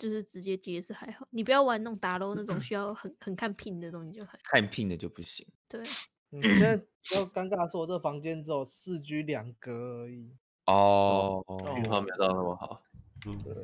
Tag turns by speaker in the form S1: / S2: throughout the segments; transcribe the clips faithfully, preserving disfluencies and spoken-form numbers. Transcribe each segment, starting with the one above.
S1: 就是直接接是还好，你不要玩那种打楼那种需要很很看拼的东西就还好。
S2: 看拼的就不行。
S1: 对，
S3: 嗯，现在比较尴尬的是，我这房间只有四 G 两格而已。
S2: 哦，
S4: 讯号没有到那么好。
S3: 嗯，对，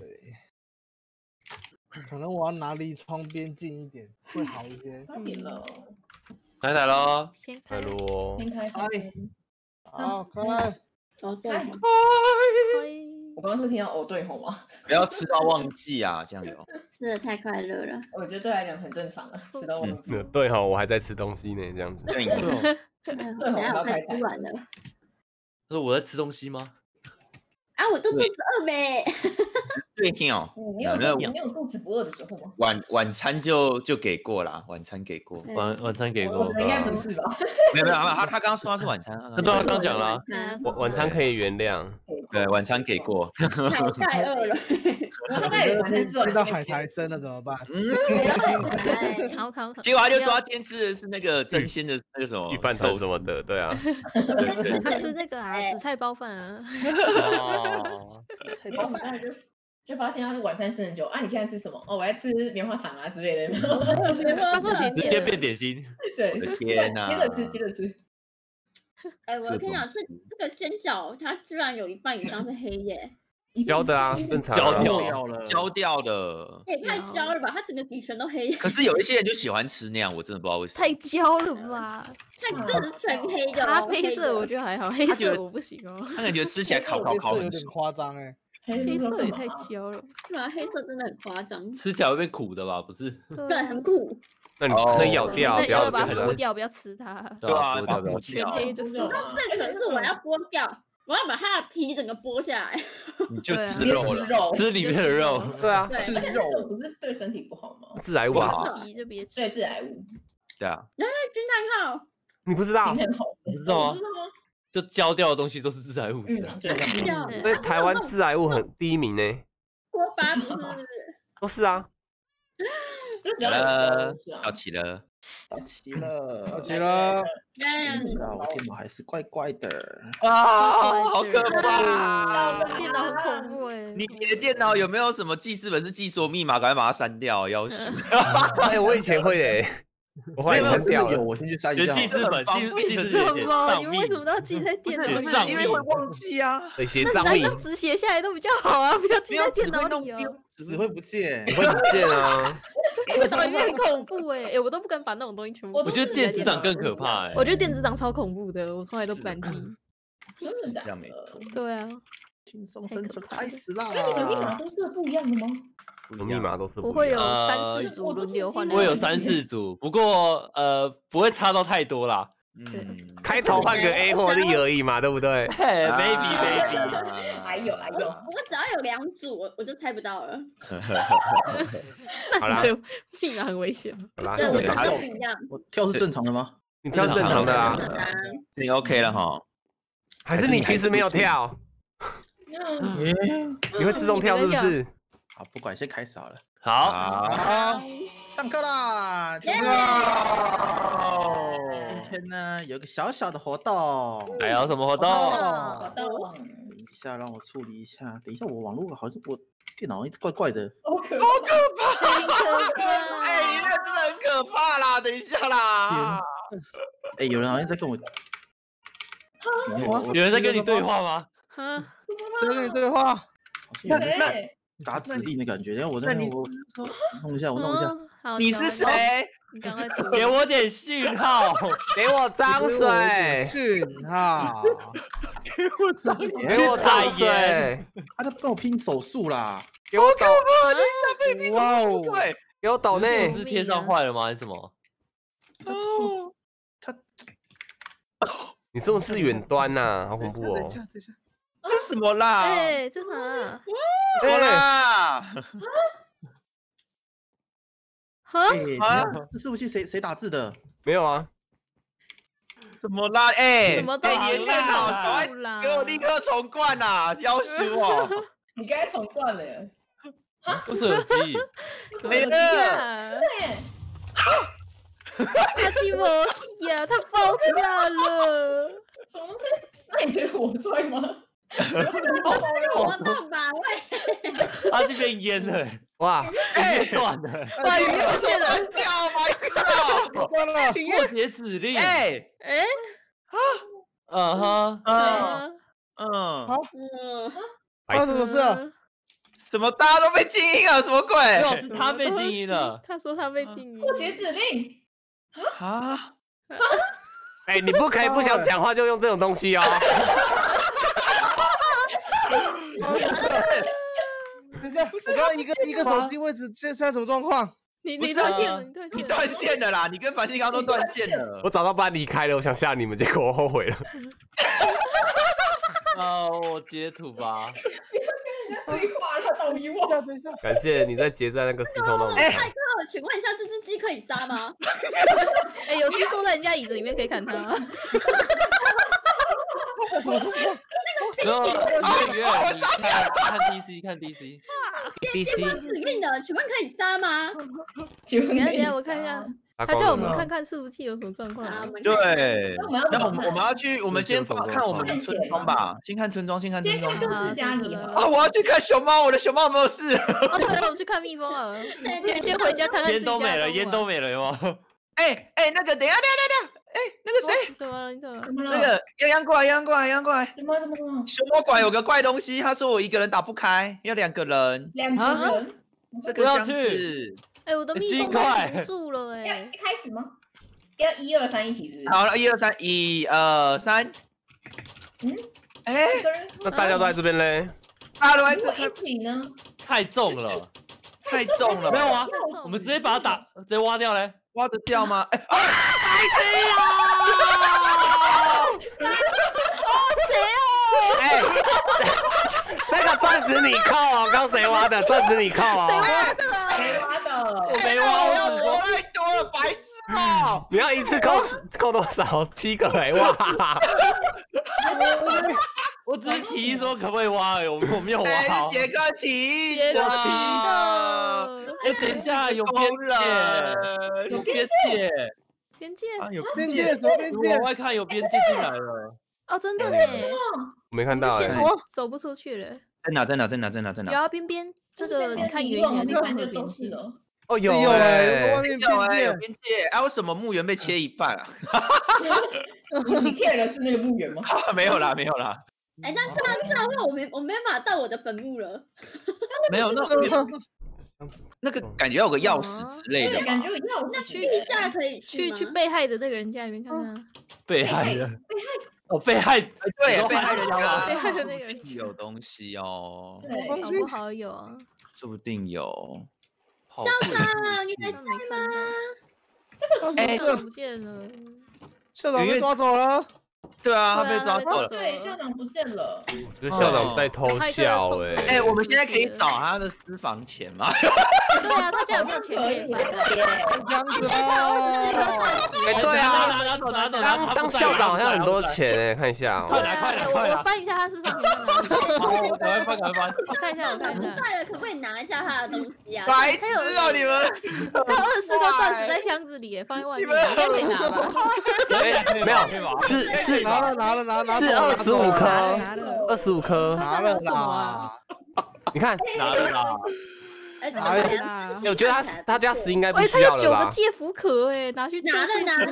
S3: 可能我要拿离窗边近一点会好一些。
S5: 八点了，
S4: 开台喽，
S1: 先开
S6: 喽，
S5: 先开开。
S3: 好，开。
S5: 哦，对。我刚刚是听到哦对吼吗？
S2: 不要吃到忘记啊，这样有。
S5: 吃的太快乐了，我觉得对来讲很正常了，吃到忘记。
S6: 对哈，我还在吃东西呢，这样子。
S2: 对
S5: 对吼，要开吃完了。
S4: 他说我在吃东西吗？
S5: 啊，我都肚子饿呗。
S2: 对哦，
S5: 你有你有肚子不饿的时候吗？
S2: 晚晚餐就就给过啦，晚餐给过。
S4: 晚晚餐给过，
S5: 应该不是吧？
S2: 没有没有，他他刚刚说他是晚餐，
S4: 他对他刚讲了，
S6: 晚晚餐可以原谅。
S2: 对，晚餐给过。
S5: 太太饿了，他那有晚餐吃完
S3: 听到海苔声了怎么办？
S1: 嗯，好好好。
S2: 结果他就说他今天吃的是那个真鲜的那个什么
S6: 预饭团什么的，对啊。
S1: 他吃那个啊，紫菜包饭啊。
S5: 哦，紫菜包饭。就发现他是晚餐吃很久啊！你现在吃什么？哦，我在吃棉花糖啊之类的。
S1: 当做点
S4: 直接变点心。
S5: 对，
S2: 天哪！
S5: 接着吃，接着吃。哎，我跟你讲，这这个煎饺它居然有一半以上是黑耶！
S6: 焦的啊，正常。
S2: 焦掉了，焦掉的。
S5: 也太焦了吧！它整个底全都黑。
S2: 可是有一些人就喜欢吃那样，我真的不知道为什么。
S1: 太焦了吧？
S5: 太真的是全黑的。
S1: 咖啡色我觉得还好，黑色我不行哦。
S2: 他感觉吃起来烤烤烤
S3: 有点夸张哎。
S1: 黑色也太焦了，
S5: 对啊，黑色真的很夸张，
S4: 吃起来会变苦的吧？不是，
S5: 对，很苦。
S6: 那你可以咬掉，不要
S1: 把它剥掉，不要吃它。
S2: 对啊，
S4: 剥掉，
S1: 全黑就是。
S5: 那最蠢是我要剥掉，我要把它的皮整个剥下来。
S2: 你就吃肉了，
S4: 吃里面的肉。
S6: 对啊，
S5: 吃肉不是对身体不好吗？
S6: 致癌物啊，
S1: 皮就别吃。
S5: 对，致癌物。
S2: 对啊。
S5: 哎，惊叹号！
S6: 你不知道？
S5: 惊叹号，
S4: 你知道吗？就焦掉的东西都是致癌物质啊！
S6: 所以台湾致癌物很第一名呢。
S5: 锅巴不是？
S6: 都是啊。
S2: 好了，到齐了，
S3: 到齐了，到齐
S5: 了。
S3: 啊，
S7: 我电脑还是怪怪的
S2: 啊，好可怕！
S1: 电脑很恐怖哎。
S2: 你你的电脑有没有什么记事本是记锁密码？赶快把它删掉，要死！
S6: 哎，我以前会诶。我后来删掉了，
S7: 我先去删一下。
S4: 记事本，记事
S1: 什么？你为什么都要记在电脑里？
S2: 因为会忘记啊。
S6: 对，写账密，
S1: 拿张纸写下来都比较好啊，不要记在电脑里哦。
S7: 纸会不见，
S6: 会不见啊。
S1: 电脑里面很恐怖哎，哎，我都不敢把那种东西全部。
S4: 我觉得电子档更可怕哎。
S1: 我觉得电子档超恐怖的，我从来都不敢记。
S2: 是这样没错。
S1: 对啊。
S7: 轻松生存开始啦！
S5: 那你的密码都是不一样的吗？
S6: 我密码都是
S1: 我会有三四组轮流换，
S4: 我会有三四组，不过呃不会差到太多啦。
S2: 嗯，
S6: 开头换个 A 或 D 而已嘛，对不对
S4: ？Maybe maybe，
S5: 还有还有，我只要有两组，我我就猜不到了。
S6: 好啦，
S1: 密码很危险。
S6: 好啦，
S5: 对，我跳不一样。
S7: 我跳是正常的吗？
S6: 你跳正常的啊，
S2: 你 OK 了哈？
S6: 还是你其实没有跳？你会自动跳是不是？
S7: 好，不管，先开始好了。
S4: 好，
S7: 上课啦！今天呢有个小小的活动。
S4: 还有什么活动？
S5: 活动。
S7: 等一下，让我处理一下。等一下，我网络好像我电脑一直怪怪的。
S5: 好可
S2: 怕！很可怕！哎，你那真的很可怕啦！等一下啦！
S7: 哎，有人好像在跟我。
S4: 有人在跟你对话吗？
S3: 谁在跟你对话？
S7: 那打指令的感觉，然后我那我弄一下，我弄一下。
S2: 你是谁？
S1: 你赶快
S4: 给我点讯号，
S6: 给我脏水
S3: 讯号，
S2: 给我脏水，
S6: 给我脏水。
S7: 他在跟我拼手速啦！
S6: 给我抖！
S2: 等一下被拼手速，对，
S6: 给我抖内。
S4: 是贴上坏了吗？还是什么？
S7: 哦，他，
S6: 你是不是远端呐？好恐怖哦！
S2: 等一下，等一下。这是什么啦？
S1: 哎，这啥？
S2: 什么啦？
S7: 啊！这伺服器谁谁打字的？
S6: 没有啊。
S2: 什么啦？哎，
S1: 什么都
S2: 你的电脑赶快给我立刻重灌呐！要死我！
S5: 你该重灌了耶！
S4: 不是耳机，
S2: 没
S1: 了。对。他寂寞呀，他爆炸了。
S5: 什么事？那你觉得我帅吗？
S8: 活动吧，喂！
S4: 他这边淹了，
S6: 哇，
S4: 烟断了，
S1: 哇，鱼不见了，
S2: 掉白痴哦！
S3: 关了，
S4: 破解指令，
S2: 哎
S1: 哎，
S4: 嗯哼，
S2: 嗯嗯，
S8: 嗯，
S3: 发生什么事了？
S2: 什么大家都被静音了？什么鬼？
S4: 又是他被静音了，
S1: 他说他被静音，
S5: 破解指令。
S2: 啊！
S6: 哎，你不可以不想讲话就用这种东西哦。
S3: 等一下，我刚刚一个一个手机位置，现现在什么状况？
S1: 你
S2: 不是
S1: 你断线了，
S4: 啊
S2: 你
S1: 你断线了，
S2: 断线了啦！你跟樊信刚都断线了。
S6: 我早到班离开了，我想吓你们，结果我后悔了。
S4: 哦，我截图吧。
S5: 对话了，到遗忘。
S3: 等一下，等一下，
S6: 感谢你在结在那个思聪那
S8: 太克，请问一下，这只鸡可以杀吗？
S1: 哎，有鸡坐在人家椅子里面可以砍他吗？
S4: 然后月月，
S2: 我杀掉了
S4: 看 D C， 看 D C。
S6: D C
S8: 指令的，请问可以杀吗？
S5: 请
S1: 等一下等一下，我看一下，他叫我们看看伺服器有什么状况啊。
S2: 对，
S5: 那我们要
S2: 那我们我们要去，我们先看我们的村庄吧，先看村庄，先看村庄。
S5: 先看各自家里
S2: 啊！
S5: 啊。
S2: 我要去看熊猫，我的熊猫有没有事？
S1: 哦，对，我去看蜜蜂了，先先回家看看自己
S4: 烟都没了，烟都没了，有吗？
S2: 哎哎，那个等一下，等一下，等一下，哎，那个谁？
S1: 怎么了？你怎么了？
S5: 怎么了？
S2: 那个洋洋过来，洋洋过来，洋洋过来。
S5: 怎么了？怎么了？
S2: 熊猫馆有个怪东西，他说我一个人打不开，要两个人。
S5: 两个人。
S2: 这个箱子。
S1: 哎，我的蜜蜂都停住了，
S5: 要
S1: 哎。
S5: 一开始吗？要一二三一起是？
S2: 好了，一二三，一二三。
S5: 嗯，
S2: 哎，
S6: 那大家都在这边嘞。
S2: 大家都在这
S5: 一起呢？
S4: 太重了，
S2: 太重了。
S4: 没有啊，我们直接把它打，直接挖掉嘞。
S2: 挖得掉吗？哎，
S1: 白痴呀！哦，谁哦？
S6: 哎，这个钻石你扣哦，刚谁挖的？钻石你扣哦。
S1: 谁挖的？
S5: 谁挖的？
S2: 我没挖，我要多太多了，白痴哦！
S6: 你要一次扣扣多少？七个哎，哇！
S4: 我只是提议说可不可以挖而已，我我没有挖
S2: 哎，
S4: 好。
S2: 杰克提
S1: 杰克提
S2: 的。
S1: 的。
S4: 哎，等一下，有边界，有边界，
S1: 边界
S2: 啊，有
S3: 边界什么边界
S4: 往？外看有边界进来了。
S1: 哦，真的呢，
S6: 我没看到哎
S1: 现在。走不出去了。
S2: 在哪？在哪？在哪？在哪？在哪？
S1: 有啊，边边这个你看远一点的地方会有边界。
S6: 哦，有
S3: 有哎，有个
S6: 哎
S3: 外。面
S2: 有哎，
S3: 边界。
S2: 有边界。哎，为什么墓园被切一半啊？
S5: 你 care 的是那个墓园吗？
S2: 没有啦，没有啦。
S8: 哎，那这样这样的话，我没我没办法到我的坟墓了。
S2: 没有，那那个感觉有个钥匙之类的
S5: 对，
S2: 吧。
S5: 感觉有钥匙。
S8: 去一下可以
S1: 去去
S8: 吗
S1: 被害的那个人家里面看看。
S4: 被害的，哦，被害，
S2: 哎对，被害人家
S1: 被害的那个人家
S2: 有东西哦，
S5: 对，
S1: 搞不好有啊。
S2: 说不定有。
S8: 校长，你还在
S1: 没看
S8: 吗？
S1: 到。
S2: 哎
S1: 校长不见了。
S3: 校长被抓走了。
S2: 对啊，他
S1: 对啊
S2: 被抓走了。
S5: 对，校长不见了。
S6: 我觉得校长在偷笑哎。
S2: 哎，我们现在可以找他的私房钱吗？
S1: 对啊，他家有没有钱可以翻的？
S3: 这样子
S1: 哎，他有二十四颗
S3: 哦。
S1: 钻石。
S6: 哎，对啊，
S4: 拿拿走拿走，
S6: 当当校长好像很多钱哎，看一下哦。
S1: 对啊，哎，我我翻一下他私房钱在哪里。
S4: 好，我赶快翻，赶快翻。
S1: 我看一下，我看一下。
S8: 对了，可不可以拿一下他的东西啊？
S2: 白痴哦，你们！
S1: 他有二十四颗钻石在箱子里，放在外面，应该可以拿吧？
S6: 没有，是是
S3: 拿了拿了拿拿。
S6: 是二十五颗，
S1: 拿了，
S6: 二十五颗，
S3: 拿了
S1: 什么啊？
S6: 你看，
S4: 拿了啦。
S8: 哎，怎
S1: 拿了
S8: 么样？
S1: 啦。
S6: 我觉得他他家十应该不
S1: 哎，
S6: 需要了
S1: 他有九个
S6: 吧？
S1: 戒符壳，哎，拿去
S8: 拿了拿了。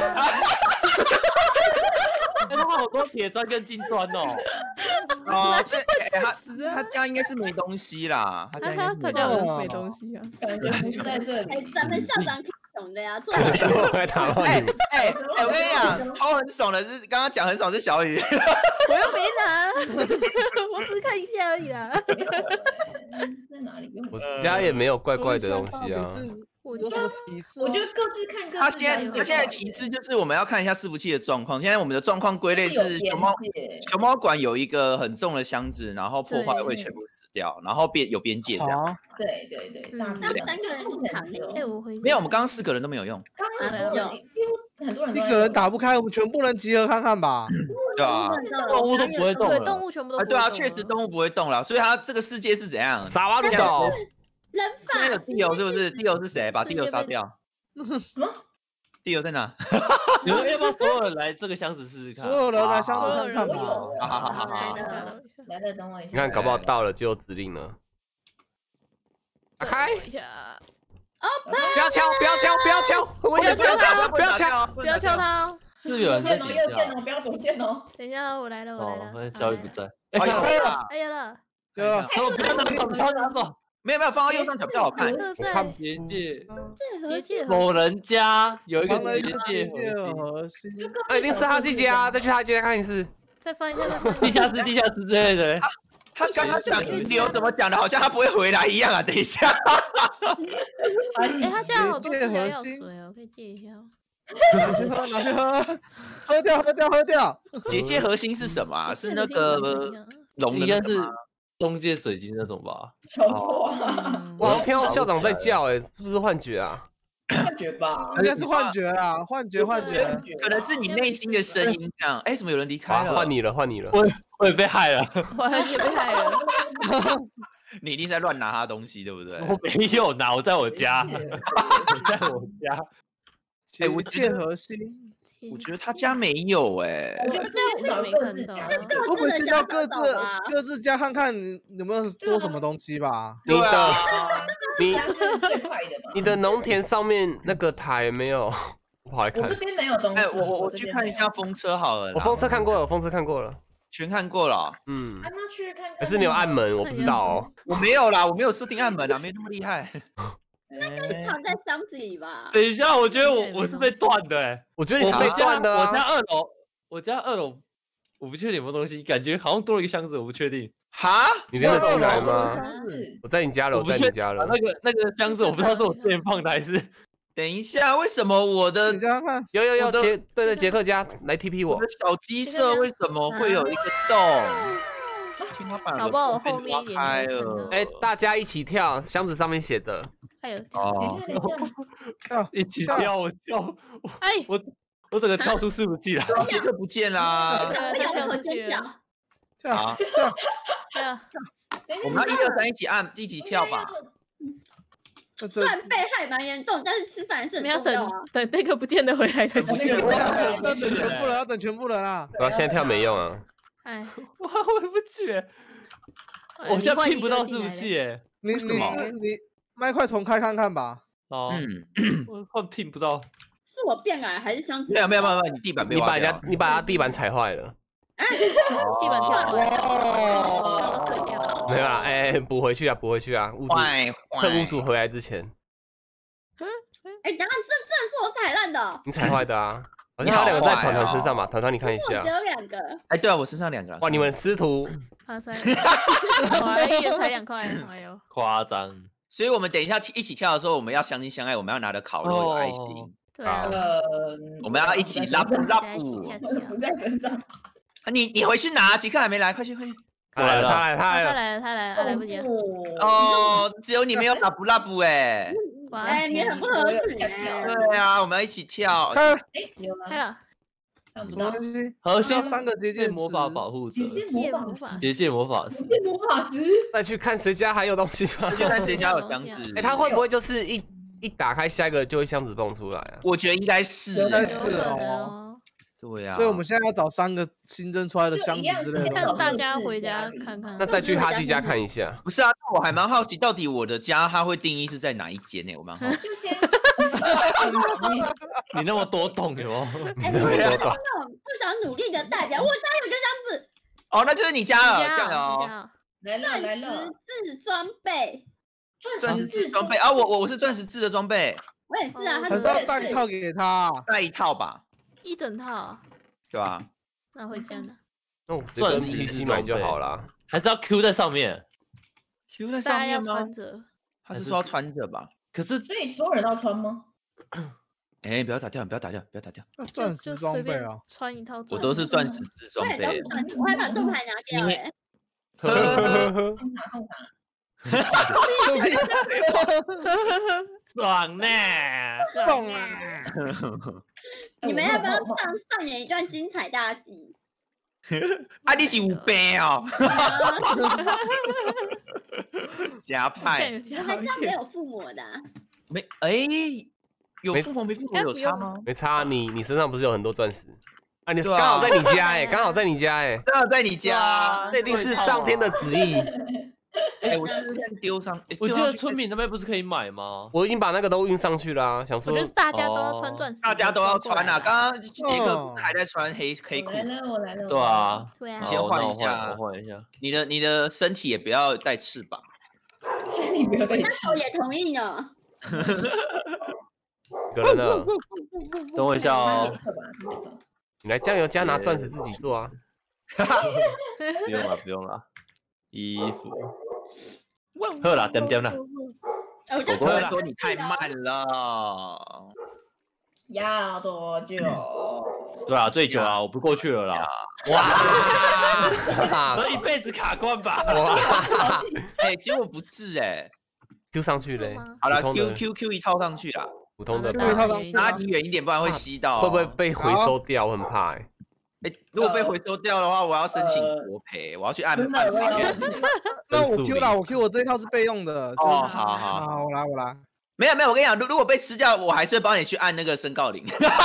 S4: 哎，他好多铁砖跟金砖哦。
S2: 哦，这哎他他家应该是没东西啦，他家应该
S1: 他
S2: 是
S1: 他家有没东西啊？
S5: 感觉不是在这里。
S8: 哎，咱们校长挺懂的呀，做的。
S6: 我会打到
S2: 哎
S6: 你。
S2: 哎哎，我跟你讲，偷很爽的是刚刚讲很爽是小雨。
S1: 我又没拿，我只是看一下而已啦。
S5: 在哪里？
S6: 我家也没有怪怪的东西啊。
S1: 我
S3: 有什么提示吗？
S5: 我觉得各自看各自。
S2: 他现在他现在提示就是我们要看一下伺服器的状况。现在我们的状况归类是熊猫熊猫馆有一个很重的箱子，然后破坏会全部死掉，然后边有边界这样。
S5: 对对对，大
S8: 那三个人去扛那
S1: 哎，我回
S2: 没有，我们刚刚四个人都没有用。
S5: 刚刚很多人，几乎很多人
S3: 一个人打不开，我们全部人集合看看吧。
S2: 对啊，
S4: 动物都不会动
S1: 对，
S4: 了。
S1: 动物全部都
S2: 啊对啊，确实动物不会动了，所以它这个世界是怎样？
S6: 傻瓜不懂。
S8: 人
S2: 现在有
S8: 法。
S2: 地友是不是？地友是谁？把地友杀掉。
S5: 什么？
S2: 地油在哪？
S4: 你们要不要所有人来这个箱子试试看？
S3: 所有人来箱
S1: 所有人
S3: 子看看吧。
S2: 好好好好好。
S5: 来了，来了，等我一下。
S6: 你看，搞不好到了就有指令了。打开，
S1: 一下，
S6: 不要敲，不要敲，不要敲，我
S2: 不要
S6: 不要敲，不要敲。
S2: 敲，
S1: 不要敲他哦。
S4: 是有人在
S5: 见哦，
S4: 底
S5: 右键
S4: 下。
S5: 哦，不要左键哦。
S1: 等一下，我来了，我来
S4: 哦，发
S1: 了。
S4: 现教育不在。
S2: 哎
S4: 哎，
S2: 有了，
S1: 哎呀了，
S3: 哥，
S4: 什么不要拿走，不要拿走。
S2: 没有没有，放到右上角比较好看。
S1: 这是
S4: 看结界，
S1: 结界
S4: 某人家有一个
S3: 放了一
S4: 结
S3: 个结
S4: 界
S3: 界
S4: 核
S3: 核心，
S6: 那一定是他自己啊！再去他家看一次。
S1: 再放一下，再放
S4: 地
S1: 一下。
S4: 下室、地下室之类的。
S2: 他刚刚讲云流怎么讲的，好像他不会回来一样啊！等一下，
S1: 哎，他家有好多
S3: 结界
S1: 治疗药
S3: 核心
S1: 水哦，我可以借一下哦。
S3: 拿去喝，拿去喝，喝掉，喝掉，喝掉。
S2: 结界核心是什么啊？是那个龙的
S4: 应该是
S2: 那个吗
S4: 中介水晶那种吧？
S5: 敲破啊，
S1: 嗯
S6: 我好像听到校长在叫，哎，是不是幻觉啊？
S5: 感觉吧。
S3: 应该是幻觉啦，幻觉，幻觉。
S2: 可能是你内心的声音这样。哎，怎么有人离开
S6: 好，
S2: 了？
S6: 换你了，换你了。
S4: 我我也被害了，
S1: 我也被害了。
S2: 你一定在乱拿他东西，对不对？
S4: 我没有拿，我在我家，在我家。
S2: 哎，我
S3: 结界核心，
S2: 我觉得他家没有哎。
S5: 我觉得这样
S1: 没看到。
S3: 我们先到各自各自家看看你有没有多什么东西吧。
S6: 你的，你
S5: 这是最快的吧？
S6: 你的农田上面那个塔有没有？我跑来看
S5: 我这。边没有东西。
S2: 哎，我我我去看一下风车好了啦。
S6: 我风车看过了，风车看过了。
S2: 全看过了。
S6: 嗯，
S5: 啊，那去看看。
S6: 可是你有按门，我不知道哦。
S2: 我没有啦，我没有设定按门啊，没那么厉害。
S8: 藏在箱子里吧。
S4: 等一下，我觉得我我是被断的哎，
S6: 我觉得你是被
S4: 我家
S6: 断的啊。
S4: 我家二楼，我家二楼，我不确定有没有东西，感觉好像多了一个箱子，我不确定。
S2: 哈？
S6: 你真的进来吗？
S5: 是
S6: 我在你家了，我在你家了。
S4: 那个那个箱子，我不知道是我之前放的还是。
S2: 等一下，为什么我的
S3: 你家看，
S6: 有有有，
S2: 我的
S6: 杰对对，杰克家来 T P 我
S2: 我的。小鸡舍为什么会有一个洞？天花板
S1: 搞不好我后面一点
S2: 开
S1: 就看
S2: 了
S1: 到。
S6: 哎，大家一起跳，箱子上面写着。
S1: 还有，
S2: 哦，
S5: 等一下，等一下，
S4: 一起跳，我跳，
S1: 哎，
S4: 我我整个跳出伺服器了。
S2: 杰克不见啦！
S1: 对啊，他跳出去了。
S3: 跳
S2: 好，
S3: 跳，
S1: 对啊，
S2: 我们要一二三一起按，一起跳吧。
S3: 这
S8: 虽然被害蛮严重，但是吃饭是很
S1: 我们要等
S8: 重要啊。
S1: 等那个不见得回来才去。
S3: 要等全部人，要等全部人啊！
S6: 然后现在跳没用啊。
S1: 哎，
S4: 我回不去，我现在拼不到伺服器哎。
S3: 你你
S2: 为什么
S3: 是你麦快重开看看吧。
S4: 哦，
S2: 嗯，
S4: 我换拼不到。
S8: 是我变矮还是箱子？
S2: 没有没有没有没有，你地板被
S6: 你把
S2: 挖掉
S6: 人家。你把他地板踩坏了。
S1: 地板跳出来，
S3: 哦
S1: 跳到碎掉了。
S6: 没有啊，哎，补回去啊，补回去啊。屋主
S2: 坏
S6: 趁屋主回来之前，
S8: 哎，等下这这是我踩烂的，
S6: 你踩坏的啊。好像他两个在团团身上吧？团团你看一下
S8: 我只。有两个。
S2: 哎，对啊，我身上两个。
S6: 哇，你们师徒
S1: 爬山，我还一人才两块，哎呦，
S4: 夸张。
S2: 所以我们等一下一起跳的时候，我们要相亲相爱，我们要拿着烤肉有爱心，
S1: 对啊，
S5: 呃，
S2: 我们要一起拉布拉
S1: 大家一起
S2: 布。
S1: 跳
S5: 不在身上。
S2: 啊你你回去拿，杰克还没来，快去快去。
S6: 他来了，他来了，他来了。
S1: 他来了，他来了，来不及了。
S2: 哦，只有你没有打布拉布哎。
S1: 哇，
S8: 哎，你很不合适哎。
S2: 对啊，我们要一起跳。
S3: 看
S5: 哎，有吗？
S1: 开了，
S5: 看不到
S3: 什么。东西？
S4: 核心
S3: 三个结界
S4: 魔法保护者，
S5: 结界魔法
S1: 魔法
S4: 结界魔法师。
S5: 界魔法师。
S6: 再去看谁家还有东西吗？
S2: 就看谁家有箱子。
S6: 哎，他会不会就是一一打开下一个就会箱子蹦出来啊？
S2: 我觉得应该是欸。
S3: 应该是
S1: 有可能
S3: 哦。
S1: 哦。
S2: 对啊。
S3: 所以我们现在要找三个新增出来的箱子之类的
S1: 看
S3: 东西。
S1: 大家回家看看。
S6: 那再去哈基家看一下。
S2: 不是啊，那我还蛮好奇，到底我的家它会定义是在哪一间呢？我蛮好奇。
S5: 就先。
S4: 你那么多洞有吗？
S8: 哎，你们那种不想努力的代表，我家有个箱子，
S2: 哦，那就是你家了，这样
S1: 家
S2: 哦。
S1: 哦，
S5: 来了来
S8: 钻
S5: 了，
S8: 石制装备。
S2: 钻石制装备啊，我我我是钻石制的装备，
S8: 我也是啊，他
S3: 还是要带一套给他。
S2: 带一套吧，
S1: 一整套，
S2: 对吧？
S1: 那回家呢？
S6: 那我直接跟 P C 买就好啦。
S4: 还是要 Q 在上面？
S2: Q 在上
S1: 大家要
S2: 面吗
S1: 穿？着，
S2: 他是说要穿着吧？
S4: 可是
S5: 所以所有人都要穿吗？
S2: 哎，不要打掉，不要打掉，不要打掉，
S3: 钻石
S1: 就就随便
S3: 装备啊！
S1: 穿一套。
S2: 我都是钻石制装
S8: 我也
S2: 备
S8: 都。钻，我还把盾牌拿掉
S2: 你
S8: 哎。
S2: 呵呵呵
S5: 送卡送卡。
S4: 爽呢？
S3: 送啊！
S8: 你们要不要上上演一段精彩大戏？
S2: 啊，你是有病哦，加派
S1: 这样
S8: 还是要没有附魔的啊。
S2: 没哎， 有附魔没附魔有差吗？
S6: 没差，你你身上不是有很多钻石？啊，你
S2: 对啊
S6: 刚好在你家哎，刚好在你家哎，
S2: 刚好在你家，
S6: 那一定是上天的旨意。
S2: 哎，我试试看丢上，
S4: 我记得村民那边不是可以买吗？
S6: 我已经把那个都运上去了啊，想说
S1: 我觉得大家都要穿钻石，
S2: 大家都要穿啊。刚刚杰克
S3: 哦
S2: 还在穿黑黑裤
S5: 我，来了，我来了。
S4: 对啊，
S1: 对啊
S2: 你，先
S4: 好那我
S2: 换一下
S4: 我换一下。
S2: 你的你的身体也不要带翅膀。
S5: 身体不要被
S8: 我也同意呢。
S6: 有人呢，
S4: 等我一下哦，
S6: 你来酱油家拿钻石自己做啊。
S4: 不用了不用了，衣服。好啦，点点啦。
S8: 哎我这
S2: 我跟说你太慢了。
S5: 要多久？
S4: 对啊，最久啊，我不过去了啦。
S6: 哇！
S4: 我一辈子卡关吧。
S6: 哇
S2: 哎，结果不是哎。
S6: ，Q 上去嘞。
S1: 是吗？
S2: 好了，Q
S6: 普通的
S2: Q Q 一套上去啦，
S6: 普通的
S1: 好的
S3: 套上去
S2: 拿离远一点，不然会吸到。
S6: 会不会被回收掉？我很怕哎。
S2: 哎，如果被回收掉的话，我要申请国赔，我要去按
S5: 真的
S2: 按法
S5: 我也要
S2: 院。
S3: 那我 Q 啦，我 Q 我这一套是备用的。就是
S2: 哦，好好，
S3: 好，我来我来。
S2: 没有没有，我跟你讲，如如果被吃掉，我还是会帮你去按那个申告铃。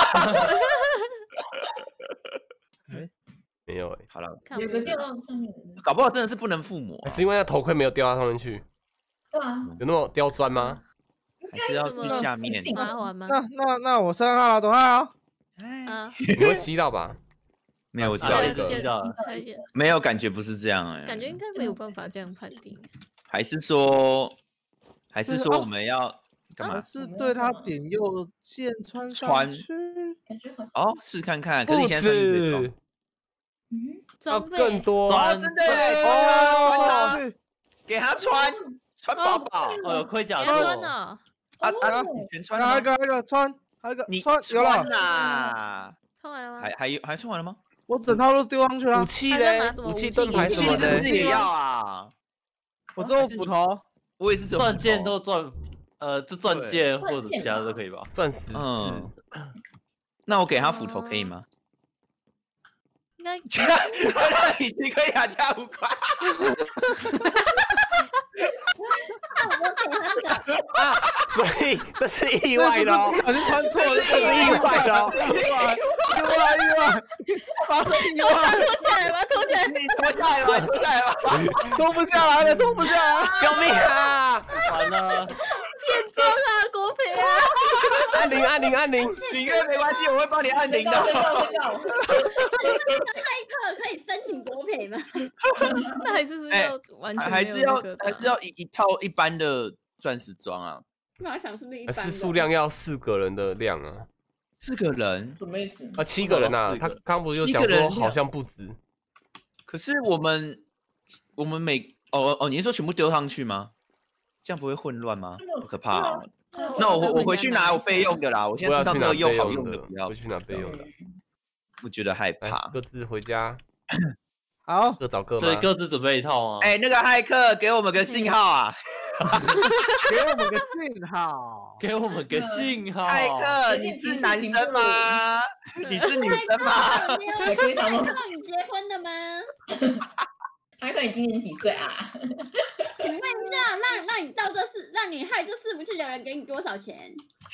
S6: 没有哎，
S2: 好了，
S5: 有个
S1: 看不是
S5: 掉到上面的。
S2: 搞不好真的是不能附魔，
S6: 是因为那头盔没有掉到上面去，
S5: 对啊，
S6: 有那么刁钻吗？
S2: 还是要去下面。
S1: 麻烦吗？
S3: 那那那我试看看了，走开啊！
S1: 啊，
S6: 你会吸到吧？
S2: 没有，我知
S4: 啊
S1: 对
S2: 道一个
S4: 知道了
S1: 你猜一下，
S2: 没有感觉不是这样哎，
S1: 感觉应该没有办法这样判定。
S2: 还是说，还是说
S3: 哦
S2: 我们要干嘛？
S3: 还是对他点右键穿上
S2: 穿
S3: 去。
S5: 感觉好像
S2: 哦，试看看。可是
S6: 不
S2: 你现在穿一堆装
S6: 止，
S5: 嗯，
S6: 要
S1: 装备
S6: 更多。
S2: 哦，真的耶，穿
S3: 哦，
S2: 他，穿他，
S3: 上去。
S2: 给他穿，穿饱饱。
S4: 哦，有盔甲
S1: 给他穿
S4: 做。
S1: 了，
S2: 啊啊，
S5: 哦
S2: 你全穿了吗？
S3: 还有一个，还有一个穿，还有一个
S2: 你
S3: 穿有了，
S2: 啦，
S1: 穿完了吗
S2: 还？还有还穿完了吗？
S3: 我整套都丢上去了
S6: 武。器
S1: 还在
S6: 嘞
S1: 拿什，么
S6: 武器
S1: 武器
S6: 盾牌
S1: 武器
S6: 什么的
S2: 是不是。也要啊？
S3: 我只有斧头，
S2: 我也是只有
S4: 钻剑
S2: 斧头
S4: 都钻，呃，就钻剑或者其他的都可以吧？
S6: 钻石
S2: 嗯，那我给他斧头可以吗？
S1: 应该
S2: 那已经可以打价五块。
S6: 啊，所以这是意外的哦，
S3: 不小心穿错了，
S6: 这是意外的哦。
S3: 意外，意外，意外，发生意外，
S1: 脱下来吧，脱下来。
S2: 你脱下来吧，脱下来吧。
S3: 脱不下来了，脱不下来。
S6: 救命啊！
S4: 完了，
S1: 变装啊，国培啊！
S6: 按铃，按铃，按铃。
S2: 你应该没关系，我会帮你按铃
S5: 宣告宣
S2: 的。
S5: 告宣告。
S8: 骇客可以申请国赔吗？
S1: 那还是是
S2: 哎
S1: 要完全没有
S2: 还是要
S1: 那个的啊
S2: 还是要一一套一般的钻石装啊。
S8: 我还想是不是一
S6: 还
S8: 般的？
S6: 是数量要四个人的量啊？
S2: 四个人，
S5: 什么意思？
S6: 啊，七个人呐、
S4: 四个
S6: 他刚刚不是有
S2: 七
S6: 讲
S2: 个人量
S6: 说好像不止，
S2: 可是我们我们每哦哦哦，你是说全部丢上去吗？这样不会混乱吗？好可怕哦！那我我回去拿我备用的啦，我现在
S6: 我要去拿
S2: 至少这个用
S6: 备用的
S2: 好用的，不要
S6: 我，去拿备用的。
S2: 我觉得害
S6: 来
S2: 怕，。
S6: 各自回家，
S3: 好，
S6: 各找各
S4: 所以
S6: 妈。
S4: 各自准备一套啊。
S2: 哎，那个骇客给我们个信号啊！
S3: 给我们个信号。
S4: 给我们个信号。
S2: 骇客，你是男生吗？你是女生吗？
S8: 没有
S5: 还可以打吗
S8: 骇客，你结婚了吗？
S5: 还可以今年几岁啊？
S8: 请问一下，让让你到这四，让你害这四不去的人给你多少钱？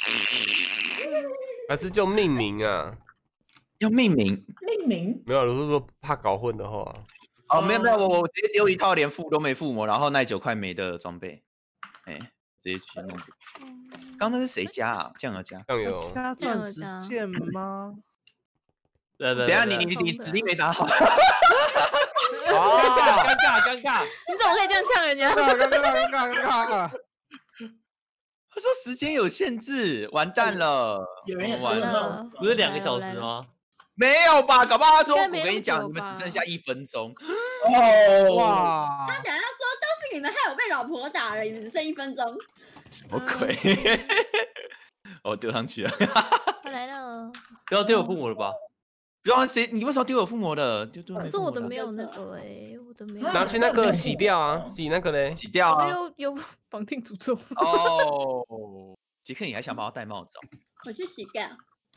S6: 还是就命名啊？
S2: 要命名
S5: 命名
S6: 没有，如果说怕搞混的话，
S2: 哦，没有没有，我我直接丢一套连附都没附魔，然后那九块没的装备，哎，直接去弄。刚刚那是谁家啊？酱油家。
S6: 酱油
S3: 加钻石剑吗？
S4: 对对，
S2: 等一下你
S4: 对
S2: 你你指令没打好。
S6: 哦，
S4: 尴尬尴尬。
S1: 你怎么可以这样呛人家？
S3: 尴尬，尴尬，尴尬，尴尬。
S2: 他说时间有限制，完蛋了。
S5: 有人有
S2: 完了。
S1: 了
S4: 不是两个小时吗？
S2: 没有吧？搞不好他说我
S1: 应该没那么
S2: 跟你讲，
S1: 久吧
S2: 你们只剩下一分钟。
S5: 哦，
S3: 哇，
S8: 他等下说都是你们害我被老婆打了，你们只剩一分钟。
S2: 什么鬼？我丢上去了。
S1: 我来了，
S4: 不要丢我父母了吧？
S2: 不要谁？你为什么丢我父母的？丢丢
S1: 可是我的没有那个哎，我的没有。
S6: 拿去那个洗掉啊，洗那个嘞。
S2: 洗掉
S1: 我的
S2: 啊！
S1: 有有绑定诅咒。
S2: 哦，杰克，你还想把我戴帽子哦？
S8: 我去洗掉。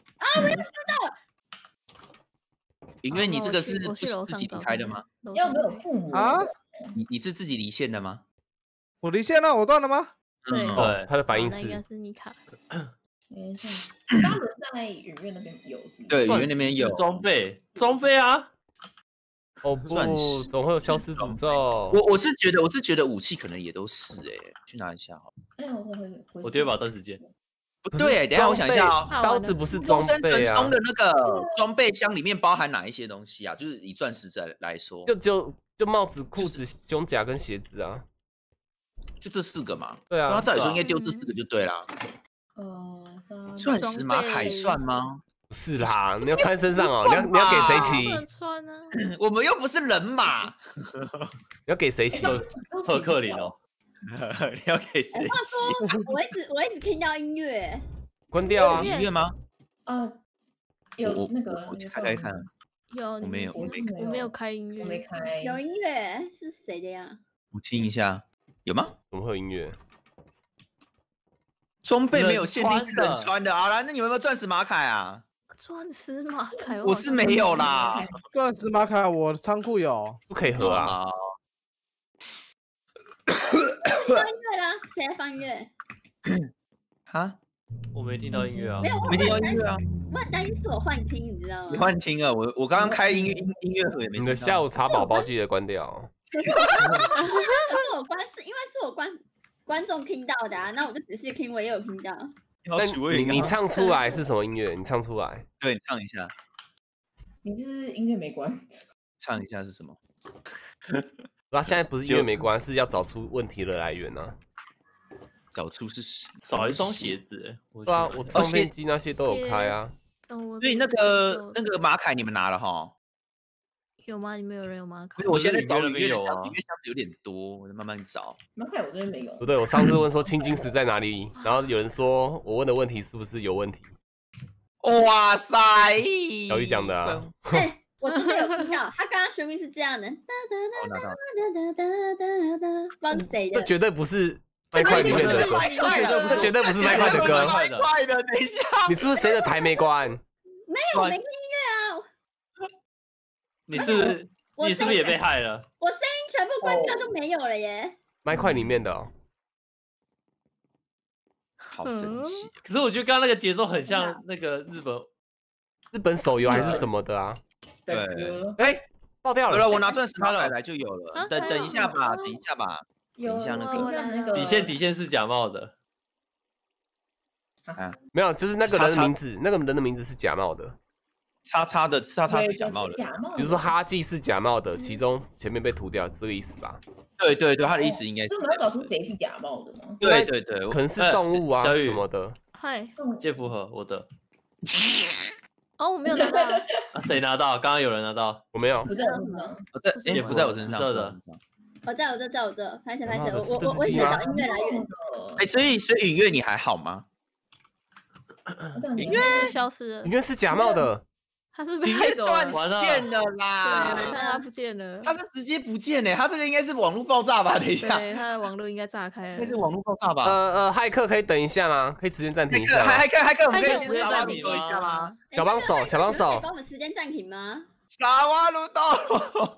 S2: 因为你这个是
S1: 我去楼
S2: 自己
S1: 上
S2: 离开的吗？
S5: 要没有父母
S3: 啊？
S2: 你你是自己离线的吗？
S3: 我离线了，我断了吗？
S1: 对
S2: 嗯
S4: 对
S6: 他的反应
S1: 那应该
S6: 是
S1: 是妮卡。
S5: 等一下，嘉伦在影院那边有是吗？
S2: 对，影院那边有
S4: 装备，装备啊。
S6: 哦不，
S2: 钻石
S6: 总会有消失诅咒。
S2: 我我是觉得，我是觉得武器可能也都是哎、欸，去拿一下好了。
S5: 哎呀，我回
S4: 我丢一把钻石剑。
S2: 不对、欸，等一下我想一下哦、
S6: 刀子不是装
S2: 终身
S6: 备啊
S2: 神冲，的那个装备箱里面包含哪一些东西啊？就是以钻石来来说，
S6: 就就就帽子、裤子、胸甲跟鞋子啊。
S2: 就这四个嘛。
S6: 对啊
S2: 那照理说应该丢这四个就对啦。
S5: 呃，
S2: 钻石马凯算吗？
S6: 不是啦，你要穿身上哦，你要你要给谁
S1: 不
S6: 骑？
S1: 能穿啊！
S2: 我们又不是人马，
S6: 你要给谁骑？
S4: 赫克林哦，
S2: 你要给谁
S8: 哎话
S2: 骑？
S8: 说，我一直我一直听到音乐，
S6: 关掉啊！
S2: 音乐吗？
S5: 啊，有
S2: 我
S5: 那个
S2: 我开开看，
S1: 有，
S2: 我没有，我没
S1: 我没有开音乐，
S5: 我没开，
S8: 有音乐是谁的呀？
S2: 我听一下，有吗？
S6: 怎么会有音乐？
S2: 装备没有限定是
S4: 人穿的
S2: 人穿的。好啦，那你们有没有钻石马凯啊？
S1: 钻石马凯，
S2: 我是没有啦。
S3: 钻石马卡我仓库有，
S6: 不可以喝啊！
S8: 放音乐啦，谁在放音乐？
S2: 哈，
S4: 我没听到音乐啊
S8: 没。有，我
S2: 没听到音乐啊？
S8: 我很担心是我幻听，你知道吗？
S2: 你换听啊！我我刚刚开音乐音音乐盒也没听到。
S6: 你的下午茶宝宝记得关掉。
S8: 可是我关是因为是我观观众听到的啊，那我就仔细听，我也有听到。
S6: 但
S2: 好许愿
S6: 你你唱出来是什么音乐？你唱出来。
S2: 对，你唱一下，
S5: 你是音乐没关，
S2: 唱一下是什么？
S6: 那现在不是音乐没关，是要找出问题的来源啊。
S2: 找出是什么？
S4: 少一双鞋子、欸，我
S6: 对啊，
S4: 觉得
S6: 我唱片机那些都有开啊。
S2: 所以那个那个马凯你们拿了哈？
S1: 有吗？你们有人有马凯？
S2: 不是，我现在找
S4: 里
S2: 里面的
S4: 面有啊
S2: 箱，里面箱子有点多，我在慢慢找。
S5: 马凯我这边没有
S6: 不。对，我上次问说青金石在哪里，然后有人说我问的问题是不是有问题？
S2: 哇塞！
S6: 小玉讲的啊。
S8: 哎，我真的有听到，他刚刚旋律是这样的，哒
S2: 我拿到
S8: 哒哒哒哒哒哒，不知道是谁的。
S6: 这绝对不是麦块里面的歌，这绝对不是麦块的歌。
S2: 麦块的，等一下，
S6: 你是不是谁的台没关？
S8: 没有，我没听音乐啊。
S4: 你是不是
S8: 我
S4: 你是不是也被害了？
S8: 我声音全部关掉都没有了耶。
S6: 麦块里面的哦。
S2: 好神奇！
S4: 可是我觉得刚刚那个节奏很像那个日本
S6: 日本手游还是什么的啊？
S2: 对
S5: 歌，
S2: 哎，
S6: 爆掉了。
S2: 有了，我拿钻石马凯来就有了。等等一下吧，等一下吧。
S5: 有
S2: 等一下那个
S5: 有那个
S4: 底线，底线是假冒的。
S6: 没有，就是那个人的
S2: 叉叉
S6: 名字，那个人的名字是假冒的。
S2: 叉叉的叉叉
S5: 对
S2: 是假冒的，
S5: 假冒的。
S6: 比如说哈记是假冒的，其中前面被涂掉，这个意思吧？
S2: 对对对，他的意思应该是
S5: 所以我们要找出谁是假冒的吗？
S2: 对对对，
S6: 可能是动物啊
S4: 小雨
S6: 什么的。
S1: 嗨，
S4: 借符合我的
S1: 哦，我没有拿到，
S4: 啊，谁拿到？刚刚有人拿到，
S6: 我没有。
S5: 不在我身上。
S2: 我在哎不在我身上，
S4: 紫色的
S8: 我在我这，在我这，拍手拍手，
S6: 啊
S8: 我我
S6: 这
S8: 我我一直
S6: 是鸡吗
S8: 找音乐来源。
S2: 哎，所以所以允月你还好吗？
S5: 音
S1: 乐消失了
S6: 里，面是假冒的。
S1: 他是被
S2: 允
S1: 害走
S2: 月断
S1: 了，
S4: 完了
S2: 线了
S1: 对，
S2: 啦，
S1: 他不见了，
S2: 他是直接不见呢，他这个应该是网络爆炸吧？等一下，
S1: 对，他的网络应该炸开了
S2: 应该。是网络爆炸吧？
S6: 呃呃，骇客可以等一下吗？可以时间暂停
S2: 骇客
S6: 一下吗？
S2: 还还可以还可以，我们可以
S1: 他有
S2: 先查瓦鲁
S1: 没有暂停
S2: 多一下吗？？
S6: 小帮手小帮手
S8: 可以帮我们时间暂停吗？
S2: 查瓦鲁多，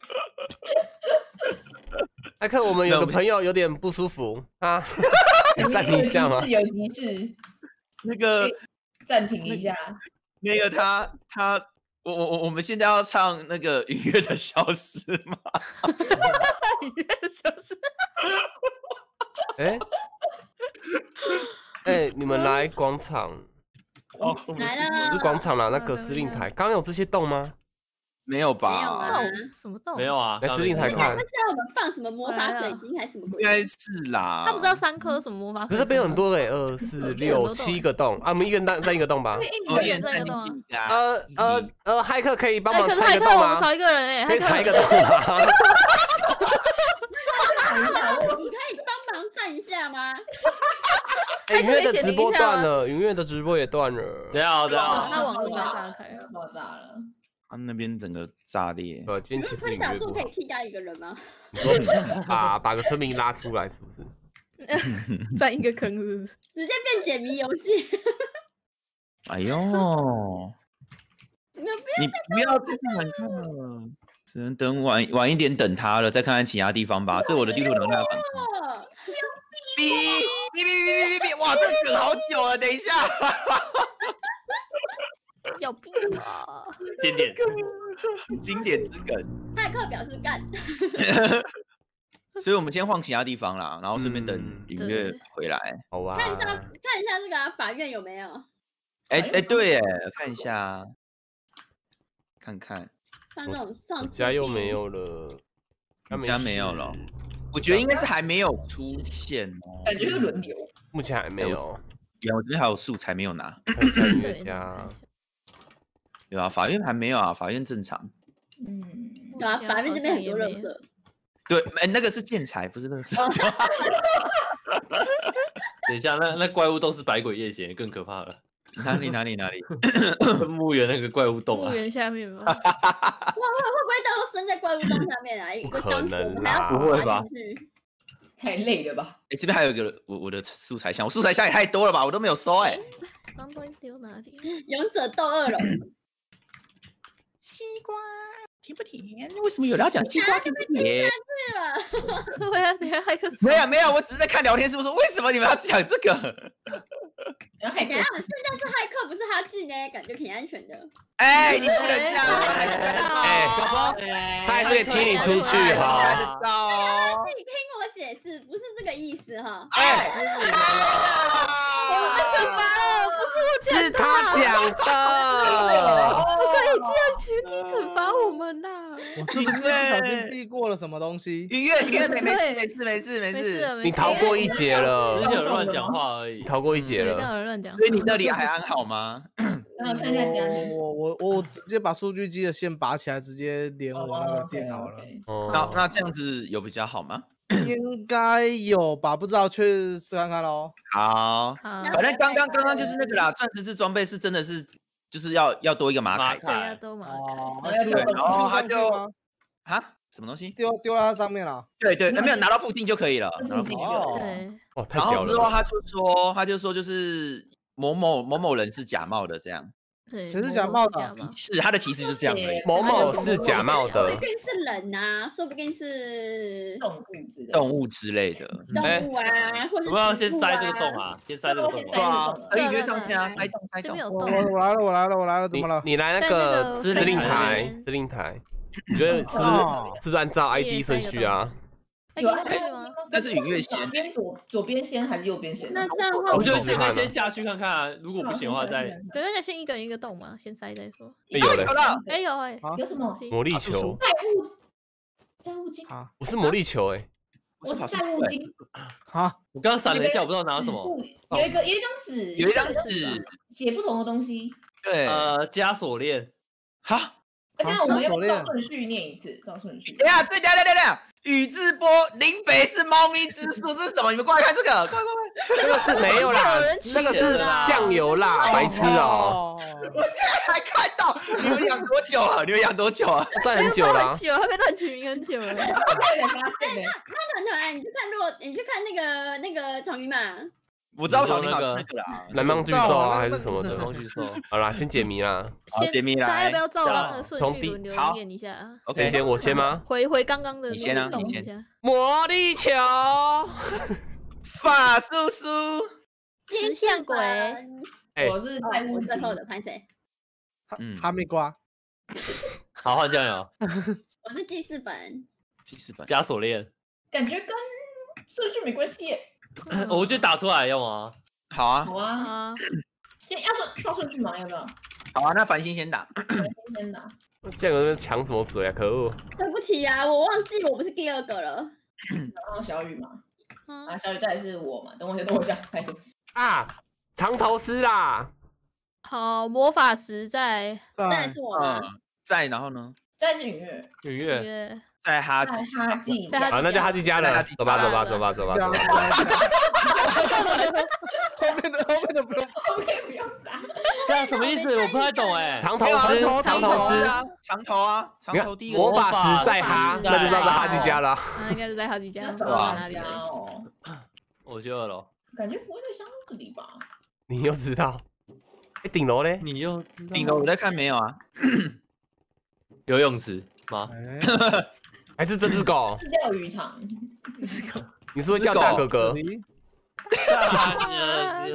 S6: 骇客，我们有个朋友有点不舒服啊，可以暂停一下吗？
S5: 有急事，
S2: 那个
S5: 暂停一下。
S2: 那个他他，我我我我们现在要唱那个愉悦的消失吗？
S1: 愉悦的消失，
S6: 哎哎，你们来广场，
S2: 哦，
S8: 来了
S6: 不是广场啦，那个司令台，刚刚有这些洞吗？
S2: 没有
S8: 没有啊
S2: 吧？
S1: 洞什么洞？
S4: 没有，啊，
S6: 来司令台
S8: 应该
S6: 看
S8: 不，知道我们放什么魔法水晶还是什么鬼？
S2: 应该是啦。
S1: 他不知道三颗什么魔法？
S6: 可是这边有很。多嘞，二四六七个洞啊，我们一个人占占一个洞吧。
S2: 哦，
S1: 一
S2: 演在
S1: 人在一个洞啊
S2: 你啊。
S6: 呃呃呃，骇客可以帮
S1: 哎，
S6: 忙
S1: 可是骇客
S6: 拆一个洞吗？
S1: 我们少一个人哎，骇客
S6: 可以拆一个洞吗？
S8: 你可以帮忙站一下吗？
S6: 哎，云月的直播断了，云月的直播也断了。
S4: 等一下哦，等一下哦，
S1: 他网络应该炸开了。
S5: 爆炸了。
S2: 他那边整个炸裂。
S6: 呃，今天其实
S8: 推
S6: 云月不好
S8: 导柱可以。替代一个人吗？
S6: 你说把把个村民拉出来是不是？
S1: 占一个坑是不是？
S8: 直接变解谜游戏。
S2: 哎呦，
S8: 你们
S2: 你不要这样看了，只能等晚晚一点等他了，再看看其他地方吧。这我的地图能量反
S8: 不要！
S2: 哔哔哔哔哔哔哔，哇！ 哇，这梗好久了，等一下。
S1: 有病啊！
S4: 点点，
S2: 经典之梗。
S8: 骇客表示干。
S2: 所以我们先晃其他地方啦，然后顺便等音乐回来。
S4: 好啊。
S8: 看一下，看一下这个、啊、法院有没有？
S2: 哎哎、欸欸，对耶，看一下，看看。
S8: 像那种上
S6: 我家又没有了，
S2: 你家没有了。我觉得应该是还没有出现哦，
S5: 感觉会轮流。
S6: 目前还没有。
S2: 有，我这边还有素材没有拿。
S6: 在家。
S2: 有啊，法院还没有啊，法院正常。
S8: 嗯，对啊，法院这边很多垃圾。
S2: 对，哎，那个是建材，不是垃圾。
S4: 等一下，那那怪物洞是百鬼夜行，更可怕了。
S2: 哪里哪里哪里？
S4: 墓园那个怪物洞啊。
S1: 墓园下面吗？
S8: 哇，会会不会到时候生在怪物洞下面啊？一个箱子，我们还要
S4: 不会吧？
S5: 太累了吧？
S2: 哎，这边还有一个我我的素材箱，我素材箱也太多了吧，我都没有收哎。
S1: 刚刚丢哪里？
S8: 勇者斗恶龙。
S2: 西瓜甜不甜？为什么有人要讲西瓜甜不甜？
S8: 对
S1: 啊，等下还可
S2: 没有没有，我只是在看聊天室，我说为什么你们要讲这个？
S8: 等下，现在是骇客，不是哈剧呢，感觉挺安全的。
S2: 哎，你不能这样！
S6: 哎，他还是可以踢你出去哈。
S8: 自己听我解释，不是这个意思哈。
S2: 哎，
S1: 我们被惩罚了，不是我讲的，
S6: 是他讲的。
S1: 不可以这样群体惩罚我们啦！
S3: 我是不是不小心避过了什么东西？
S2: 音乐音乐没没事没事没事没事，
S6: 你逃过一劫了，
S4: 只是有乱讲话而已。
S6: 逃过一劫了，
S1: 有人乱讲。
S2: 所以你那里还安好吗？
S3: 我我我我直接把数据机的线拔起来，直接连我那个电脑了。
S2: 那那这样子有比较好吗？
S3: 应该有吧，不知道，去试看看喽。
S2: 好，反正刚刚刚刚就是那个啦，钻石制装备是真的是就是要要多一个马凯，
S1: 对，要多马凯。
S2: 对，然后他就啊什么东西
S3: 丢丢到它上面了？
S2: 对对，没有拿到附近就可以了，拿到附近
S1: 对。
S6: 哦，
S2: 然后之后他就说他就说就是某某某某人是假冒的这样。
S1: 谁
S3: 是假冒的？
S2: 是他的提示就是这样的。
S6: 某某是假冒的，
S8: 说不定是人呐，说不定是
S5: 动物之类的。
S2: 动物之类的。
S8: 动物啊，或者
S4: 我要先塞这个洞啊，先塞这个洞。
S2: 对啊，可以约上天啊，塞洞塞洞。
S3: 我我来了，我来了，我来了，怎么了？
S6: 你来那个司令台，司令台，你觉得是不是是不是按照 I D 顺序啊？
S8: 有啊，
S2: 那是允月先，
S5: 边左左边先还是右边先？
S8: 那这样的话，
S4: 我觉得现在先下去看看啊，如果不行的话再。
S1: 对，那先一个人一个洞嘛，先塞再说。
S6: 有了，
S2: 有了，
S1: 哎有哎，
S5: 有什么？
S6: 魔力球。
S5: 债务，债务金。
S3: 啊，
S6: 我是魔力球哎，
S5: 我是债务金。
S3: 啊，
S4: 我刚刚闪了一下，我不知道拿什么。
S5: 有一个有一张纸，
S2: 有一张纸
S5: 写不同的东西。
S2: 对，
S4: 呃，枷锁链。
S2: 哈。
S5: 那我们要照顺序念一次，照顺序。
S2: 等下，这等下等下，宇智波林北是猫咪之术，这是什么？你们过来看这个，快快快！
S6: 这个是没有啦，这个是酱油啦，白痴哦！
S2: 我现在还看到，你们养多久了？你们养多久啊？
S6: 赚很久了，
S1: 久，他被乱取名很久了。
S8: 那团团，你去看若，你去看那个那个草泥马。
S2: 我知道草泥马那个啦，
S6: 蓝芒巨兽啊，还是什么的
S4: 蓝芒巨兽。
S6: 好啦，先解谜啦。
S2: 好，解谜来。
S1: 大家要不要照刚刚的顺序轮流念一下
S2: ？OK，
S6: 先我先吗？
S1: 回回刚刚的，
S2: 你先啊，你先。
S6: 魔力球，
S2: 法叔叔，
S1: 石像鬼。
S5: 我是债务
S8: 最后的潘谁？
S3: 嗯，哈密瓜。
S4: 好，换酱油。
S8: 我是记事本。
S2: 记事本。
S4: 枷锁链。
S5: 感觉跟顺序没关系。
S4: 我就打出来用啊。
S2: 好啊，
S5: 好啊。先要说照顺序吗？要不要？
S2: 好啊，那繁星先打。
S5: 繁星先打。
S6: 这样在抢什么嘴啊？可恶！
S8: 对不起啊，我忘记我不是第二个了。
S5: 然后小雨嘛，啊，小雨再来是我嘛，等我一下，等我一下，开始。
S6: 啊，长头丝啦。
S1: 好，魔法石在，
S8: 再是我嘛。
S2: 在，然后呢？
S5: 再是允月。
S4: 允月。
S2: 在哈吉，
S5: 哈吉，
S6: 好，那就哈吉家了。走吧，走吧，走吧，走吧，走吧。
S3: 后面的后面的不用，
S5: 后面不用打。
S4: 这样什么意思？我不太懂哎。
S6: 长头丝，长头丝
S2: 啊，长头啊，长头第一个。
S6: 魔法石在哈，那就知道是哈吉家了。
S1: 那应该是在哈吉家，
S5: 走
S1: 到哪里？
S4: 我就二楼。
S5: 感觉不会在箱子里吧？
S6: 你又知道？哎，顶楼嘞？
S4: 你又
S2: 顶楼我在看没有啊？
S4: 游泳池吗？
S6: 还是这只狗？
S5: 是钓鱼场。
S6: 你是会叫大哥哥？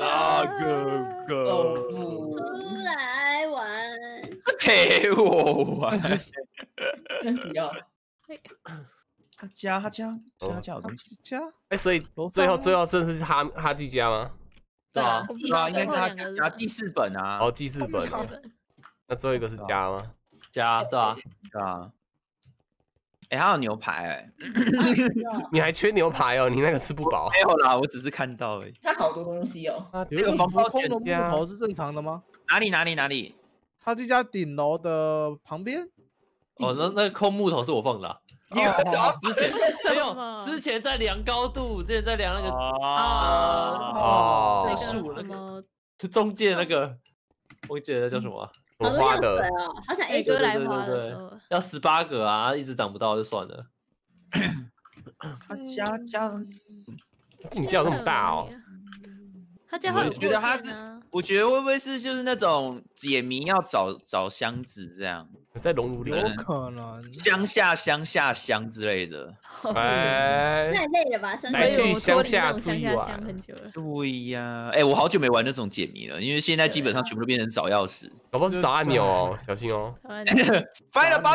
S2: 哥哥，
S8: 出来玩，
S2: 陪我玩。
S5: 真不要。
S2: 他家他家，所以他家有东西。
S3: 家？
S6: 哎，所以最后最后真的是哈哈基家吗？
S2: 对啊，
S1: 对
S2: 对啊，应该是他家第四本啊。
S6: 哦，记事本。那最后一个是家吗？
S4: 家对吧？
S2: 对啊。哎，还有牛排哎。
S6: 你还缺牛排哦？你那个吃不饱。
S2: 没有啦，我只是看到而已。
S5: 它好多东西哦。
S3: 那个防空的木头是正常的吗？
S2: 哪里哪里哪里？
S3: 他这家顶楼的旁边。
S4: 哦，那那个空木头是我放的、啊。
S2: 你为什么
S4: 之前没有？之前在量高度，之前在量那个
S6: 哦，
S1: 那个什么
S4: 中间那个，我记得叫什么、啊？
S8: 好多样水哦，好想 A
S1: 哥来
S4: 对
S1: 花
S4: 对对，要十八个啊，一直长不到就算了。
S2: 他家家，
S6: 你家有那么大哦？
S1: 他家会有，
S2: 我觉得他是，我觉得会不会是就是那种解谜要找找箱子这样？
S6: 在熔炉里，
S3: 有可能
S2: 乡下乡下乡之类的。
S6: 哎，
S8: 太累了吧？
S6: 来去乡下住一晚
S1: 很久了。
S2: 对呀，哎，我好久没玩那种解谜了，因为现在基本上全部都变成找钥匙，
S6: 搞不好是找按钮哦，小心哦。
S2: Find the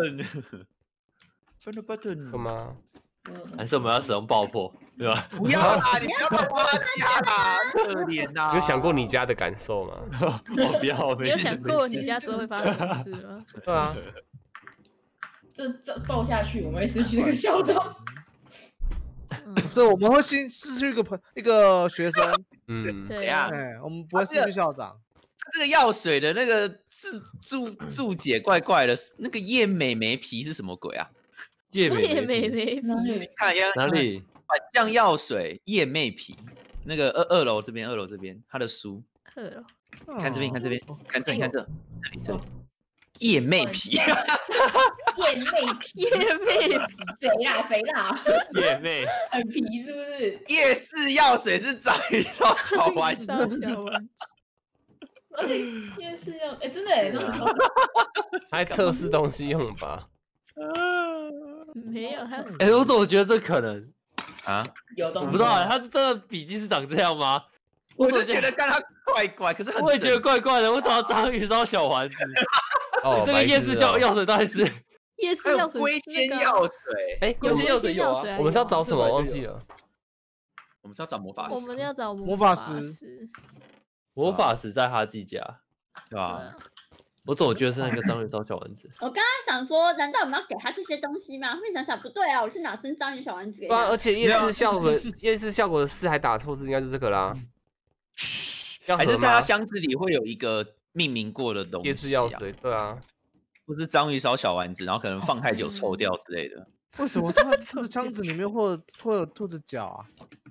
S2: button。Find the button。
S6: 干嘛？
S4: 还是我们要使用爆破，对吧？
S2: 不要啦，你不要爆破他家啦，可怜呐！
S6: 有想过你家的感受吗？
S4: 我不要，
S1: 你有想过你家之后会发生什么事吗？
S6: 对啊，
S5: 这这爆下去，我们会失去那个校长。
S3: 所以我们会失失去一个朋一个学生。
S6: 嗯，
S1: 对
S2: 呀，
S3: 哎，我们不会失去校长。
S2: 这个药水的那个注注注解怪怪的，那个叶美眉皮是什么鬼啊？
S4: 叶
S1: 叶美眉皮，
S2: 看一下
S4: 哪里？
S2: 反酱药水叶妹皮，那个二二楼这边，二楼这边他的书，
S1: 二楼，
S2: 看这边，看这边，看这里，看这，这里这里，叶妹皮，
S5: 叶妹皮，
S1: 叶妹皮，
S5: 谁啦谁啦？
S4: 叶妹，
S5: 很皮是不是？
S2: 夜市药水是找一套小丸子，
S1: 小丸子，
S5: 夜市药，哎，真的哎，
S6: 还测试东西用吧？
S1: 没有，他
S4: 哎，我怎么觉得这可能
S2: 啊？
S5: 有东西，
S4: 我不知道哎，他这个笔记是长这样吗？
S2: 我就觉得跟他怪怪，可是
S4: 我也觉得怪怪的，为什么要章鱼烧小丸子？
S6: 哦，
S4: 这个夜市药药水到底是
S1: 夜市药水
S2: 龟仙药水？
S6: 哎，
S4: 龟仙药水有啊？
S6: 我们是要找什么？忘记了。
S2: 我们是要找魔法师，
S1: 我们要找
S3: 魔法
S1: 师。
S4: 魔法师在哈基家，
S2: 对吧？
S4: 我总觉得是那个章鱼烧小丸子。
S8: 我刚刚想说，难道我们要给他这些东西吗？后面想想不对啊，我是哪生章鱼小丸子给他？
S6: 对啊，而且夜市效果，夜市效果的四还打错字，应该是这个啦。
S2: 还是在他箱子里会有一个命名过的东西、啊，
S6: 夜市药水，对啊，
S2: 不是章鱼烧小丸子，然后可能放太久臭掉之类的。
S3: 为什么他的箱子里面会有会有兔子脚啊？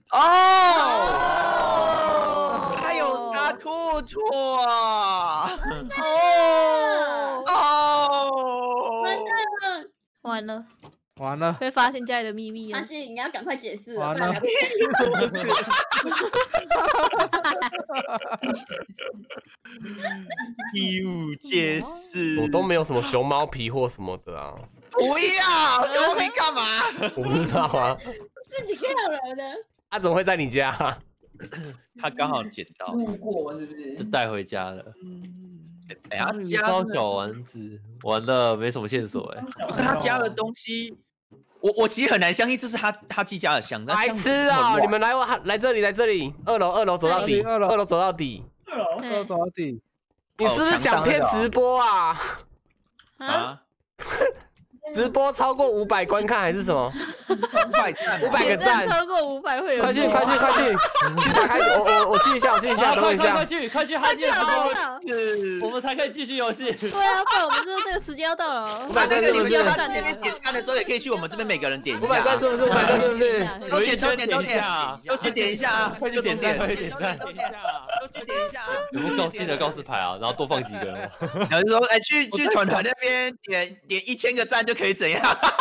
S2: 哦，还有杀兔兔啊！
S1: 哦
S8: 哦，完蛋了，
S1: 完了，
S3: 完了，
S1: 会发现家里的秘密
S8: 阿基，你要赶快解释了，
S3: 完了。
S2: 义务解释，
S6: 我都没有什么熊猫皮或什么的啊。
S2: 不要，熊猫皮干嘛？
S6: 我不知道啊。
S8: 自己看人的。
S6: 他怎么会在你家？
S2: 他刚好捡到，
S5: 路过是不是？
S4: 就带回家了。
S2: 哎，他家
S4: 烧小丸子，完了，没什么线索哎。
S2: 不是他家的东西，我我其实很难相信这是他他自家的箱。
S6: 白痴啊！你们来我来这里，来这里，二楼二楼走到底，二楼二楼走到底，
S5: 二楼
S3: 二楼走到底。
S6: 你是不是想骗直播啊？
S2: 啊？
S6: 直播超过五百观看还是什么？
S2: 五百赞，
S6: 五百个赞，
S1: 超过五百会有。
S6: 快去快去快去！去打开，我我我去一下，我去一下，等我一下。
S4: 快去快去哈基直播，我们才可以继续游戏。
S1: 对啊，不然我们就是那个时间要到了。
S2: 五百赞是不是？你们这边点赞的时候也可以去我们这边每个人点一下。
S6: 五百赞是不是？五百赞是不是？
S2: 都点都点都点，都去点一下啊！
S4: 快去点赞，快去点赞，
S2: 都点都去点一下啊！
S4: 有没有告新的告示牌啊？然后多放几个人。
S2: 然后就说，哎，去去团团那边点点一千个赞就可以怎样？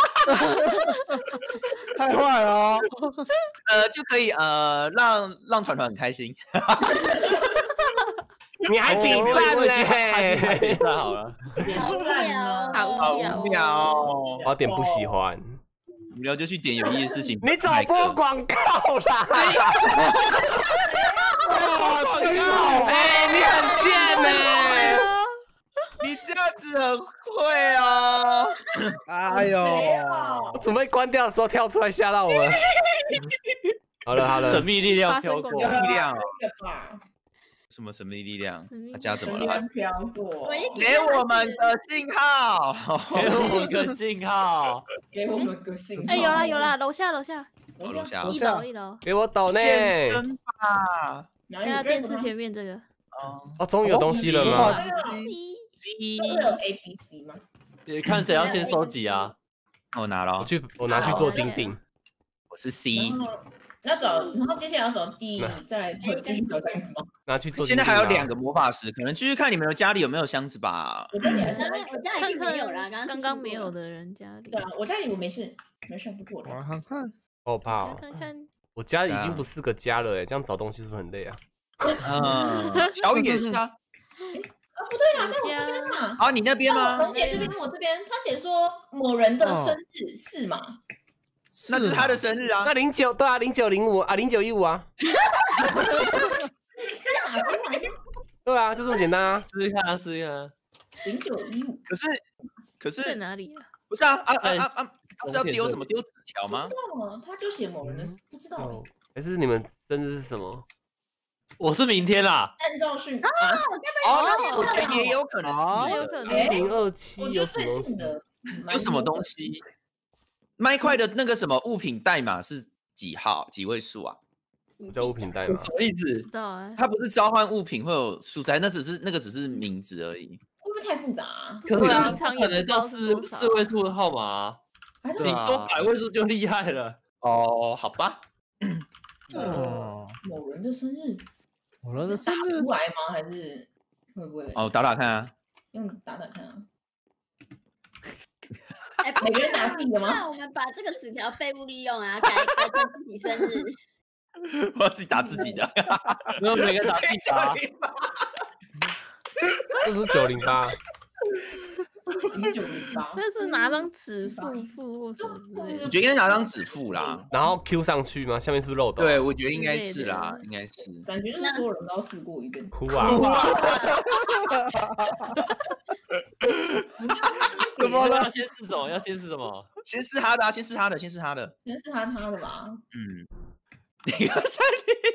S3: 太坏了、哦，
S2: 呃，就可以呃让让团团很开心。
S6: 你还几赞嘞？
S4: 点赞好了，
S8: 好无聊，
S1: 好
S2: 无聊。
S6: 我要点不喜欢，
S2: 无聊就去点有意义的事情。
S6: 你早播广告啦！
S2: 广告。
S6: 关掉的时候跳出来吓到我了。好了好了，
S4: 神秘力量飘过，
S2: 力量哦，
S5: 吧？
S2: 什么神秘力量
S1: 神秘？
S2: 他家怎么
S5: 神
S2: 了？
S5: 秘飘过，
S2: 给我们的信号，
S4: 给我们个信号，
S5: 给我们个信号。
S1: 哎，有啦有啦，楼下楼下，
S2: 我楼下
S1: 一楼一楼，
S6: 给我抖呢。
S2: 健身吧。
S1: 在他电视前面这个。
S6: 哦，终于有东西了吗
S2: ？C
S5: 会有 A B C 吗？
S4: 看谁要先收集啊？
S2: 我拿了，
S6: 我去我拿去做金锭。
S2: 我是 C。
S5: 要找，然后接下来要找 D，再来继续找箱子吗？
S6: 拿去做。
S2: 现在还有两个魔法石，可能继续看你们的家里有没有箱子吧。
S5: 我家里还是
S8: 我家里没有啦，
S1: 刚刚没有的人家里。
S5: 对啊，我家里我没事，没事不过的。
S3: 我看看，
S6: 我怕哦。
S1: 看看，
S6: 我家已经不是个家了哎，这样找东西是不是很累啊？
S2: 嗯，小雨也是啊。
S5: 啊，不对啦，在我这边嘛。
S2: 啊，你那边吗？
S5: 红姐这边，我这边，他写说某人的生日是吗？
S2: 那是他的生日啊。
S6: 那零九对啊，零九零五啊，零九一五啊。对啊，就这么简单啊！
S4: 试试看啊，试试看啊。
S5: 零九一五。
S2: 可是，可是
S1: 在哪里啊？
S2: 不是啊啊啊啊啊！他是要丢什么？丢纸条吗？
S5: 不知道啊，他就写某人的，不知道。
S6: 还是你们生日是什么？
S4: 我是明天啦。
S5: 按照序
S8: 啊，
S2: 哦，我觉得也有可能是，
S1: 有可能。
S6: 一零二七有什么东西？
S2: 有什么东西？麦块的那个什么物品代码是几号？几位数啊？
S6: 叫物品代码？
S4: 什么意思？
S1: 知道哎。
S2: 它不是召唤物品会有数在，那只是那个只是名字而已。
S5: 会不会太复杂啊？
S4: 可是
S1: 平常
S4: 可能到四四位数的号码，顶多百位数就厉害了。
S2: 哦，好吧。
S5: 哦，某人的生日，
S3: 某人的生日
S5: 出来吗？还是会不会？
S2: 哦，打打看啊。
S5: 用打打看啊。
S8: 哎，
S5: 每个人拿自己的吗？
S8: 那我们把这个纸条废物利用啊，改改成自己生日。
S2: 我要自己打自己的，
S4: 没有每个人打自己打。
S6: 这是九零八。
S5: 九零八。
S1: 那是拿张纸付付或什么之类的。
S2: 我觉得应该拿张纸付啦，
S6: 然后 Q 上去吗？下面是不是漏斗？
S2: 对，我觉得应该是啦，应该是。
S5: 感觉就是所有人都要试过一遍。
S6: 哭啊！
S3: 怎么了？
S4: 要先试什么？要先试什么？
S2: 先试他的，先试他的，先试他的。
S5: 先是他他的吧。
S2: 嗯。一二三，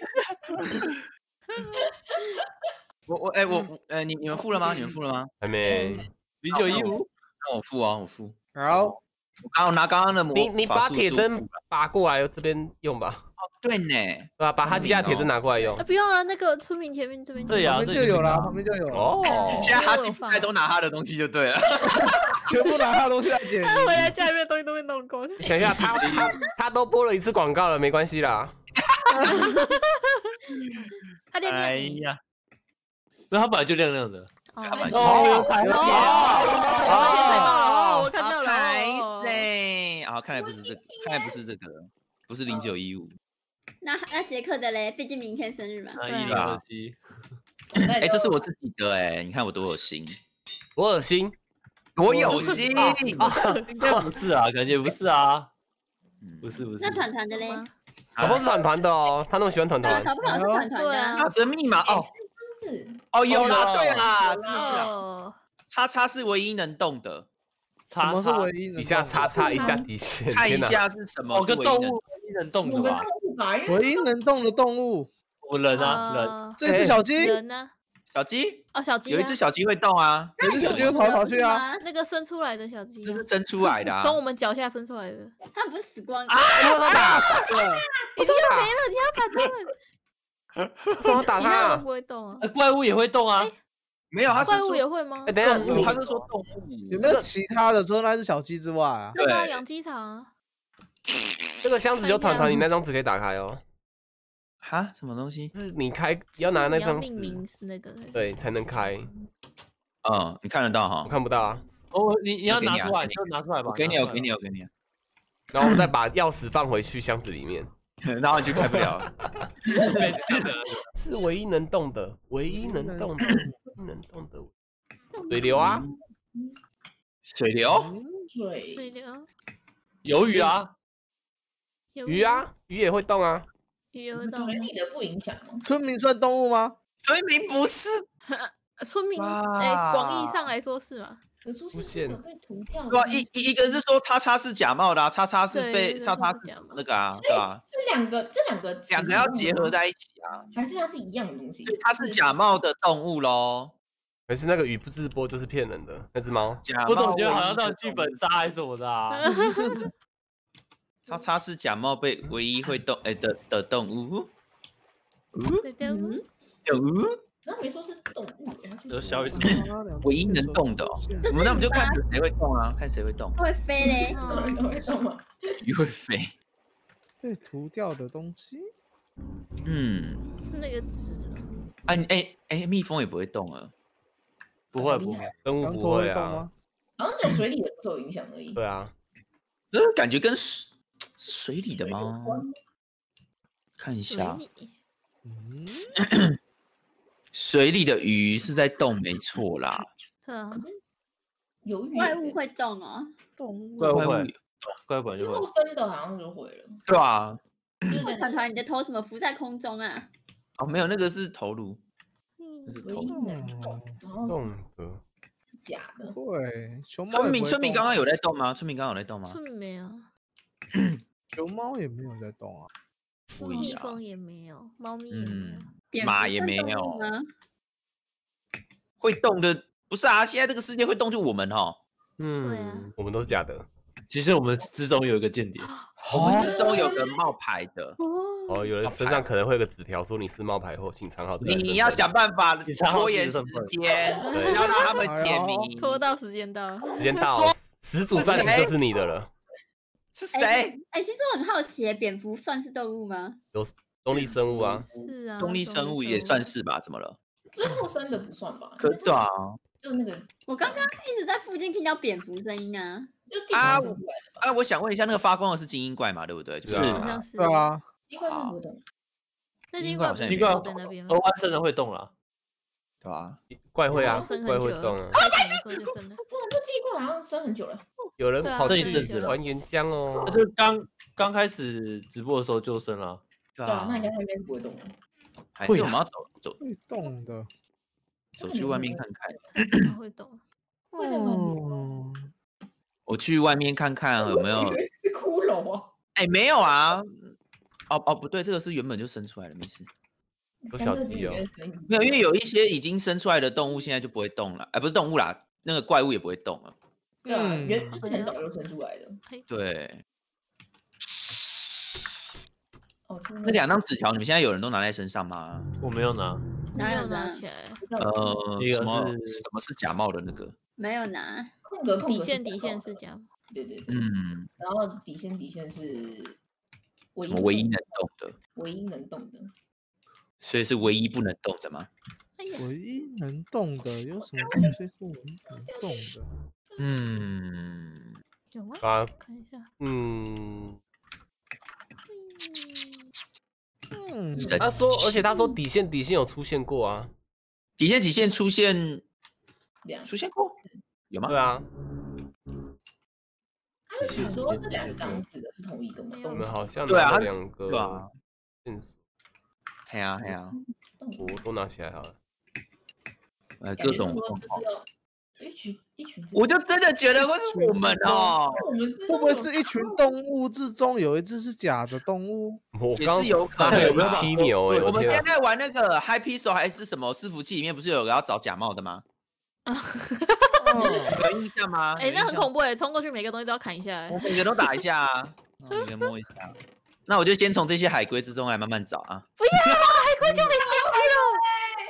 S2: 我我哎我呃你你们付了吗？你们付了吗？
S6: 还没。
S4: 零九一五，
S2: 那我付啊，我付。
S3: 好，
S2: 我刚拿刚刚的魔
S6: 你你把铁针拔过来这边用吧。
S2: 哦，对呢。
S6: 对吧？把他家铁针拿过来用。
S1: 不用啊，那个村民前面这边。
S4: 对呀，
S3: 旁边就有了，旁边就有了。
S6: 哦。
S2: 现在哈基不太都拿他的东西就对了。
S3: 全部拿他的东西来捡。
S1: 他回来家里面东西都被弄光。
S6: 想一下，他他他都播了一次广告了，没关系啦。
S1: 他亮亮。
S2: 哎呀，
S4: 那他本来就亮亮的。
S1: 哦，
S2: 哦，
S1: 哦，我看到了，
S2: 拍谁？啊，看来不是这个，看来不是这个，不是零九一五。
S8: 那那杰克的嘞，毕竟明天生日嘛。
S4: 一零二七。
S2: 哎，这是我自己的哎，你看我多有心。
S6: 我恶心，
S2: 我有心。
S4: 应该不是啊，感觉不是啊。不是不是。
S8: 那团团的嘞？
S6: 搞不好是团团的哦，他那么喜欢团团。
S8: 搞不好是团团的。
S2: 打折密码哦。哦，有啦，对啦，
S1: 哦，
S2: 叉叉是唯一能动的。
S3: 什么是唯一能动的？
S6: 底下叉叉一下底线，
S2: 看一下是什么？
S4: 某个动物唯一能动的吧？
S3: 唯一能动的动物，
S4: 我人啊人。
S3: 这只小鸡。
S1: 人呢？
S2: 小鸡？
S1: 哦，小鸡。
S2: 有一只小鸡会动啊，
S3: 有一只小鸡会跑来跑去啊。
S1: 那个生出来的小鸡，
S2: 就是生出来的，
S1: 从我们脚下生出来的。
S8: 他不是死光了
S6: 啊！
S1: 已经要没了，你要打他们。
S6: 怎么打他？
S1: 都不会动啊。
S4: 怪物也会动啊。
S2: 没有，他
S1: 怪物也会吗？
S6: 哎，等一下，
S2: 他是说动物。
S3: 有没有其他的？除了那只小鸡之外啊？
S1: 那个养鸡场啊。
S6: 这个箱子有团团，你那张纸可以打开哦。
S2: 哈？什么东西？
S6: 是你开要拿那张纸，
S1: 命名是那个
S6: 对才能开。
S2: 嗯，你看得到哈？
S6: 我看不到啊。
S4: 哦，你你要拿出来，你就拿出来吧。
S2: 我给你，我给你，我给你。
S6: 然后我再把钥匙放回去箱子里面。
S2: 然后你就开不了了。
S6: 是唯一能动的，唯一能动的，能动的水流啊，
S2: 水流，
S5: 水
S1: 水流，
S4: 鱿鱼啊，
S6: 鱼啊，鱼也会动啊，
S1: 鱼也会动。
S5: 水里的不影响吗？
S3: 村民算动物吗？
S2: 村民不是，
S1: 村民哎，广义上来说是吗？
S6: 出现
S5: 被涂掉。
S2: 对啊，一一一个是说叉叉是假冒的啊，叉叉是被叉叉是那个啊，对吧？
S5: 这两个这两个
S2: 两个要结合在一起啊，
S5: 还是它是一样的东西？
S2: 它是假冒的动物喽。
S6: 还是那个语不直播就是骗人的那只猫？
S4: 我总觉得好像那种剧本杀还是什么的啊。
S2: 叉叉是假冒被唯一会动哎的的动物。
S1: 嗯，
S2: 动物。
S5: 那没说是动物，
S4: 有小雨什
S2: 么？唯一能动的，我们那我们就看谁会动啊，看谁会动。
S8: 会飞嘞，
S5: 会动吗？
S2: 鱼会飞。
S3: 被涂掉的东西，
S2: 嗯，
S1: 是那个纸。
S2: 哎哎哎，蜜蜂也不会动了。
S4: 不会不会，
S6: 生物不会啊。
S5: 好像只有水里的受影响而已。
S6: 对啊，
S2: 呃，感觉跟水是水里的吗？看一下。
S3: 嗯。
S2: 水里的鱼是在动，没错啦。
S1: 啊，
S5: 有鱼
S8: 怪物会动哦，
S3: 动物
S4: 怪物会，怪物就会。
S5: 之后生的好像就会了。
S2: 对啊。
S8: 团团，你的头怎么浮在空中啊？
S2: 哦，没有，那个是头颅。那是头颅。
S6: 动的。
S5: 假的。
S3: 对，熊猫。
S2: 村民村民刚刚有在动吗？村民刚刚有在动吗？
S1: 村民没有。
S3: 熊猫也没有在动啊。
S1: 蜜蜂也没有，猫咪也没有。
S2: 马也没有，会动的不是啊！现在这个世界会动就我们哦。
S6: 嗯，
S1: 对啊，
S6: 我们都是假的。
S4: 其实我们之中有一个间谍，
S2: 我们之中有个冒牌的。
S6: 哦，有人身上可能会有个纸条说你是冒牌货，请藏好。
S2: 你要想办法拖延时间，要让他们解谜。
S1: 拖到时间到，
S6: 时间到，始祖暂时就是你的了。
S2: 是谁？
S8: 哎，其实我很好奇，蝙蝠算是动物吗？
S6: 有。动力生物啊，
S1: 是啊，
S2: 动力生物也算是吧？怎么了？
S5: 之后生的不算吧？
S2: 可对啊，
S5: 就那个，
S8: 我刚刚一直在附近听到蝙蝠声音啊。
S2: 啊啊！我想问一下，那个发光的是精英怪嘛？对不对？
S6: 就是
S1: 好像是。
S3: 对啊，
S5: 精英怪是不动。
S1: 那精英怪好像
S4: 精英怪
S1: 在那边吗？
S4: 额外生的会动了，
S2: 对吧？
S6: 怪会啊，怪会动啊。
S5: 啊！但是，我这精英怪好像生很久了。
S6: 有人跑去
S4: 阵子
S6: 还原浆哦。
S4: 就是刚刚开始直播的时候就生了。
S5: 对啊，那应该那边是不会动的。
S2: 还是我们要走走
S3: 会动的，
S2: 走去外面看看。
S1: 会动。
S3: 哦，
S2: 我去外面看看有没有。
S5: 是骷髅啊？
S2: 哎，没有啊。哦哦，不对，这个是原本就生出来了，没事。
S6: 有小鸡哦。
S2: 没有，因为有一些已经生出来的动物现在就不会动了，哎，不是动物啦，那个怪物也不会动了。
S5: 对啊，原是很早就生出来的。
S2: 对。
S5: 哦，
S2: 那两张纸条，你们现在有人都拿在身上吗？
S4: 我没有拿，
S1: 没有拿起来。
S2: 呃，什么什么是假冒的那个？
S8: 没有拿。
S5: 空格
S1: 底线底线是假。
S5: 对对对。
S2: 嗯。
S5: 然后底线底线是唯一
S2: 唯一能动的。
S5: 唯一能动的。
S2: 所以是唯一不能动的吗？
S3: 唯一能动的有什么东西是唯一能动的？
S2: 嗯。
S1: 有吗？
S6: 啊，
S1: 看一下。
S6: 嗯。
S3: 嗯，
S6: 他说，而且他说底线底线有出现过啊，
S2: 底线底线出现，出现过，有吗？
S6: 对啊。
S5: 他是只说这两张指的是同一个吗？
S6: 我们好像
S2: 对啊，
S6: 两个，
S2: 对啊，
S6: 线索。
S2: 嘿啊嘿啊，
S6: 我都拿起来好了。
S2: 呃，各种状
S5: 况。一群一群，
S2: 我就真的觉得会是我们哦，
S3: 会不会是一群动物之中有一只是假的动物？
S6: 我
S2: 也是有可能。
S6: 有没有踢牛？哎，
S2: 我们现在玩那个 High Pixel 还是什么伺服器里面，不是有个要找假冒的吗？有印象吗？
S1: 哎，那很恐怖哎，冲过去每个东西都要砍一下，
S2: 我每个都打一下啊，每个摸一下。那我就先从这些海龟之中来慢慢找啊。
S1: 不要，海龟就没气息了。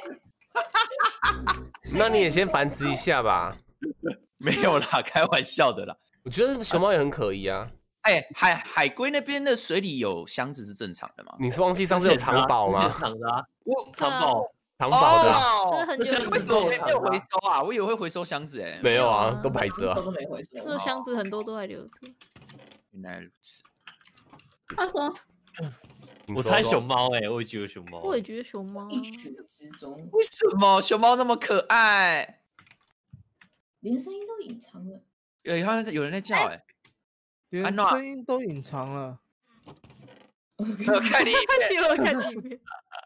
S6: 那你也先繁殖一下吧。
S2: 没有啦，开玩笑的啦。
S6: 我觉得熊猫也很可疑啊。
S2: 哎，海海龟那边的水里有箱子是正常的吗？
S6: 你是忘记上次有藏宝吗？
S4: 藏的啊，
S2: 我
S4: 藏宝，
S6: 藏宝的。
S1: 这个很久以前。
S2: 为什么没有回收啊？我以为会回收箱子哎。
S6: 没有啊，都摆着啊。
S5: 都没回收。
S1: 这个箱子很多都还留着。
S2: 原来如此。
S8: 他说。
S4: 我猜熊猫哎，我也觉得熊猫。
S1: 我也觉得熊猫。
S5: 一群之中，
S2: 为什么熊猫那么可爱？
S5: 连声音都隐藏了。
S2: 有好像有人在叫哎，
S3: 连声音都隐藏了。
S2: 我看你一遍，
S1: 我看你一遍。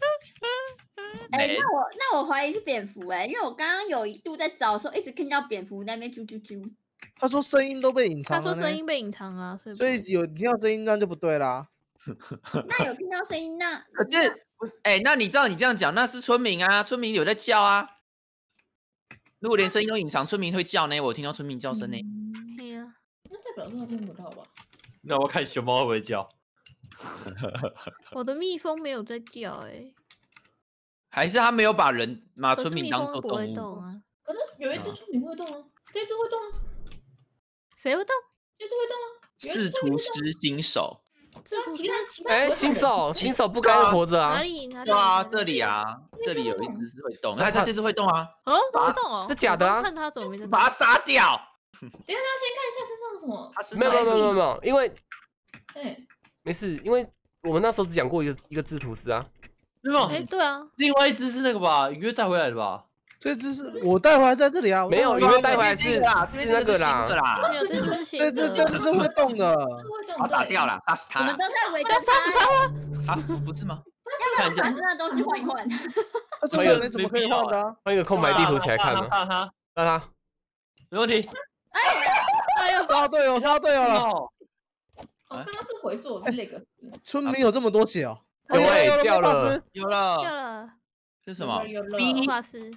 S8: 哎、欸，那我那我怀疑是蝙蝠哎、欸，因为我刚刚有一度在找的时候，一直听到蝙蝠那边啾啾啾。
S3: 他说声音都被隐藏了，
S1: 他说声音被隐藏了，所以
S3: 所以有听到声音那就不对啦。
S8: 那有听到声音那
S2: 可是，哎、欸，那你知道你这样讲那是村民啊，村民有在叫啊。如果连声音都隐藏，村民会叫呢，我听到村民叫声呢。
S1: 对呀，
S5: 那代表说他听不到吧？
S4: 那我看熊猫会不会叫。
S1: 我的蜜蜂没有在叫哎、欸。
S2: 还是他没有把人把村民当做
S1: 动物？不会
S2: 动
S1: 啊。
S5: 可是有一只村民会动啊，这只会动啊。
S1: 谁会动？
S5: 这只会动啊。
S2: 制图师新手。
S1: 制图师？
S6: 哎，新手，新手不该活着啊。
S1: 哪里？哪里？
S2: 对啊，这里啊，这里有一只是会动，那它这只会动啊。
S1: 哦，会动哦。
S6: 这假的啊？
S1: 看它怎么没在动。
S2: 把它杀掉。
S5: 等一下，要先看一下身上有什么。
S6: 没有没有没有没有，因为，
S5: 哎，
S6: 没事，因为我们那时候只讲过一个一个制图师啊。
S4: 没有，
S1: 哎，对啊，
S4: 另外一只是那个吧，鱼带回来的吧？
S3: 这只是我带回来在这里啊，
S6: 没有，鱼带回来是是那个啦，
S1: 没有，这只是新
S3: 的，这这只是会动的，
S2: 把它打掉了，杀死它。
S8: 我们都在围
S1: 要杀死它吗？
S2: 啊，不是吗？
S8: 要不要把身上的东西换一换？
S3: 它身上没什么可以换的啊。
S6: 换一个空白地图起来看嘛。
S4: 杀他，
S6: 杀他，
S4: 没问题。
S1: 哎呦，
S3: 杀队友，杀队友了。
S5: 哦，刚刚是回溯，我是那个。
S3: 村民有这么多血哦。
S6: 有哎，掉了，
S2: 有了，
S1: 掉了。
S2: 是什么
S5: ？B
S1: 法师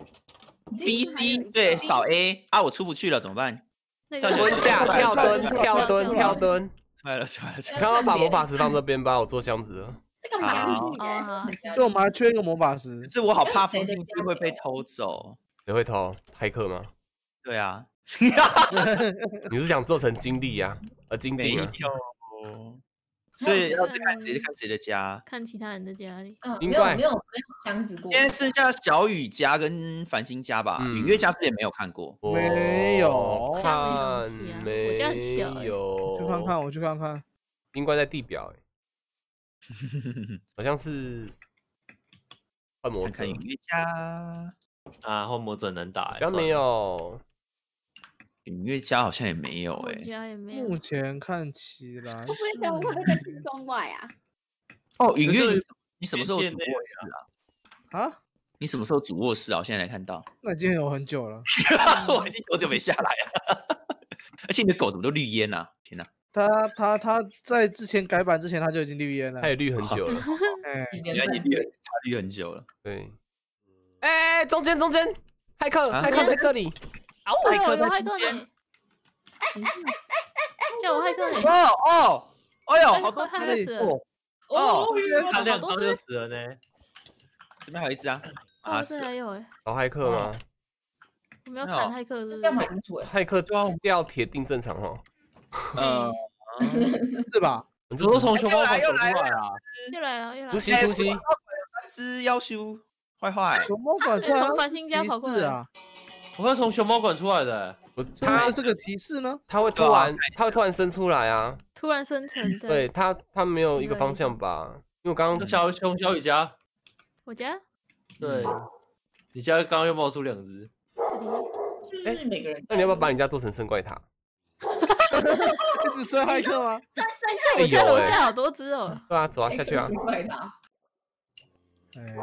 S2: ，B C 对，扫 A 啊，我出不去了，怎么办？
S1: 那个
S6: 蹲下，跳蹲，跳蹲，跳蹲。
S2: 出来了，出来了，出来了。
S6: 刚刚把魔法石放这边吧，我做箱子了。
S8: 这个蛮厉
S1: 害
S8: 的，
S3: 所以我们还缺一个魔法师。
S2: 这我好怕放进去会被偷走。
S6: 谁会偷？骇客吗？
S2: 对啊。
S6: 你是想做成金币呀？呃，金币吗？
S2: 所以要看谁看谁的家，
S1: 看其他人的家里。
S5: 嗯，没有没有没有箱子过。
S2: 现在剩下小雨家跟繁星家吧，允月家是也没有看过。
S3: 没有
S6: 看，没
S1: 我家很小，
S6: 有。
S3: 去看看，我去看看。
S6: 应该在地表，哎，好像是幻魔者。
S2: 看看允月家
S4: 啊，幻魔者能打，
S6: 好像没有。
S2: 允月家好像也没有哎、
S1: 欸，
S3: 目前看起来，
S8: 会不会在会不会在村庄外啊？
S2: 哦，允月，你什么时候主卧室啊？
S3: 啊？
S2: 你什么时候主卧室啊？我现在才看到，
S3: 那已经有很久了，
S2: 我已经多久没下来了？而且你的狗怎么都绿烟啊？天哪！
S3: 他他他在之前改版之前他就已经绿烟了，
S6: 他也绿很久了，
S3: 哎，
S2: 原来你绿，他绿很久了。
S6: 对，哎，中间中间，骇客骇客在这里。
S1: 哦，有有骇客呢！哎哎哎哎哎，叫我骇客呢！
S2: 哦哦，哎呦，好多
S1: 只
S2: 哦
S4: 哦，他两张就死了呢。
S2: 这边还有一只啊！
S1: 啊，这还有哎。
S6: 找骇客吗？
S1: 我们要砍骇客是不是？
S6: 骇客掉铁定正常哦。
S2: 呃，
S3: 是吧？
S6: 你
S4: 都从熊猫馆走出来啊！
S1: 又来了又来了！
S6: 突袭突袭！
S2: 三只要修坏坏。
S3: 熊猫馆
S1: 从繁星家跑过来
S3: 啊！
S4: 我刚从熊猫馆出来的，
S3: 它是个提示呢，
S6: 它会突然，它会突然生出来啊！
S1: 突然生成，
S6: 对它，它没有一个方向吧？因为我刚刚
S4: 小熊小雨家，
S1: 我家，
S4: 对，你家刚刚又冒出两只，
S5: 哎，每个人，
S6: 那你要不要把你家做成生怪塔？
S3: 一直生骇客吗？
S8: 在生
S1: 我家楼下好多只哦。
S6: 对啊，走啊，下去啊！
S3: 哎。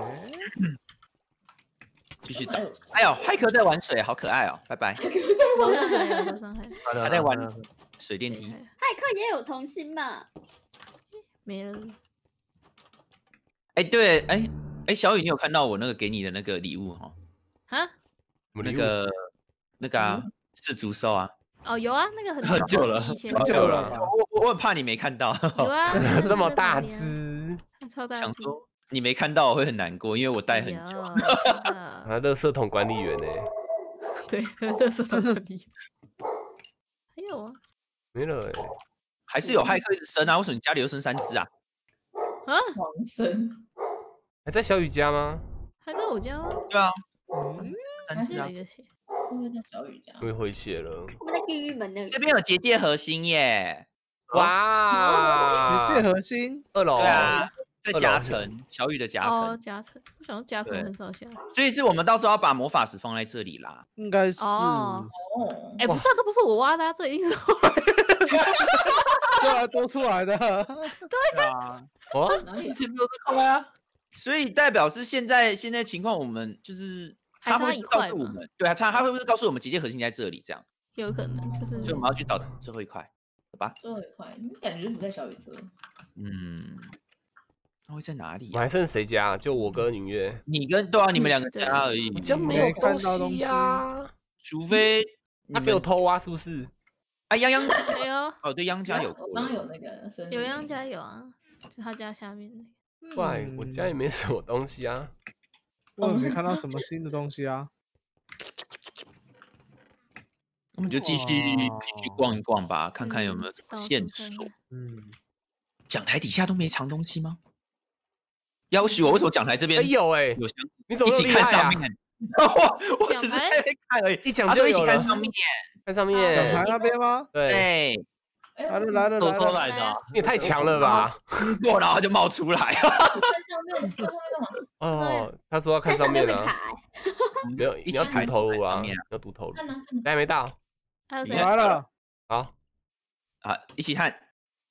S2: 继续找，哎呦，骇客在玩水，好可爱哦！拜拜。
S1: 楼上还有，楼上还有，
S2: 还在玩水电梯。
S8: 骇客也有童心嘛？
S1: 没了。
S2: 哎，对，哎哎，小雨，你有看到我那个给你的那个礼物哈？
S1: 啊？
S2: 那个那个啊，是竹兽啊。
S1: 哦，有啊，那个很
S4: 很久了，
S1: 很
S6: 久了。
S2: 我我很怕你没看到。
S1: 有啊，
S6: 这么大只，
S1: 超大只。
S2: 想说你没看到我会很难过，因为我带很久。
S6: 啊，垃圾桶管理员呢？
S1: 对，垃圾桶管理员。还有啊？
S6: 没了哎，
S2: 还是有骇客一直生啊？为什么你家里又生三只啊？
S1: 啊？
S5: 狂生？
S6: 还在小雨家吗？
S1: 还在我家吗？
S2: 对啊，
S1: 嗯，
S2: 三只啊。
S5: 因为在小雨家，
S6: 因为回血了。
S8: 我们在地狱门那里。
S2: 这边有结界核心耶！
S6: 哇，
S3: 结界核心，
S6: 二楼。
S2: 对啊，在夹层，小雨的夹层。
S1: 哦，夹层。我想说夹层很少下。
S2: 所以是我们到时候要把魔法石放在这里啦。
S3: 应该是。
S1: 哦。哎，不是啊，这不是我挖的啊，这一定是后
S3: 来多出来的。
S1: 对啊。
S6: 哦，
S4: 以前没有这块啊。
S2: 所以代表是现在现在情况，我们就是他会告诉我们，对啊，他他会不会告诉我们结界核心在这里这样？
S1: 有可能就是，
S2: 所以我们要去找最后一块，好吧？
S5: 最后一块，感觉不在小宇宙。
S2: 嗯，那会在哪里？
S6: 我还剩谁家？就我跟云月，
S2: 你跟对啊，你们两个家而已。
S6: 你家没有东西呀？
S2: 除非
S6: 他给我偷啊，是不是？
S2: 啊，央央
S1: 没有。
S2: 哦，对，央家有，
S5: 刚刚有那个，
S1: 有央家有啊，就他家下面那
S6: 个。怪，我家也没什么东西啊。
S3: 我也没看到什么新的东西啊。
S2: 我们就继续继续逛一逛吧，看看有没有什么线索。嗯，讲台底下都没藏东西吗？要许我为什么讲台这边
S6: 有哎，
S2: 有箱子？
S6: 你怎么
S2: 一起看上面？我我只是在那边看而已。
S6: 一讲就
S2: 一起看上面，
S6: 看上面。
S3: 讲台那边吗？
S6: 对。
S3: 来了来了
S4: 走出来
S6: 的，你也太强了吧！
S2: 过然后就冒出来。
S5: 看上面，看上面干嘛？
S6: 哦，他说要看上面啊。没有，你要读头颅啊，要读头颅。还没到，
S1: 还有谁
S3: 来了？
S6: 好，
S2: 啊，一起看。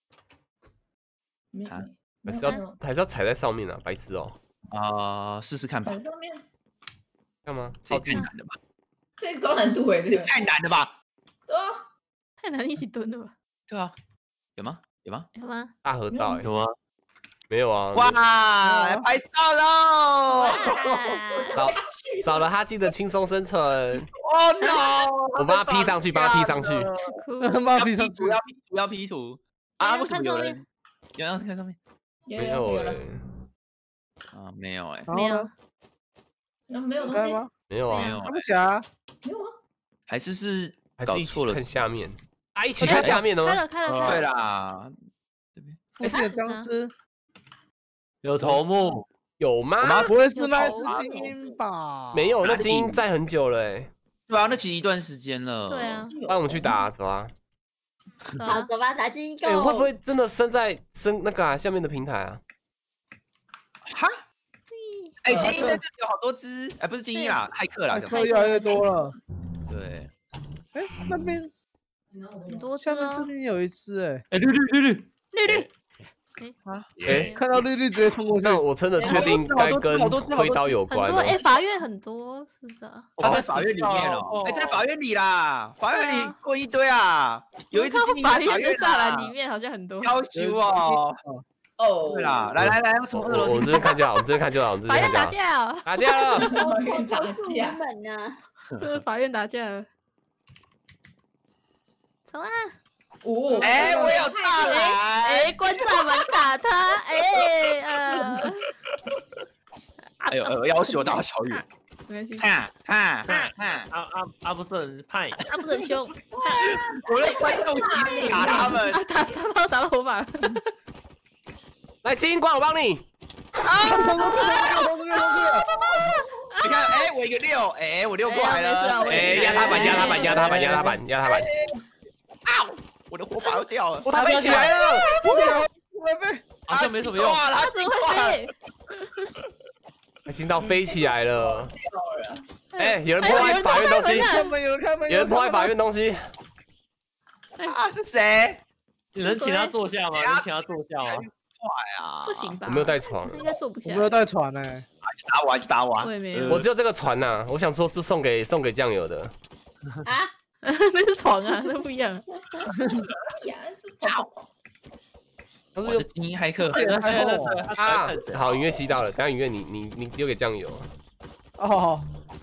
S6: 啊，还是要还是要踩在上面啊，白痴哦。
S2: 啊，试试看吧。
S5: 上面
S6: 干嘛？
S2: 这太难了吧？
S5: 这高难度哎，这个
S2: 太难了吧？
S5: 对啊，
S1: 太难一起蹲了吧？
S2: 对啊，有吗？有吗？
S1: 有吗？
S6: 大合照
S4: 有吗？
S6: 没有啊！
S2: 哇，拍照喽！
S6: 少少了他记得轻松生存。
S2: 哦 no！
S6: 我帮他 P 上去，帮他 P 上去，
S3: 帮他 P 上去，
S2: 要 P 图，要 P 图啊！为什么有人？有人看上面？
S6: 没有哎。
S2: 啊，没有哎，
S1: 没有。
S5: 那没有东西
S3: 吗？
S6: 没有啊，
S2: 没有。
S3: 看不起啊？
S5: 没有啊？
S2: 还是是
S6: 还
S2: 搞错了？
S6: 看下面。啊！一起看下面的吗？
S1: 开了，开了，开了。
S2: 对啦，这边
S3: 附近的僵尸
S4: 有头目，
S6: 有吗？
S3: 不会是那只精英吧？
S6: 没有，那精英在很久了哎。
S2: 对啊，那其实一段时间了。
S1: 对啊，
S6: 帮我们去打，走啊！
S8: 好，走吧，打精英。
S6: 哎，会不会真的生在生那个下面的平台啊？
S2: 哈？哎，精英在这里有好多只，哎，不是精英啦，骇客啦，
S3: 骇客越来越多了。
S2: 对，
S3: 哎，那边。
S1: 很多
S3: 下面这边有一只哎，
S4: 哎绿绿绿绿
S1: 绿绿，
S6: 哎
S3: 啊
S6: 哎，
S3: 看到绿绿直接冲过去。
S6: 那我真的确定该跟挥刀有关。
S1: 很多哎，法院很多，是不是啊？
S2: 他在法院里面哦，哎，在法院里啦，法院里混一堆啊，有一只精英在法院
S1: 的栅栏里面好像很多。
S2: 要求哦，哦，对啦，来来来，从二楼。
S6: 我这边看就好，我这边看就好，我这边看就好。
S1: 法院打架，
S6: 打架了！
S8: 我我打架们呢？
S1: 这是法院打架。走啊！
S5: 哦，
S2: 哎，我有栅栏，
S1: 哎，关栅门打他，哎呃，
S2: 哎呦，我要求打小雨，
S1: 没关系，
S2: 哈哈哈哈，
S4: 阿阿阿不是很派，
S1: 他不是很凶，
S2: 我在观众席打他们，
S1: 打打到打到火把了，
S6: 来精英关，我帮你。
S3: 啊！冲冲冲冲冲冲冲！
S2: 你看，哎，我一个六，哎，我六过来了，
S6: 哎，压他板，压他板，压他板，压他板，压他板。
S2: 啊！我的火把要掉了，
S6: 他飞起来了，
S3: 我飞，
S4: 好像没什么用，
S1: 他怎么会飞？
S6: 他听到飞起来了。哎，有人破坏法院东西，
S3: 有人开门，
S6: 有人破坏法院东西。
S2: 啊，是谁？
S4: 你能请他坐下吗？能请他坐下吗？
S2: 快啊！
S1: 不行吧？
S6: 我没有带床，
S1: 应该坐不下。
S3: 我没有带船呢，
S2: 打我，打我！
S1: 我也没有，
S6: 我只有这个船呐。我想说，是送给送给酱油的。
S8: 啊？
S1: 那是床啊，那不一样。
S2: 我的精英骇客
S6: 啊！好，音乐吸到了，等下音乐你你你丢给酱油。
S3: 哦，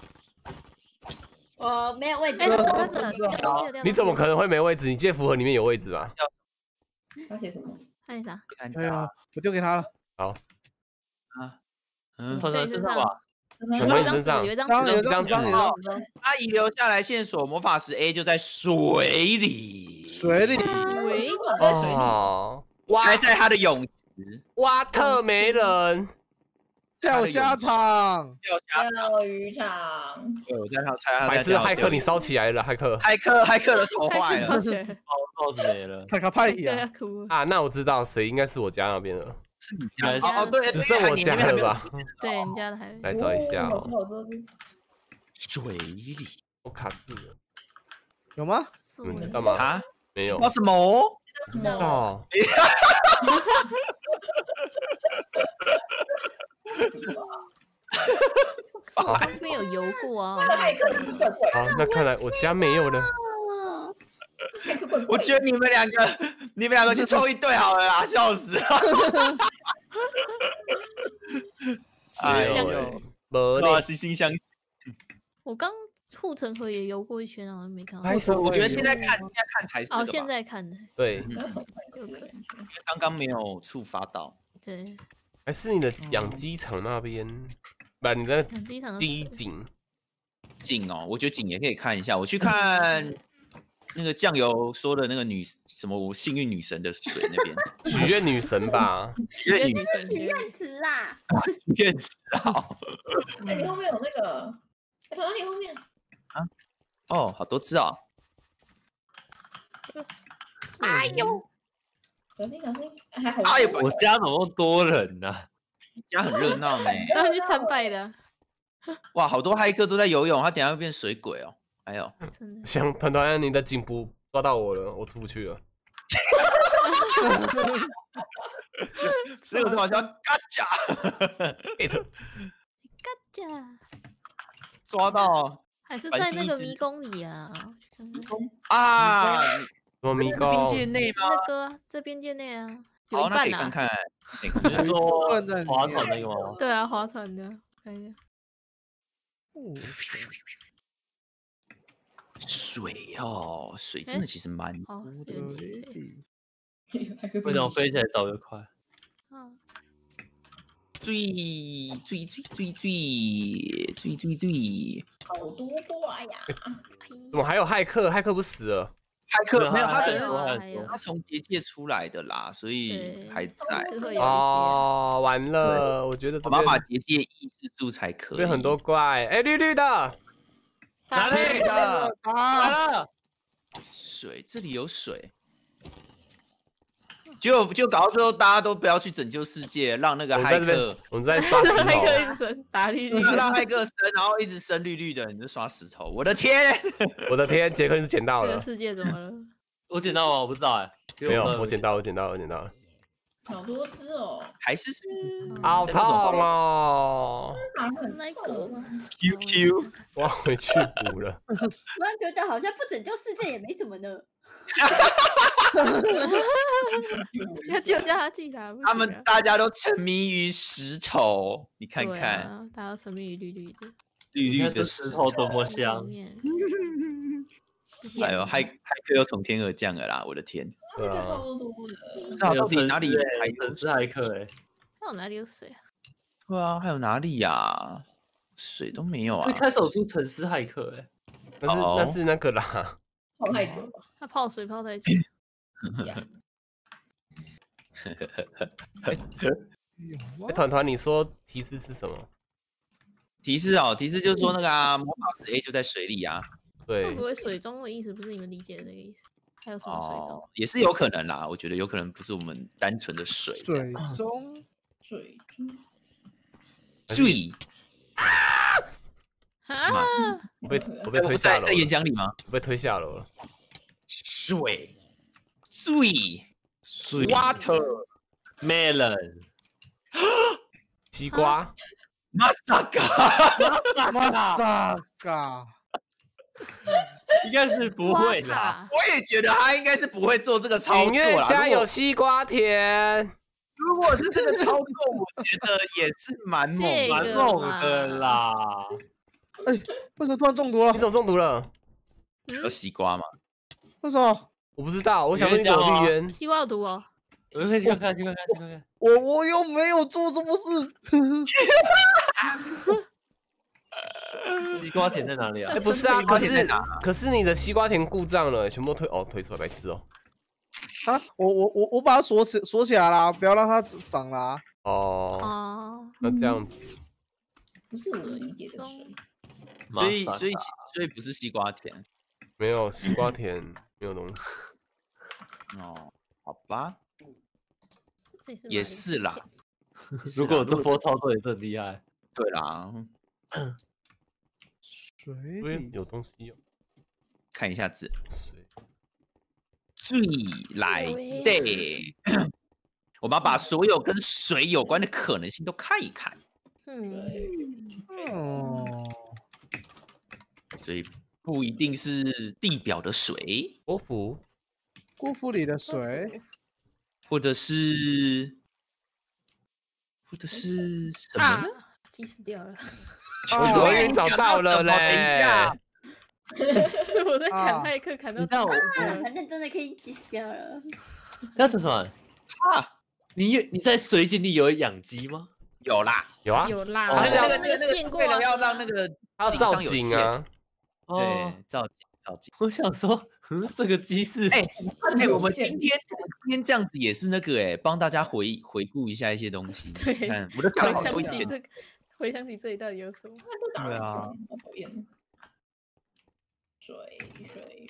S8: 我没有位置。
S1: 哎，他是他是，
S6: 你怎么可能会没位置？你借符盒里面有位置吧？
S5: 要写什么？
S1: 看啥？
S3: 哎呀，我丢给他了。
S6: 好。
S2: 啊，嗯，
S4: 放在身上吧。
S6: 有没有身上？
S1: 有一张纸，
S6: 有一张纸。
S2: 他遗留下来线索，魔法石 A 就在水里。
S3: 水里。
S1: 水里。
S6: 哦。
S2: 才在他的泳池。
S6: 挖特没人。
S3: 钓虾场。
S5: 钓鱼场。
S2: 对，我在他猜他。
S6: 白痴骇客，你烧起来了，骇客。
S2: 骇客，骇客的头坏了。
S4: 帽帽子没了。
S3: 太可怕了。
S6: 啊，那我知道，水应该是我家那边了。
S2: 是你家哦哦对，
S6: 只剩我家了吧？
S1: 对，你家的还
S6: 来找一下哦。
S2: 水里，
S6: 我卡住了。
S3: 有吗？
S6: 你在干嘛？
S2: 啊？
S6: 没有。
S2: 那什么？
S6: 哦。
S1: 是我在这边有游过啊。
S6: 好，那看来我家没有了。
S2: 我觉得你们两个，你们两个去凑一对好了啦，笑死了。
S6: 哎呦，没
S2: 哇，惺惺相惜。
S1: 我刚护城河也游过一圈，好像没看到。
S2: 我觉得现在看，现在看才是
S1: 哦，现在看的。
S6: 对，
S2: 因为刚刚没有触发到。
S1: 对，
S6: 还是你的养鸡场那边，不，你的
S1: 养鸡场
S6: 第一井
S2: 井哦，我觉得井也可以看一下。我去看那个酱油说的那个女什么幸运女神的水那边，
S6: 许愿女神吧？
S2: 许愿女
S8: 神，许愿池啦，
S2: 许愿池啊！
S5: 哎，你后面有那个，哎，团团你后面
S2: 啊？哦，好多只哦！
S1: 哎呦，
S5: 小心小心，还好。
S2: 哎呦，
S4: 我家怎么那么多人呢？
S2: 你家很热闹呢。
S1: 然后去参拜的。
S2: 哇，好多骇客都在游泳，他等下会变水鬼哦。哎呦，
S6: 想团团，你的颈部抓到我了，我出不去了。
S2: 所以我好像嘎
S6: 嚓，
S1: 嘎嚓，
S2: 抓到，
S1: 还是在那个迷宫里啊？
S2: 迷宫啊？
S6: 什么迷宫？
S2: 边界内吗？
S1: 那个这边界内啊，有
S2: 好，
S1: 一半
S2: 那可以看看。
S4: 你是说划船那个吗？
S1: 对啊，划船的，看一下。
S2: 水哦，水真的其实蛮
S1: 好，是有机
S4: 会。为什么飞起来走得快？
S1: 嗯，
S2: 最最最最最最最最，
S5: 好多怪呀！
S6: 怎么还有骇客？骇客不死了？
S2: 骇客没有，他可能
S1: 是
S2: 他从结界出来的啦，所以还在。
S6: 哦，完了，我觉得
S2: 我们要把结界抑制住才可以。
S6: 有很多怪，哎，绿绿的，
S2: 哪里的？
S6: 来了，
S2: 水，这里有水。就就搞到最后，大家都不要去拯救世界，让那个骇客，
S6: 我们在刷石头，
S1: 骇客一直升，打绿绿，
S2: 让骇客升，然后一直升绿绿的，你就刷石头。我的天，
S6: 我的天，杰克是捡到了。
S1: 这个世界怎么了？
S4: 我捡到吗？我不知道哎。
S6: 没有，我捡到，我捡到，我捡到了。
S5: 好多只哦，
S2: 还是是
S6: 好痛哦！
S1: 是那个吗
S2: ？Q Q，
S6: 我要回去补了。
S8: 突然觉得好像不拯救世界也没什么呢。
S1: 要救叫他进来。
S2: 他们大家都沉迷于石头，你看看，
S1: 啊、大家都沉迷于绿绿的，
S2: 绿绿的石
S4: 头多么香！
S2: 哎呦，骇骇客又从天而降了啦！我的天，
S6: 对啊，
S5: 超多的，
S2: 不知道到底哪里
S4: 还有是骇客哎？
S1: 还有哪里有水啊？
S2: 对啊，还有哪里呀？水都没有啊！
S4: 最开始有出城市骇客哎，
S6: 那是那是那个啦。
S5: 泡太久吧？
S1: 他泡水泡太久。
S6: 哎，团团，你说提示是什么？
S2: 提示哦，提示就是说那个啊，魔法石 A 就在水里啊。
S6: 对。
S1: 会不会水中的意思不是你们理解的那个意思？还有什么水中？
S2: 哦、也是有可能啦，我觉得有可能不是我们单纯的水。
S3: 水中，
S5: 水中，
S2: 水
S1: 啊！
S6: 我被我被推下楼，
S2: 在演讲里吗？
S6: 我被推下楼了。
S2: 水，水，水 ，water，
S4: melon，
S6: 西瓜，
S2: 马萨嘎，
S3: 马萨嘎，
S4: 应该是不会啦。
S2: 我也觉得他应该是不会做这个操作啦。
S6: 家有西瓜田。
S2: 如果是这个操作，我觉得也是蛮猛、
S4: 蛮猛的啦。
S3: 哎，为什么突然中毒了？
S6: 你怎么中毒了？
S2: 有西瓜吗？
S3: 为什么？
S6: 我不知道，我想问你怎么绿渊。
S1: 西瓜有毒哦。
S4: 我可以去看看，去看看，去看看。
S3: 我我又没有做什么事。
S4: 西瓜田在哪里啊？
S6: 哎，不是啊，可是可是你的西瓜田故障了，全部推哦推出来白痴哦。
S3: 啊，我我我我把它锁起锁起来啦，不要让它长啦。
S6: 哦
S1: 哦，
S6: 那这样子。
S5: 不是我理解的水。
S2: 所以所以所以不是西瓜田。
S6: 没有西瓜田，没有东西。
S2: 哦，好吧，
S1: 是
S2: 也是啦。
S4: 如果这波操作也是很厉害。
S2: 对啦。
S3: 水
S6: 里有东西哦。
S2: 看一下字。水来的，我们要把所有跟水有关的可能性都看一看。
S1: 嗯，
S3: 哦，
S2: 所以不一定是地表的水，
S6: 国服，
S3: 辜负里的水，
S2: 或者是，或者是什么呢？
S1: 鸡死掉了。
S6: 我也找到了嘞。
S2: 等一下，
S1: 是我在砍骇客，砍到
S4: 你知道我
S8: 啊，反正真的可以 diss 掉了。
S4: 那怎么？
S2: 啊，
S4: 你有你在水井里有养鸡吗？
S2: 有啦，
S6: 有啊，
S1: 有啦，
S4: 哦
S2: 那个那个
S1: 那个线过
S2: 为了要让那个
S6: 它要造
S2: 井上有
S6: 景啊。
S4: 哦，
S2: 对，造景造景。
S4: 我想说，嗯，这个鸡是
S2: 哎哎，我们今天今天这样子也是那个哎，帮大家回回顾一下一些东西。
S1: 对
S2: 你看我都讲
S1: 回
S2: 好多一点。
S1: 想起这个，回想起这里到底有什么？
S2: 对啊，
S5: 好讨厌。水水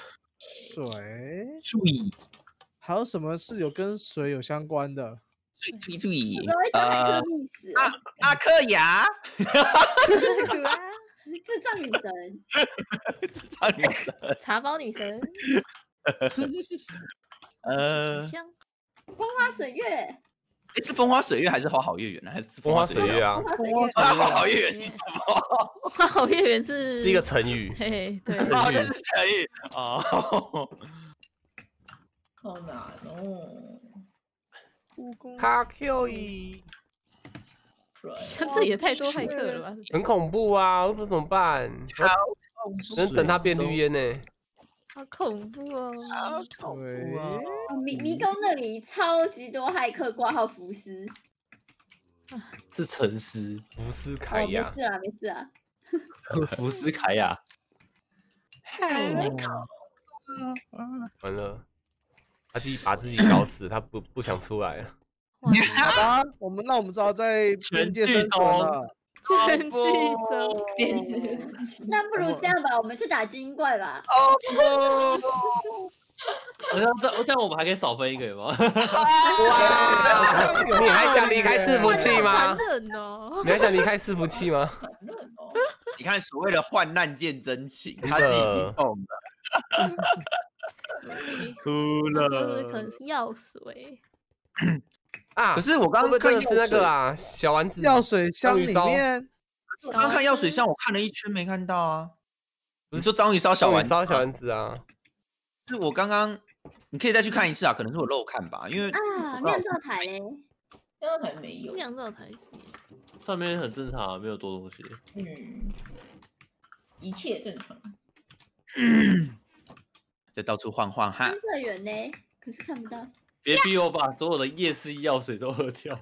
S3: 水，
S2: 注意
S3: 还有什么是有跟水有相关的？
S2: 注意注意注意
S8: 我会当海
S2: 呃
S8: 克，历史，
S2: 阿阿克雅，
S1: 这个啊，
S8: 智障女神，
S2: 智障女神，
S1: 茶包女神，
S2: 呃，
S1: 香
S8: 风花水月，
S2: 哎，是风花水月还是花好月圆呢？还是
S6: 风花水月啊
S8: 风，花水月，
S2: 啊，花好月圆是什么？
S1: 花好月圆是
S6: 是一个成语。
S1: 嘿嘿，对，
S2: 哦，这是成语哦。
S5: 好难哦。
S6: 卡 Q 一，
S5: 水
S1: 像这也太多骇客了吧？
S6: 很恐怖啊！我不知道怎么办，只能等它变绿烟呢。
S1: 好恐怖哦！
S3: 水，
S8: 哦迷迷宫那里超级多骇客挂号福斯，
S4: 是沉思，
S6: 福斯
S8: 哦，
S6: 凯亚，
S8: 没事啊，没事啊，
S4: 福斯凯亚，
S6: 完了，他自己把自己搞死，他不不想出来了。
S1: 哇
S3: 好吧，我们那我们知道在边界生存了。
S1: 全剧终，
S5: 编辑，
S8: 那不如这样吧，我们去打精英怪吧。
S2: 哦，
S4: 我这样这这样我们还可以少分一个有吗？
S6: 哇！你还想离开伺服器
S1: 好
S6: 吗
S1: 残？忍哦！
S6: 你还想离开伺服器吗？
S2: 你看所谓的患难见真情，
S6: 真的
S2: 他自己已经动了，
S1: 水，
S2: 哭
S1: 那时候是不是可能是药水？
S6: 啊！
S2: 可是我刚
S6: 会不
S2: 刚看
S6: 会真的是那个啊？小丸子
S3: 药水箱里面，
S2: 我刚看药水箱，我看了一圈没看到啊。你说章鱼烧小
S6: 小
S2: 丸子吗，
S6: 丸烧小丸子啊？
S2: 是我刚刚，你可以再去看一次啊，可能是我漏看吧，因为
S8: 啊，酿造台嘞，
S5: 刚刚还没有。
S1: 酿造台是
S4: 上面很正常啊，没有多东西。
S5: 嗯，一切正常。
S2: 在到处晃晃哈
S8: 金。色园呢，可是看不到。
S4: 别逼我把所有的夜市药水都喝掉。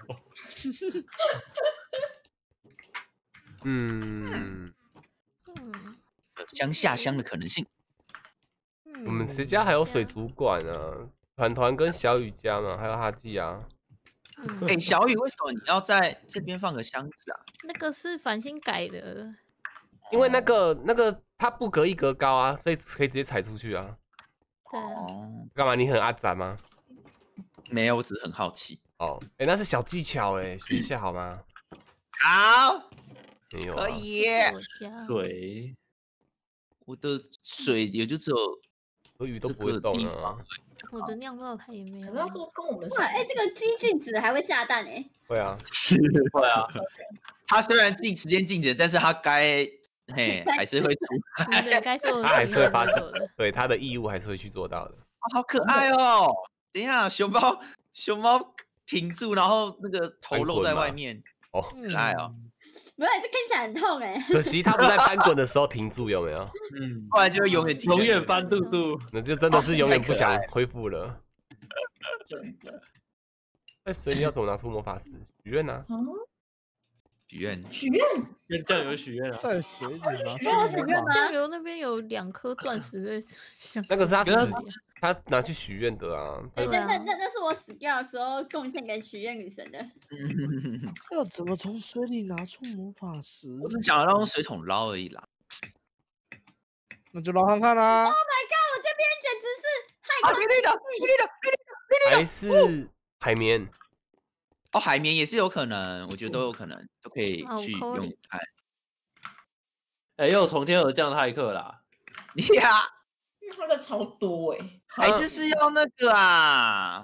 S6: 嗯，
S1: 嗯，
S2: 乡下乡的可能性。
S6: 我们谁家还有水族馆啊？团团跟小雨家嘛，还有哈记啊。
S1: 嗯
S2: 哎、小雨，为什么你要在这边放个箱子啊？
S1: 那个是繁星改的，
S6: 因为那个那个它不隔一格高啊，所以可以直接踩出去啊。
S1: 对啊，
S2: 哦，
S6: 干嘛？你很阿展吗？
S2: 没有，我只是很好奇。
S6: 哦，哎、那是小技巧哎，学一下好吗？
S2: 好，
S6: 没有、啊，
S2: 可以。
S1: 我家
S4: 对，
S2: 我的水也就只有
S6: 和鱼都
S2: 这
S6: 不会动
S2: 个地
S6: 啊
S2: 方。。
S1: 我的酿造台也没有
S5: 可是。他说跟我们
S8: 哇，哎，这个鸡禁止还会下蛋哎，
S6: 会啊，
S2: 对啊，他虽然禁时间禁止，但是他该嘿还是会出。
S1: 你的该做的
S6: 他还
S1: 事
S6: 是会发现
S1: 情做的。
S6: 对他的义务还是会去做到的。
S2: 哦好可爱哦！等一下，熊猫熊猫挺住，然后那个头露在外面，
S6: 哦，
S2: 可爱哦。
S8: 不是，这听起来很痛哎。
S6: 可惜他不在翻滚的时候停住，有没有？
S2: 嗯，不然就会永远挺
S4: 永远翻肚肚。
S6: 那就真的是永远不想
S2: 太可爱
S6: 恢复了。
S5: 真的
S6: 在水里要怎么拿出魔法石？许愿啊！
S5: 啊，
S2: 许愿。
S5: 许愿
S4: 跟酱油许愿啊，
S3: 在水里拿出
S8: 需要许愿吗？
S1: 酱油那边有两颗钻石在箱子
S6: 那个是他
S1: 里面
S6: 死他拿去许愿的啊。
S8: 哎，
S1: 对啊
S8: 那那那那是我死掉的时候贡献给许愿女神的。
S3: 要怎么从水里拿出魔法石？
S2: 我只想要用水桶捞而已啦。
S3: 那就捞看看啦。
S8: Oh my god！我这边简直是
S2: 啊，
S8: 太
S2: 绿绿的，绿绿的，绿绿的。
S6: 还是海绵？
S2: 哦，海绵也是有可能，我觉得都有可能，都可以
S1: 好
S2: 去用
S1: 抠脸
S2: 看。
S4: 哎，又有从天而降的骇客啦。
S2: 呀，
S5: 因为它的超多哎，
S2: 还是是要那个啊，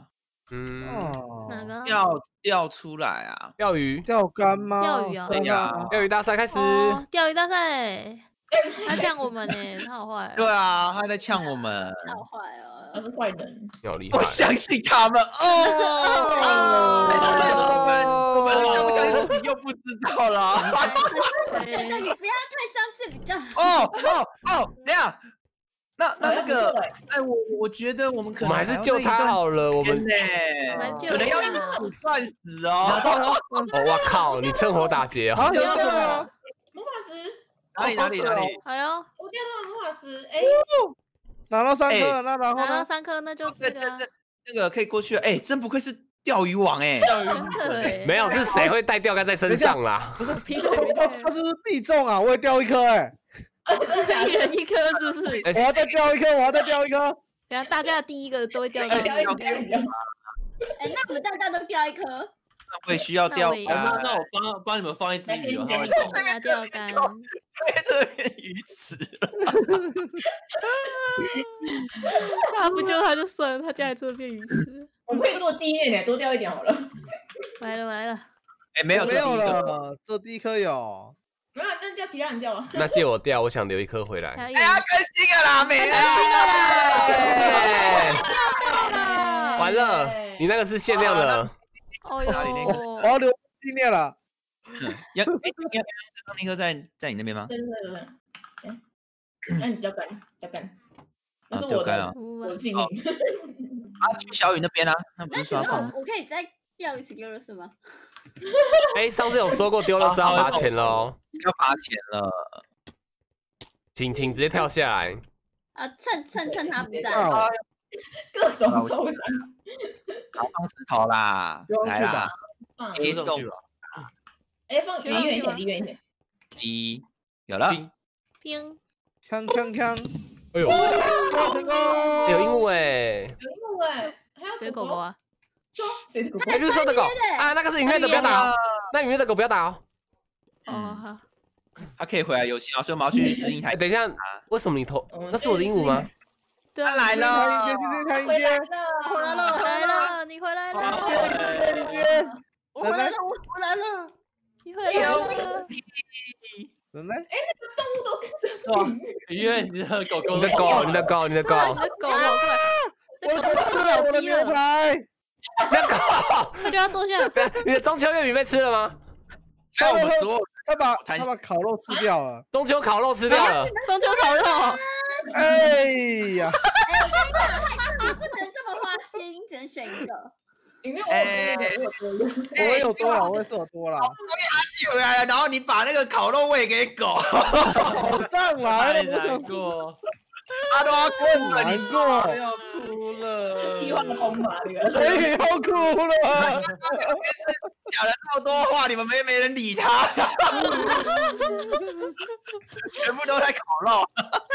S6: 嗯，
S1: 哪个？
S2: 钓钓出来啊？
S6: 钓鱼，
S3: 钓竿吗？
S1: 钓鱼啊
S2: 对呀，
S6: 钓鱼大赛开始。
S1: 哦，钓鱼大赛，他呛我们呢，他好坏。
S2: 对啊，他在呛我们。
S8: 好坏哦，
S5: 他是坏人。
S6: 你好厉害！
S2: 我相信他们哦。我们相不相信你又不知道了。
S8: 真的，你不要太相信比较好。
S2: 哦哦哦，这样。那那那个，哎，我我觉得我们可能
S6: 我们还是救他好了，我们
S2: 呢，可能要一苦断死哦。
S6: 哦，我靠，你趁火打劫
S3: 啊！
S6: 哦！
S3: 有这个
S5: 魔法石，
S2: 哪里哪里哪里？
S1: 哎呦，
S5: 我钓到了魔法石，哎，
S3: 拿到三颗了，那然后
S1: 拿到
S3: 呢？
S1: 三颗，那就
S2: 那
S1: 那个
S2: 那个可以过去了。哎，真不愧是钓鱼王哎！
S1: 真的哎，
S6: 没有，是谁会带钓竿在身上啦？
S3: 不是，
S1: 劈腿没对，
S3: 他是不是必中啊？我也掉一颗哎，
S1: 一人一颗是不是？
S3: 我要再掉一颗，我要再掉一颗。
S1: 等下大家第一个都会掉到。
S5: 钓一钓一钓。
S8: 哎，那我们大家都掉一颗。
S2: 我也需要钓
S1: 那我也
S2: 竿。
S4: 那那我帮帮你们放一只鱼哦，它会动。
S1: 拿钓竿，
S2: 在这边鱼池了。
S1: 他不救他就算了，他家里真的变鱼池。
S5: 我们可以做纪念呢，多钓一点好了。
S1: 来了来了，
S2: 哎，没有
S3: 没有
S2: 了。
S3: 了，这第一颗有。
S5: 没有，那叫其他人钓啊。
S6: 那借我钓，我想留一颗回来。
S1: 还有
S2: 哎呀，开心啊啦，没
S6: 哎完了，你那个是限量的。
S1: 哦
S2: 哪里那个
S1: 哟，
S3: 我要留纪念了。
S2: 要哎，要要那颗在在你那边吗？
S5: 对对对对。哎，那你钓竿，钓竿，那是我
S2: 钓竿啊
S5: 的，我的性命。
S2: 啊，去小雨那边啊，那不
S8: 那
S2: 是说要放
S8: 请问我我可以再钓一次丢了是吗？
S6: 哎，上次有说过丢了是要罚钱了哦，
S2: 要罚钱了？
S6: 请请直接跳下来。
S8: 啊，趁趁趁他不在，
S3: 啊，
S5: 各种受伤。
S2: 好，放石头啦，来啦，
S5: 放，
S2: 黑送
S5: 哎，放远远一点，离远一点。
S2: 一，有了，
S1: 冰
S3: 锵锵锵！
S6: 哎呦，
S3: 成功！
S6: 有鹦鹉哎，
S5: 有鹦鹉哎，还有
S1: 谁狗狗？啊？
S5: 说谁的狗狗？
S6: 哎，绿色的狗啊，那个是里面的，不要打哦，那里面的狗不要打哦。
S1: 哦好，
S2: 它可以回来游戏啊，所以我们要去适应
S6: 哎，
S2: 台。
S6: 等一下，为什么你投？那是我的鹦鹉吗？
S1: 对啊，
S2: 它来
S3: 台
S2: 了，
S3: 阶，谢谢台
S5: 回来
S3: 阶，
S5: 了，
S3: 回来了，
S1: 来了，你回来了，
S3: 台阶，
S7: 我回来了，我回来了。
S1: 你回来了，
S3: 人呢？
S5: 动物都跟着你。
S4: 因为你的狗狗，
S6: 你的狗，你的狗，你的狗，
S1: 对啊，你的狗好快，这狗吃
S3: 我的
S1: 了鸡了，
S3: 牛排，
S6: 你的狗，
S1: 它就要坐下。
S6: 你的中秋月饼被吃了吗？
S2: 还有我们所有
S3: 他把
S2: 弹
S3: 他把烤肉吃掉了。
S6: 中秋烤肉吃掉了。
S1: 中秋烤肉，
S3: 哎呀，
S8: 你不能这么花心，只能选一个。
S5: 里面我
S2: 哎
S5: 有多了，
S3: 我也有多了，我也是有多了。
S2: 寄回来了，然后你把那个烤肉喂给狗，
S3: 好上来
S4: 太
S3: 了，我想
S4: 难过。
S2: 它都要哭了，你
S3: 难过，
S7: 要哭了。
S5: 替换通嘛那个。
S3: 我也要哭了。
S2: 讲了那么多话，你们没没人理他，全部都在烤肉。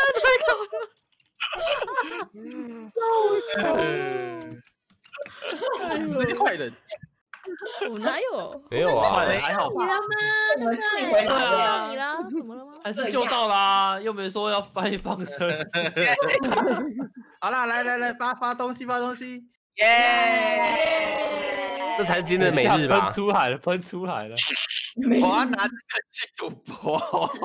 S7: 你这些坏人，
S1: 我哪有？
S6: 没有啊，
S4: 还好吧，
S8: 你了吗？
S5: 我们自己回来
S1: 看
S5: 了。
S1: 到你啦，怎么了吗？
S4: 还是救到啦，又没说要把你放生。
S7: 好啦，来来来，发发东西，发东西。
S2: 耶！
S6: 这才是今天的每日吧
S4: 喷？出海了，喷出海了。
S2: 我要拿这个去赌博。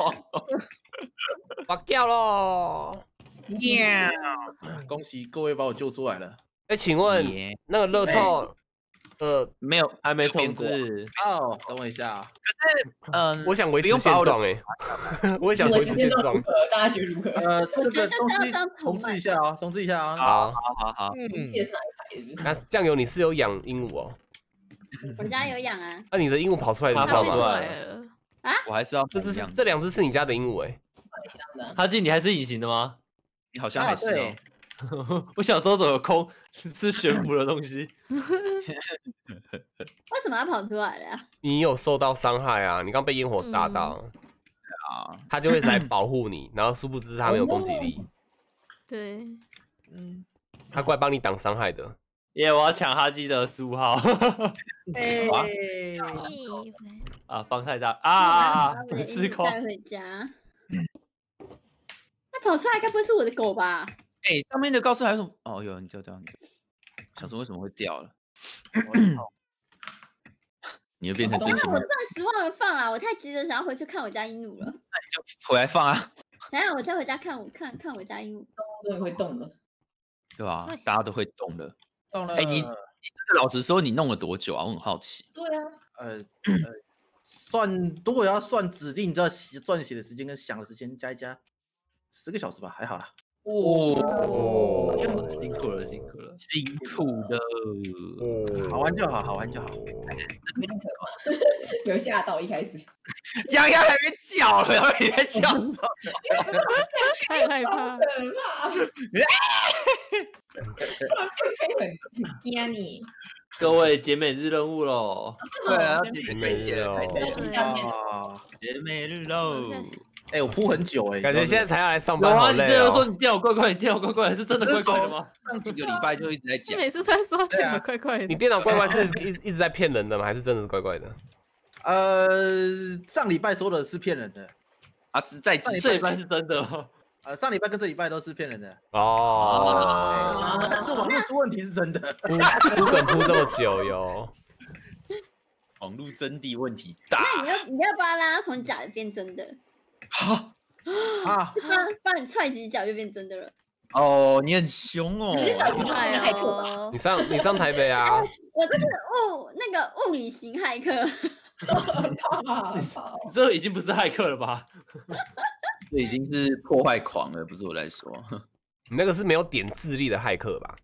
S6: 发掉喽！
S7: 恭喜各位把我救出来了。
S6: 哎，请问
S2: 耶
S6: 那个乐透，呃，
S2: 没有，
S4: 还没
S2: 变过
S4: 通知，
S7: 哦，等我一下。
S2: 嗯，
S6: 我想维持
S2: 不用把我的
S6: 现状哎，我也想维持现状。
S5: 大家觉得如何？
S7: 呃，这个
S8: 觉得
S7: 东西
S8: 这样
S7: 重置一下啊，重置一下啊。
S6: 好，
S2: 好好好，
S3: 嗯
S5: 记得是哪一排？
S6: 那酱油你是有养鹦鹉哦？
S8: 我家有养啊。
S6: 那你的鹦鹉跑出来，你
S4: 它
S6: 跑出
S1: 它飞出
S6: 来了？
S1: 来了，
S2: 我还是要
S6: 这只是
S2: 不一样。
S6: 这两只是你家的鹦鹉哎？
S4: 哈基，你还是隐形的吗？
S2: 你好像还是哦。
S4: 我小时候怎么有空是悬浮的东西？
S8: 为什么要跑出来了呀？
S6: 你有受到伤害啊？你刚被烟火炸到，
S2: 啊，
S6: 它就会来保护你，然后殊不知它没有攻击力，
S1: 对，
S3: 嗯，
S6: 它过来帮你挡伤害的。
S4: 耶！我要抢哈基的十五号
S7: 哎，
S1: 咦
S4: 啊，放太大啊啊啊！
S8: 把我的
S4: 失控。
S8: 带回家。那跑出来该不会是我的狗吧？
S2: 哎，上面的告示还有什么？哦，有你掉掉，想说为什么会掉了？ 你就变成最
S8: 那我
S2: 新的。
S8: 暂时忘了放啊，我太急着想要回去看我家鹦鹉了。
S2: 那你就回来放啊。
S8: 等下我再回家看我看看我家鹦鹉。
S5: 终于会动了，
S2: 对吧？大家都会动的。
S7: 动了。
S2: 哎，你你这个老实说，你弄了多久啊？我很好奇。
S5: 对啊，
S7: 呃呃，算如果要算指定的撰写的时间跟想的时间加一加，十个小时吧，还好啦。
S4: 哦，辛苦了，辛苦了，
S2: 辛苦了。
S4: 哦，
S7: 好玩就好，好玩就好。
S5: 没那么可怕，有吓到一开始。
S2: 洋洋还没叫了，然后你在叫什么？
S1: 太害怕。
S5: 可怕！很很惊你。
S4: 各位姐妹日任务喽！
S2: 对啊，
S6: 姐妹日哦，
S7: 啊，
S2: 姐妹日喽！
S7: 哎，我铺很久哎，
S6: 感觉现在才要来上班，
S4: 有啊，你这
S6: 好累
S4: 个说
S6: 哦。
S4: 你掉怪怪，你掉怪怪，是真的怪怪的吗？
S2: 上几个礼拜就一直在讲，
S1: 你每次都在说电脑怪怪的。
S6: 你电脑怪怪是一一直在骗人的吗？还是真的是怪怪的？
S7: 呃，上礼拜说的是骗人的
S2: 啊，只在只
S4: 这一半是真的哦。
S7: 呃，上礼拜跟这礼拜都是骗人的
S6: 哦，
S7: 但是网络出问题是真的。
S6: 铺铺梗铺这么久哟，
S2: 网络真谛问题大。
S8: 那你要你要把它拉从假的变真的，
S2: 好
S7: 啊，
S8: 帮帮你踹几脚就变真的了。
S2: 哦，你很凶哦。
S1: 哎呦
S6: 你，上你上台北啊？
S8: 我这是物那个物理型骇客。
S4: 你这已经不是骇客了吧？
S2: 这已经是破坏狂了，不是我在说。
S6: 你那个是没有点智力的骇客吧？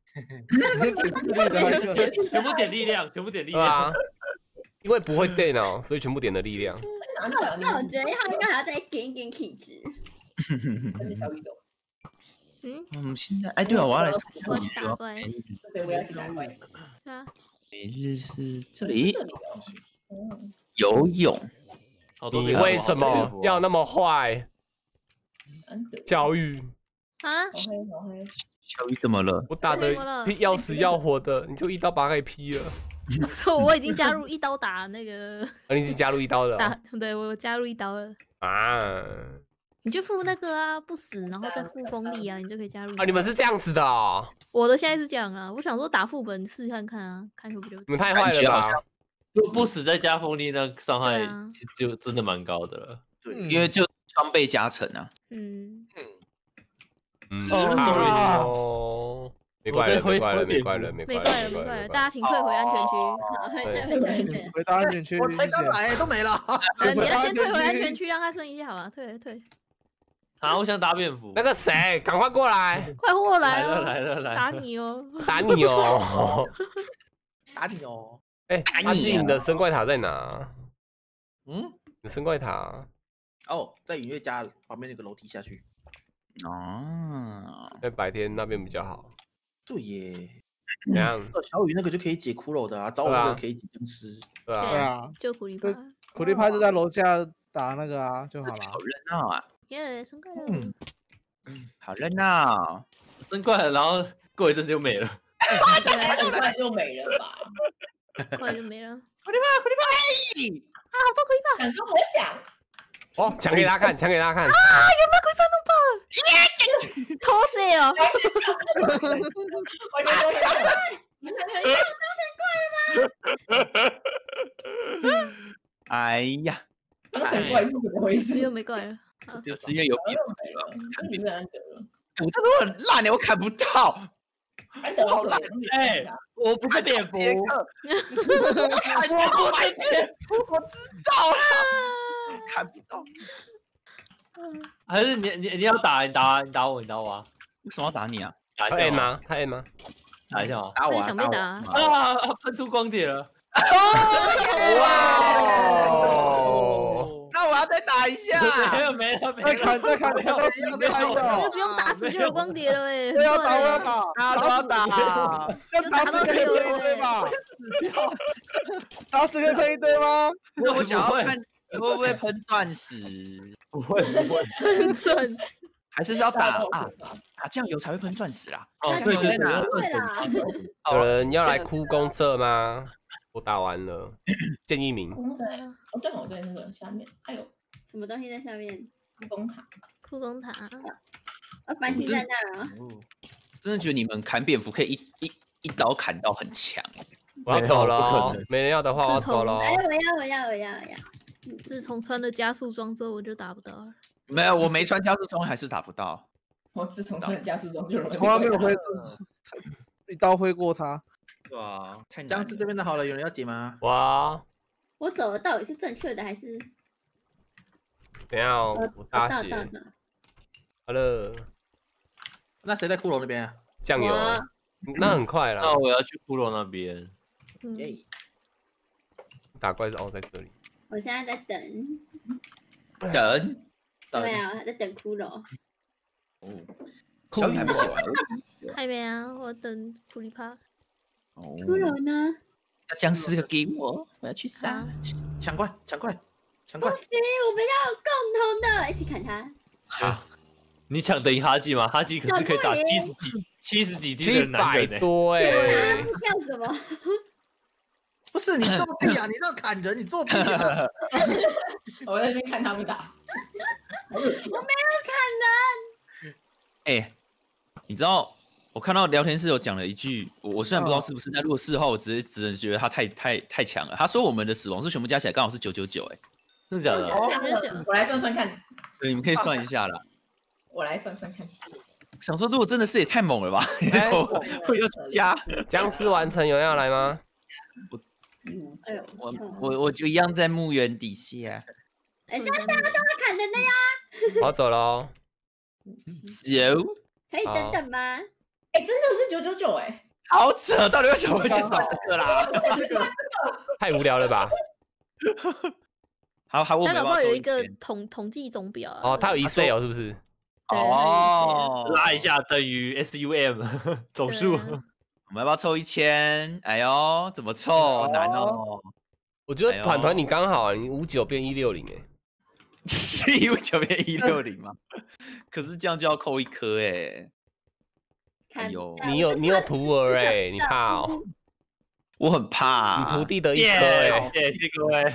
S4: 全部点力量，全部点力
S6: 对啊
S4: 量。，
S6: 因为不会电脑，所以全部点的力量。
S8: 那我那我觉得他应该还要再给一点体质。
S5: 小宇宙，
S1: 嗯，
S2: 嗯，现在哎，对啊，我要来看一下
S1: 我
S2: 你说
S1: 打怪。
S5: 对，我要去打怪。
S1: 是啊，
S2: 每日是这里
S5: 这里哦，嗯，
S2: 游泳。
S6: 你
S4: 好多蝙蝠
S6: 为什么要那么坏？
S5: 难得。
S6: 教育，
S1: 啊，
S5: 好黑，好黑。
S2: 小雨怎么了？
S6: 我打的
S1: 怎么了
S6: 要死要活的，你就一刀把它给劈了。
S1: 不是，我已经加入一刀打那个
S6: 啊，你已经加入一刀了
S1: 打
S6: 哦，
S1: 对我加入一刀了。
S6: 啊
S1: 你去付那个啊，不死，然后再付锋利啊，你就可以加入。
S6: 啊！你们是这样子的哦，
S1: 我的现在是这样啊，我想说打副本试看看啊，看会不会有。
S6: 你们太坏了吧？
S4: 就不死再加锋利，那伤害
S1: 对啊
S4: 就真的蛮高的了。
S7: 对，
S6: 嗯
S2: 因为就装备加成啊。
S1: 嗯，
S6: 嗯，
S4: 哦
S6: 哦，没怪了，没怪了，没怪了，没
S1: 没
S6: 怪了，
S1: 怪了没怪了，大家请退回安全区。
S8: 好，现在回安全。
S3: 回到安全区，
S7: 我才刚来都没了。
S1: 呃，你要先退回安全区，让他升一下好吧？退退，
S4: 好，我想打蝙蝠。
S6: 那个谁，赶快过来
S1: 快过来
S4: 来了
S1: 哦，
S4: 来了来了，
S1: 打你哦！
S6: 打你哦！
S7: 打你哦。
S6: 哎，阿进，你的生怪塔在哪？
S7: 嗯，
S6: 你的生怪塔
S7: 哦，在音乐家旁边那个楼梯下去。
S2: 哦，
S6: 在白天那边比较好。
S7: 对耶，
S6: 怎样？
S7: 那小雨那个就可以解骷髅的啊，找我那个可以解僵尸。
S6: 对啊，
S1: 对
S3: 对啊，
S1: 就苦力怕。
S3: 苦力怕就在楼下打那个啊就好了
S2: 好。热闹啊！
S1: 耶，升快乐！
S7: 嗯，
S2: 好热闹。
S4: 生怪了，然后过一阵就没了。
S1: 对啊，
S5: 很快就没了吧？
S1: 快就没了。
S2: 苦力怕，苦力怕！
S1: 啊，好多苦力怕！
S5: 想跟我抢，
S6: 哦，抢给大家看，抢给大家看。
S1: 偷贼哦！
S5: 我就说你看看
S2: 哎呀，
S5: 当成怪是怎么回
S1: 只有
S5: 事？
S1: 没怪了。
S2: 就是因为有蝙蝠了。
S5: 看你们安德了，
S2: 我这都很烂的，我砍不到。
S5: 安德好烂
S4: 哎，我不是蝙蝠，
S2: 杰克，我砍不到蝙蝠，我知道了，砍不到。
S4: 还是你你你要打你打你打我你打我啊？
S2: 为什么要打你啊？
S6: 他
S4: 打一
S6: N
S4: 下吗？
S6: 吗？他 N 吗？
S4: 打一下吗？
S2: 打我啊！
S1: 那你想被打
S2: 打我
S4: 啊！啊喷出光点了！
S6: 哇！
S2: 那我要再打一下。
S4: 没有没了没
S3: 再
S4: 了，
S3: 砍再砍，砍到一个拍
S1: 那个
S3: 的。
S1: 不用打死就有光碟了哎！
S3: 我要打，我要打，
S2: 大家都要打。
S3: 这样打死可以对对吧？打死可以可以对吗？
S2: 那我想要看你会不会喷钻石，
S4: 不会不会。
S1: 很准。
S2: 还是是要打啊？打酱油才会喷钻石啦。
S4: 哦对对对，
S8: 对啦，
S6: 有人要来哭公这吗？我打完了，见一名。
S5: 我在哦对，我在那个下面，还有
S8: 什么东西在下面？
S5: 工塔，
S1: 酷工塔，
S8: 啊，繁星在那儿啊。
S2: 真的觉得你们砍蝙蝠可以一一一刀砍到很强。
S6: 我要走了，没人要的话我要走了。
S8: 哎，我要，我要，我要，我要。
S1: 自从穿了加速装之后，我就打不到了。
S2: 没有，我没穿加速装还是打不到。
S5: 我自从穿了加速装就容易。
S3: 从来没有挥一刀挥过他。
S2: 对啊，太难。
S7: 僵尸这边的好了，有人要解吗？
S6: 哇！
S8: 我走的到底是正确的还是？
S6: 等下我大血。好了。
S7: 那谁在骷髅那边啊？
S6: 酱油。那很快啦。
S4: 那我要去骷髅那边。
S8: 嗯。
S6: 打怪是哦，在这里。
S8: 我现在在等。
S2: 等。
S8: 对啊，还在等骷髅。
S2: 哦。小雨还没解完。
S1: 还没啊，我等普利帕。
S8: 骷髅呢？
S2: 要僵尸个给我，我要去杀！
S7: 抢怪，抢怪，抢怪！
S8: 不行，我们要共同的，一起砍他。
S4: 好，你抢得赢哈基吗？哈基可是可以打七十几、七十几滴的男人呢。
S6: 多哎！
S8: 要什么？
S7: 不是你作弊啊！你这样砍人，你作弊啊！
S5: 我在那边看他们打。
S8: 我没有砍人。
S2: 哎，你知道？我看到聊天室有讲了一句，我我虽然不知道是不是，但如果事后我只是只能觉得他太太太强了。他说我们的死亡数全部加起来刚好是九九九，哎，
S4: 真的假的？
S5: 我来算算看。
S2: 对，你们可以算一下啦。
S5: 我来算算看。
S2: 想说，如果真的是也太猛了吧？会要加
S6: 僵尸完成，有人要来吗？
S2: 我我我我就一样在墓园底下。
S8: 哎，现在大家都要砍人了呀！
S6: 我走喽。
S2: 走。
S8: 可以等等吗？
S5: 哎，真的是九九九哎，
S2: 好扯！到底为什么会去算这个啦？
S6: 太无聊了吧？
S2: 好，还我
S1: 他搞不好有一个统统计总表
S6: 哦，他有 Excel 是不是？
S2: 哦，
S4: 拉一下等于 S U M 总数。
S2: 我们要不要凑一千？哎呦，怎么凑？好难哦。
S6: 我觉得团团你刚好，你五九变一六零哎。
S2: 一五九变一六零吗？可是这样就要扣一颗哎。哎呦，
S6: 你有你有徒儿哎，你怕哦？
S2: 我很怕。
S6: 你徒弟的一颗哎，
S4: 谢谢各位。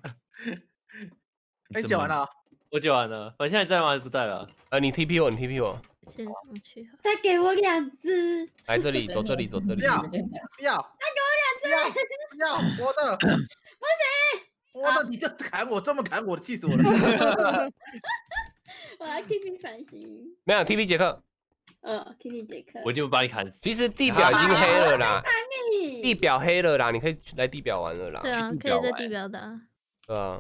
S7: 哎，解完了，
S4: 我解完了。反正现在在吗？不在了。
S6: 呃，你 T P 我，你 T P 我。
S1: 先上去。
S8: 再给我两只。
S6: 来这里，走这里，走这里。
S7: 不要，不要。
S8: 再给我两只。
S7: 不要，我的。
S8: 不行。
S7: 我的，你就砍我，这么砍我，气死我了。
S8: 我要 T P 反省。
S6: 没有 T P 杰克。
S8: 呃 ，T P 杰克。
S4: 我一定会把你砍死。
S6: 其实地表已经黑了啦。地表黑了啦，你可以来地表玩了啦。
S1: 对啊，可以在地表打。
S6: 对啊。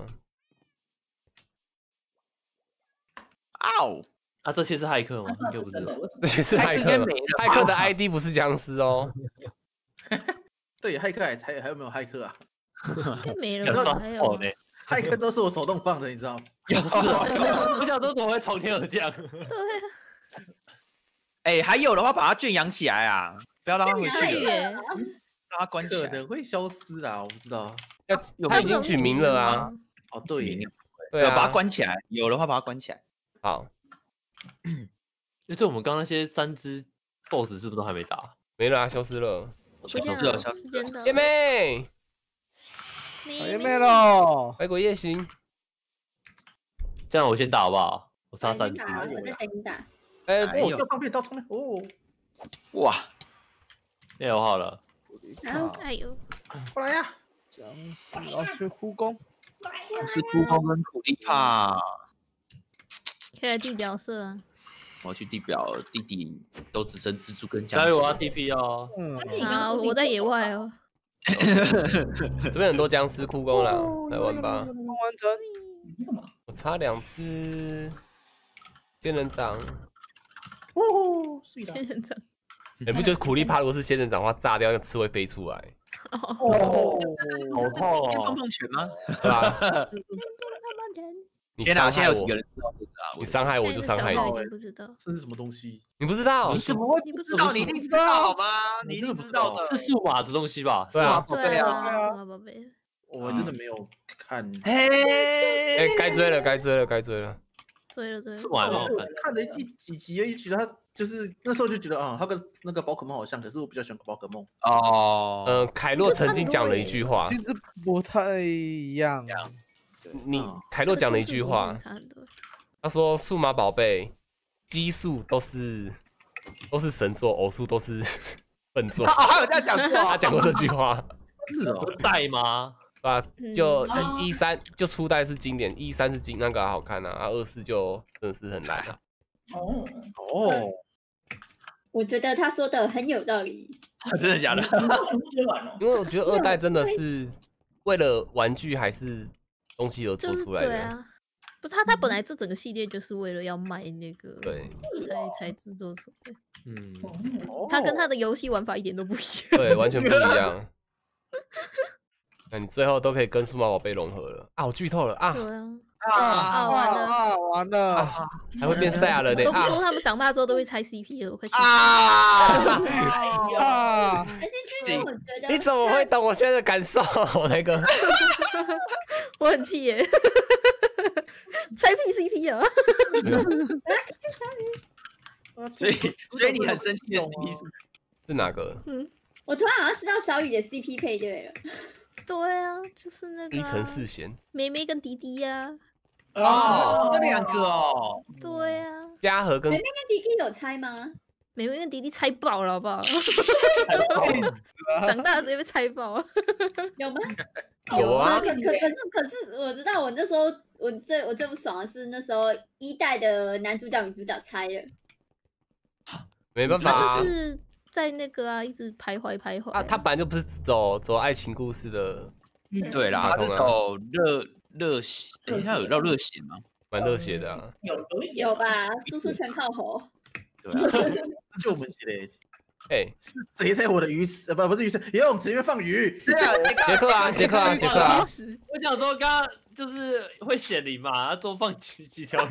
S2: 嗷！
S4: 啊，这些是骇客吗？应该不是。
S6: 这些是骇客。骇客的 I D 不是僵尸哦。
S7: 对，骇客还还还有没有骇客啊？
S1: 没了，还有呢。
S7: 骇客都是我手动放的，你知道吗？
S4: 有是啊，我想说怎么会从天而降？
S1: 对。
S2: 哎，还有的话，把它圈养起来啊！不要让它回去了，让它关起来。
S7: 可能会消失啊，我不知道。
S6: 要他已经取名了啊。
S7: 哦，对，
S6: 对啊，
S2: 把它关起来。有的话，把它关起来。
S6: 好。
S4: 那对我们刚那些三只 boss 是不是都还没打？
S6: 没了啊，消失了。
S2: 消失了，消失
S1: 了。
S6: 姐妹。
S3: 姐妹喽！
S6: 百鬼夜行。
S4: 这样我先打好不好？我杀三只。
S8: 我再等你打。
S6: 哎，
S7: 哦，又方便到上面哦！
S2: 哇，
S4: 哎，我好了。
S1: 好，加油！
S7: 过来呀！
S3: 僵尸要去护工。
S2: 是护工跟苦力怕。
S1: 可以来地表射啊！
S2: 我要去地表，弟弟都只剩蜘蛛跟僵尸。
S4: 加油，我要 T P 哦。
S1: 嗯，好，我在野外哦。
S6: 这边很多僵尸哭工啦，来玩吧。
S3: 完成。
S6: 我差两只仙人掌。
S7: 哦，
S1: 仙人掌。
S6: 也不就是苦力怕，如果是仙人掌的话，炸掉那个刺会飞出来。
S2: 哦，好痛哦！碰碰拳吗？
S6: 对吧？
S2: 天哪！现在有几个人知道这个啊？
S6: 你伤害我就伤害你。
S1: 不知道
S7: 这是什么东西？
S6: 你不知道？
S2: 你怎么会不知道？你一定知道好吗？你一定知道的。
S4: 这是数码的东西吧？
S6: 对啊，
S1: 对啊，数码宝贝。
S7: 我真的没有看。
S2: 嘿，
S6: 哎，该追了，该追了，该追了。
S1: 追了追了。
S4: 完了，
S7: 看了一几集而已，觉得他就是那时候就觉得啊，他跟那个宝可梦好像，可是我比较喜欢宝可梦。
S2: 哦。
S6: 呃，凯洛曾经讲了一句话，
S3: 其实不太一样。
S6: 你凯洛讲了一句话，他说：“数码宝贝，奇数都是都是神作，偶数都是笨作。”
S2: 他有这样讲过，
S6: 他讲过这句话。
S7: 是哦，
S4: 二代吗？
S6: 啊，就
S8: 嗯
S6: 一三就初代是经典，一三是经那个好看啊，啊二四就真的是很烂啊。
S5: 哦，
S7: 哦，
S8: 我觉得他说的很有道理。
S2: 真的假的？
S5: 你们全部追完哦。
S6: 因为我觉得二代真的是为了玩具还是东西而做
S1: 就是
S6: 出来的。
S1: 对啊，不是他他本来这整个系列就是为了要卖那个，
S6: 对，
S1: 才才制作出来的。
S6: 嗯，
S7: 哦
S1: 他跟他的游戏玩法一点都不一样。
S6: 对，完全不一样。那你最后都可以跟数码宝贝融合了啊！我剧透了啊！
S1: 对啊，
S3: 啊
S1: 啊完了
S3: 啊完了！
S6: 啊还会变赛亚人呢啊！
S1: 都不说他们长大之后都会拆 C P 了，我快气死了。
S2: 啊！
S3: 啊！
S8: 而且其实我觉得
S6: 你怎么会懂我现在的感受？那个
S1: 我很气耶，拆屁 C P 啊！
S2: 所以所以你很生气的 C P 是
S6: 是哪个？
S8: 我突然好像知道小雨的 C P 配对了。
S1: 对啊，就是那个
S6: 一
S1: 啊
S6: 城四贤，
S1: 妹妹跟弟弟呀。
S2: 哦，这两个哦，
S1: 对啊，
S6: 嘉禾跟
S8: 妹妹跟弟弟有猜吗？
S1: 妹妹跟弟弟拆爆了，好不好？长大直接被拆爆。
S8: 有吗？
S6: 有啊
S8: 可可可是可是我知道，我那时候我最我最不爽的是那时候一代的男主角女主角猜了。
S6: 没办法
S1: 他
S6: 啊
S1: 就，是在那个啊，一直徘徊徘徊
S6: 啊，他本来就不是走走爱情故事的，
S2: 对啦，他
S6: 卡通啊
S2: 是走热热血，哎，他有到热血吗？
S6: 蛮热血的啊。
S5: 有有一点
S8: 有吧？叔叔全靠吼。
S2: 对啊，
S7: 就我们之类，
S6: 哎，
S7: 是谁在我的鱼池？呃，不，不是鱼池，游泳池里面放鱼。
S2: 对啊，
S6: 杰克啊，杰克啊，杰克啊，
S4: 我想说，刚刚就是会显灵嘛，要多放几几条鱼。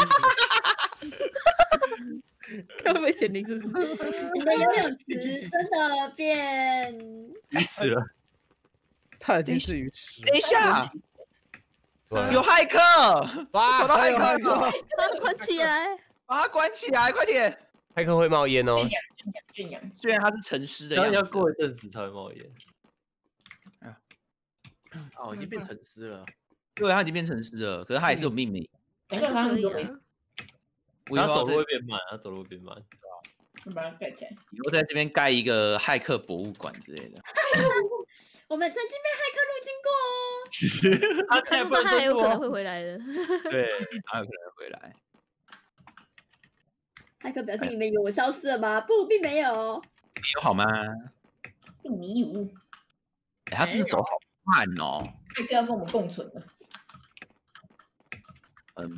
S1: 会不会显灵？是不是？
S8: 你的游泳池真的变
S4: 鱼死了，
S3: 他已经是鱼池了。
S2: 等一下，
S6: 对
S2: 有骇客，
S6: 哇
S2: 找到骇客了，
S1: 把它关起来。
S2: 把它关起来，快点！
S6: 骇客会冒烟哦。
S5: 圈养，
S2: 虽然他是沉尸的
S4: 然后要
S2: 样子，
S4: 过一阵子才会冒烟。
S7: 哦，已经变成丝了。
S2: 对，他已经变成尸了，可是他也是有命名。
S5: 每
S1: 还是
S5: 个人都会
S1: 可以啊。
S2: 我以后要在
S4: 他走路会变慢，他走路会变慢。
S5: 把它盖起来。
S2: 以后在这边盖一个骇客博物馆之类的。
S8: 我们曾经被骇客入侵过哦。
S4: 他
S1: 他说他还有可能会回来的。
S2: 对，还有可能回来。
S8: 骇客表示你们以为我消失了吗？不，并没有。
S2: 你有好吗？
S5: 并没有，
S2: 哎，他真的走好慢哦。
S5: 骇客要跟我们共存了。
S2: 嗯，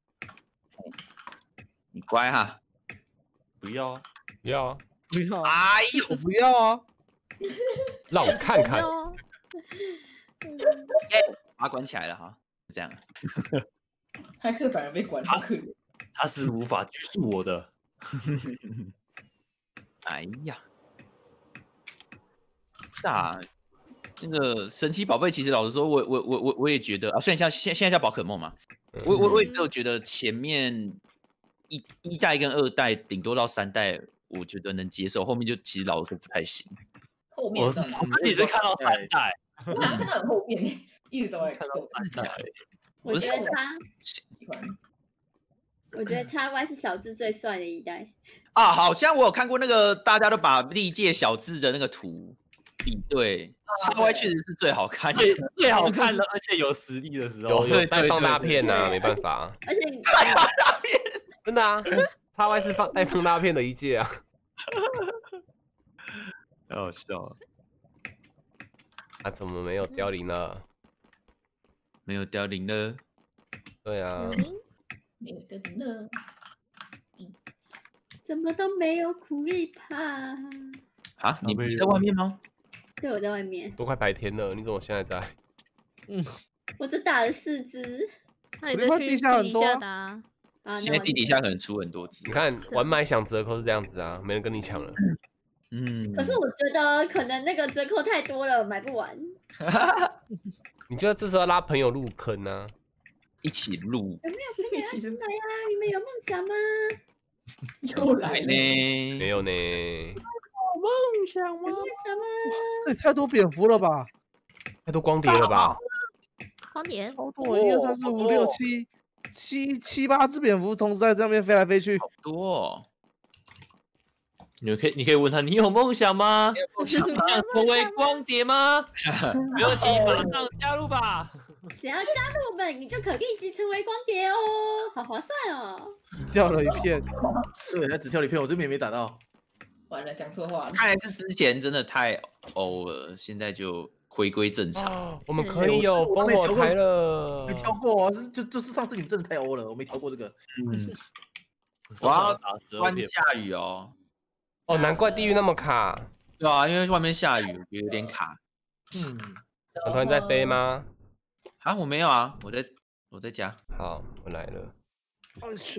S2: 你乖哈。
S4: 不要啊，
S6: 不要啊，
S3: 不要啊，
S2: 哎呦，
S3: 我不要啊！
S6: 让我看看。
S1: 要啊
S2: 把他关起来了哈，是这样。
S5: 骇客反而被关，好可怜。
S4: 他是无法拘束我的。
S2: 哎呀，是啊，那个神奇宝贝，其实老实说，我我我我我也觉得啊，虽然像现现在叫宝可梦嘛，我我我也只有觉得前面一一代跟二代，顶多到三代，我觉得能接受，后面就其实老实说不太行。
S5: 后面
S4: 我
S5: 算了，
S4: 我自己是看到三代，
S5: 我好像看到很后面呢，一直都在
S4: 看到
S5: 看。
S4: 三代。
S8: 我觉得他，
S5: 喜欢。
S8: 我觉得叉 Y 是小智最帅的一代。
S2: 啊，好像我有看过那个大家都把历届小智的那个图比对，叉 Y 确实是最好看的。
S4: 最最好看的，而且有实力的时候，
S6: 有有
S2: 对对
S6: 带放大
S2: 对
S6: 片啊，
S8: 对
S6: 没办法，
S8: 而且
S6: 真的啊。叉 Y 是放带放大片的一届啊。
S2: 太好笑了，
S6: 啊，怎么没有凋零了？
S2: 没有凋零了。
S6: 对啊，
S1: 嗯
S5: 没有的呢。
S8: 怎么都没有苦力怕。
S2: 啊，你你在外面吗？
S8: 对，我在外面，
S6: 都快白天了，你怎么现在在？
S8: 我只打了四只。
S1: 那你再去地底下打啊。
S8: 啊，
S2: 现在地底下可能出很多只
S6: 你。看玩买享折扣是这样子啊，没人跟你抢了。
S2: 嗯，
S8: 可是我觉得可能那个折扣太多了，买不完。
S6: 你就这时候要拉朋友入坑啊。
S2: 一起录
S8: 有没有朋友要进来呀？你们有梦想吗？
S5: 又来了，
S2: 呢？
S6: 没有呢，
S4: 梦想吗
S8: 有？梦想吗？
S3: 这也太多蝙蝠了吧？
S6: 太多光碟了吧？
S1: 光碟
S3: 超多，一二三四五六七七七八只蝙蝠同时在上面飞来飞去。
S2: 好多哦。
S4: 你可以，你可以问他，你有梦想吗？想成为光碟吗？没问题，马上加入吧。
S8: 只要加入我们，你就可立即成为光碟哦，好划算哦！
S3: 只掉了一片，
S7: 对，他只跳了一片，我这边也没打到。
S5: 完了，讲错话了。
S2: 看来是之前真的太欧了，现在就回归正常。
S6: 哦、我们可以有烽火台了，
S7: 没挑过，是就就是上次你们真的太欧了，我没挑过这个。
S2: 嗯，我要关下雨哦。
S6: 哦，难怪地狱那么卡。
S2: 对啊，因为外面下雨，有点卡。
S7: 嗯，
S6: 小团在飞吗？
S2: 啊，我没有啊，我在我在家。
S6: 好，我来了。
S3: 哎呦，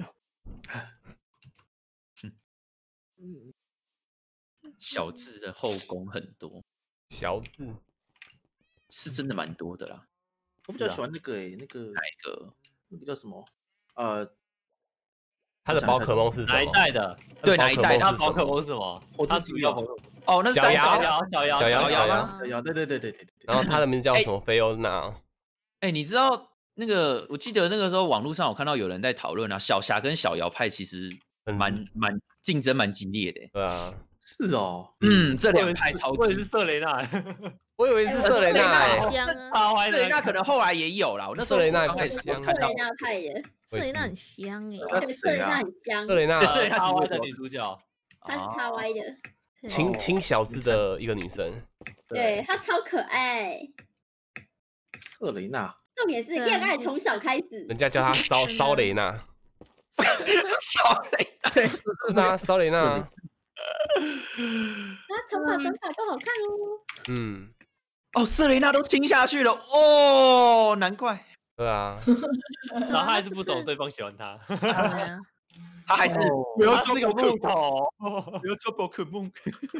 S2: 嗯，小智的后宫很多。
S6: 小智
S2: 是真的蛮多的啦。
S7: 我比较喜欢那个诶、欸，那个
S2: 哪一个？
S7: 那个叫什么？呃。
S6: 他的宝可梦是什么？
S4: 哪一代的？
S2: 对，哪一代？
S4: 他宝可梦是什么？
S7: 他主要宝可梦
S2: 哦，那是
S6: 小
S2: 摇
S6: 摇
S4: 小摇
S6: 小摇
S2: 小
S7: 摇小摇，对对对对对对。
S6: 然后他的名字叫什么？菲欧娜。
S2: 哎，你知道那个？我记得那个时候网络上我看到有人在讨论啊，小霞跟小摇派其实蛮蛮竞争蛮激烈的。
S6: 对啊，
S7: 是哦，
S2: 嗯，这两派超级。
S4: 我以为是瑟雷娜，
S6: 我以为是瑟雷娜。
S2: 瑟雷娜可能后来也有啦，我那时候刚开始看到。
S8: 瑟雷娜派耶。
S1: 瑟雷娜很香哎，
S8: 对，瑟雷娜很香。
S6: 瑟雷娜，
S2: 瑟雷娜
S4: 叉 Y 的女主角，
S8: 她是叉 Y 的，
S6: 轻轻小子的一个女生，
S8: 对她超可爱。
S7: 瑟雷娜，
S8: 重点是恋爱从小开始，
S6: 人家叫她骚骚雷娜，
S2: 骚雷娜，
S6: 对，是她骚雷娜。
S8: 她长发短发都好看哦。
S6: 嗯，
S2: 哦，瑟雷娜都亲下去了哦，难怪。
S6: 对啊，
S4: 然后他还是不懂对方喜欢他，
S2: 他还是
S4: 不要做个木头，
S2: 不要做宝可梦。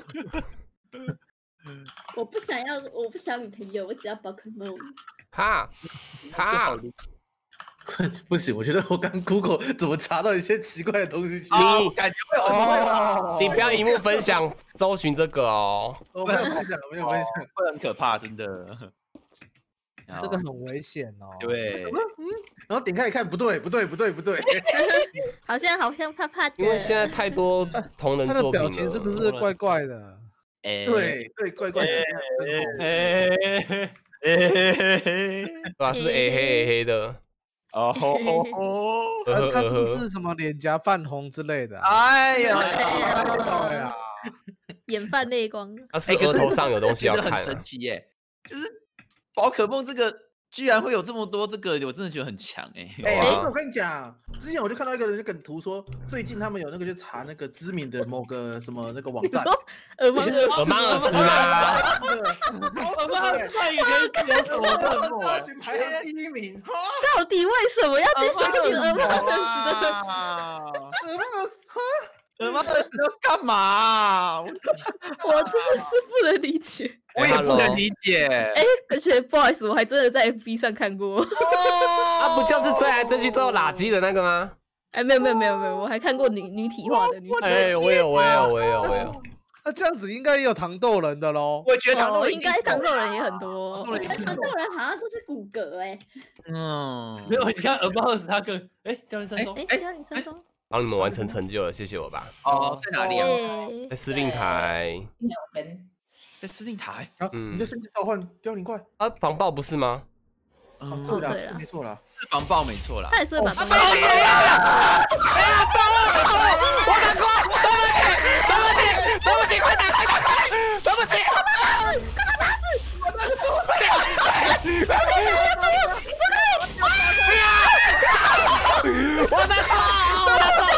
S8: 我不想要，我不想要女朋友，我只要宝可梦。
S6: 哈，哈，
S7: 不行，我觉得我刚 Google 怎么查到一些奇怪的东西去？
S2: 你感觉会有
S6: 哦，你不要荧幕分享，搜寻这个哦。
S7: 我没有分享，没有分享，
S2: 会很可怕，真的。
S3: 这个很危险哦。
S2: 对，
S7: 嗯，然后点开一看，不对，不对，不对，不对，
S1: 好像好像怕怕的。
S6: 因为现在太多同人作品了，
S3: 他的表情是不是怪怪的？
S2: 哎，
S7: 对对，怪怪的。
S2: 哎哎
S6: 对吧？是不是哎黑哎黑的？
S2: 哦吼，
S3: 他他是不是什么脸颊泛红之类的？
S2: 哎呀，
S3: 对呀，
S1: 眼泛泪光。
S6: 他是额头上有东西要看，
S2: 很神奇耶，就是。宝可梦这个居然会有这么多这个，我真的觉得很强哎！
S7: 哎，不是我跟你讲，之前我就看到一个人梗图说，最近他们有那个去查那个知名的某个什么那个网站，
S1: 尔芒尔
S6: 尔芒尔斯吗？
S7: 尔芒尔斯
S4: 他以前有什么
S7: 热搜寻排行第一名，
S1: 到底为什么要去搜寻尔芒尔斯的？
S7: 尔芒尔斯，
S2: 尔芒尔斯要干嘛？
S1: 我真的是不能理解。
S2: 我也不能理解，
S1: 哎，而且不好意思，我还真的在 F B 上看过。
S6: 啊，不就是追来追去最后垃圾的那个吗？
S1: 哎，没有没有没有没有，我还看过女女体化的女。
S6: 哎，我有我有我有我有。
S3: 那这样子应该也有糖豆人的喽。
S2: 我觉得糖豆人
S1: 应该糖豆人也很多。
S8: 糖豆人好像都是骨骼哎。
S4: 嗯，没有，你看尔邦尔斯他更哎凋零山庄，
S1: 哎凋零山庄。
S6: 帮你们完成成就了，谢谢我吧。
S2: 哦，在哪里啊？
S6: 在司令台。
S2: 在司令台
S7: 啊，你在升级召唤凋零怪
S6: 啊？防爆不是吗？
S2: 嗯，
S7: 对了，没错啦，
S2: 是防爆没错啦。
S1: 他也是把防爆。
S6: 对不起，哎呀，我打过，对不起，对不起，对不起，快打，快打，快，对不起，干嘛打死？干嘛打死？我打死我不要，不要，不要，不要，我的操！我的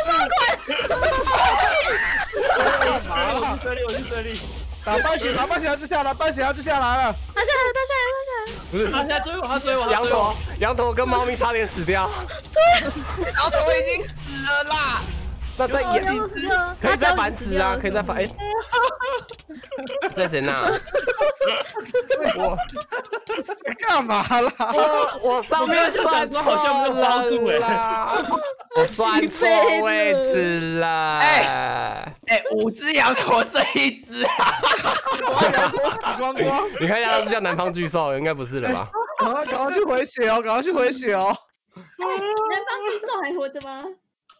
S4: 我去水里，我去水里。
S3: 打半血，打半血就下来，半血就下来了。
S1: 他下来，他下来，他下来。
S6: 不是，
S4: 他现在追我，他追我。
S6: 羊驼，羊驼跟猫咪差点死掉。
S2: 羊驼已经死了啦。
S6: 那再演，可以再繁殖啊，可以再繁。哎，在谁那？
S3: 我干嘛啦？
S6: 我我上面算错了，我算错位置了。
S2: 哎哎，五只羊驼剩一只啊！
S3: 羊驼死光光。
S6: 你看一下，是叫南方巨兽，应该不是了吧？
S3: 赶快赶快去回血哦，赶快去回血哦。
S8: 南方巨兽还活着吗？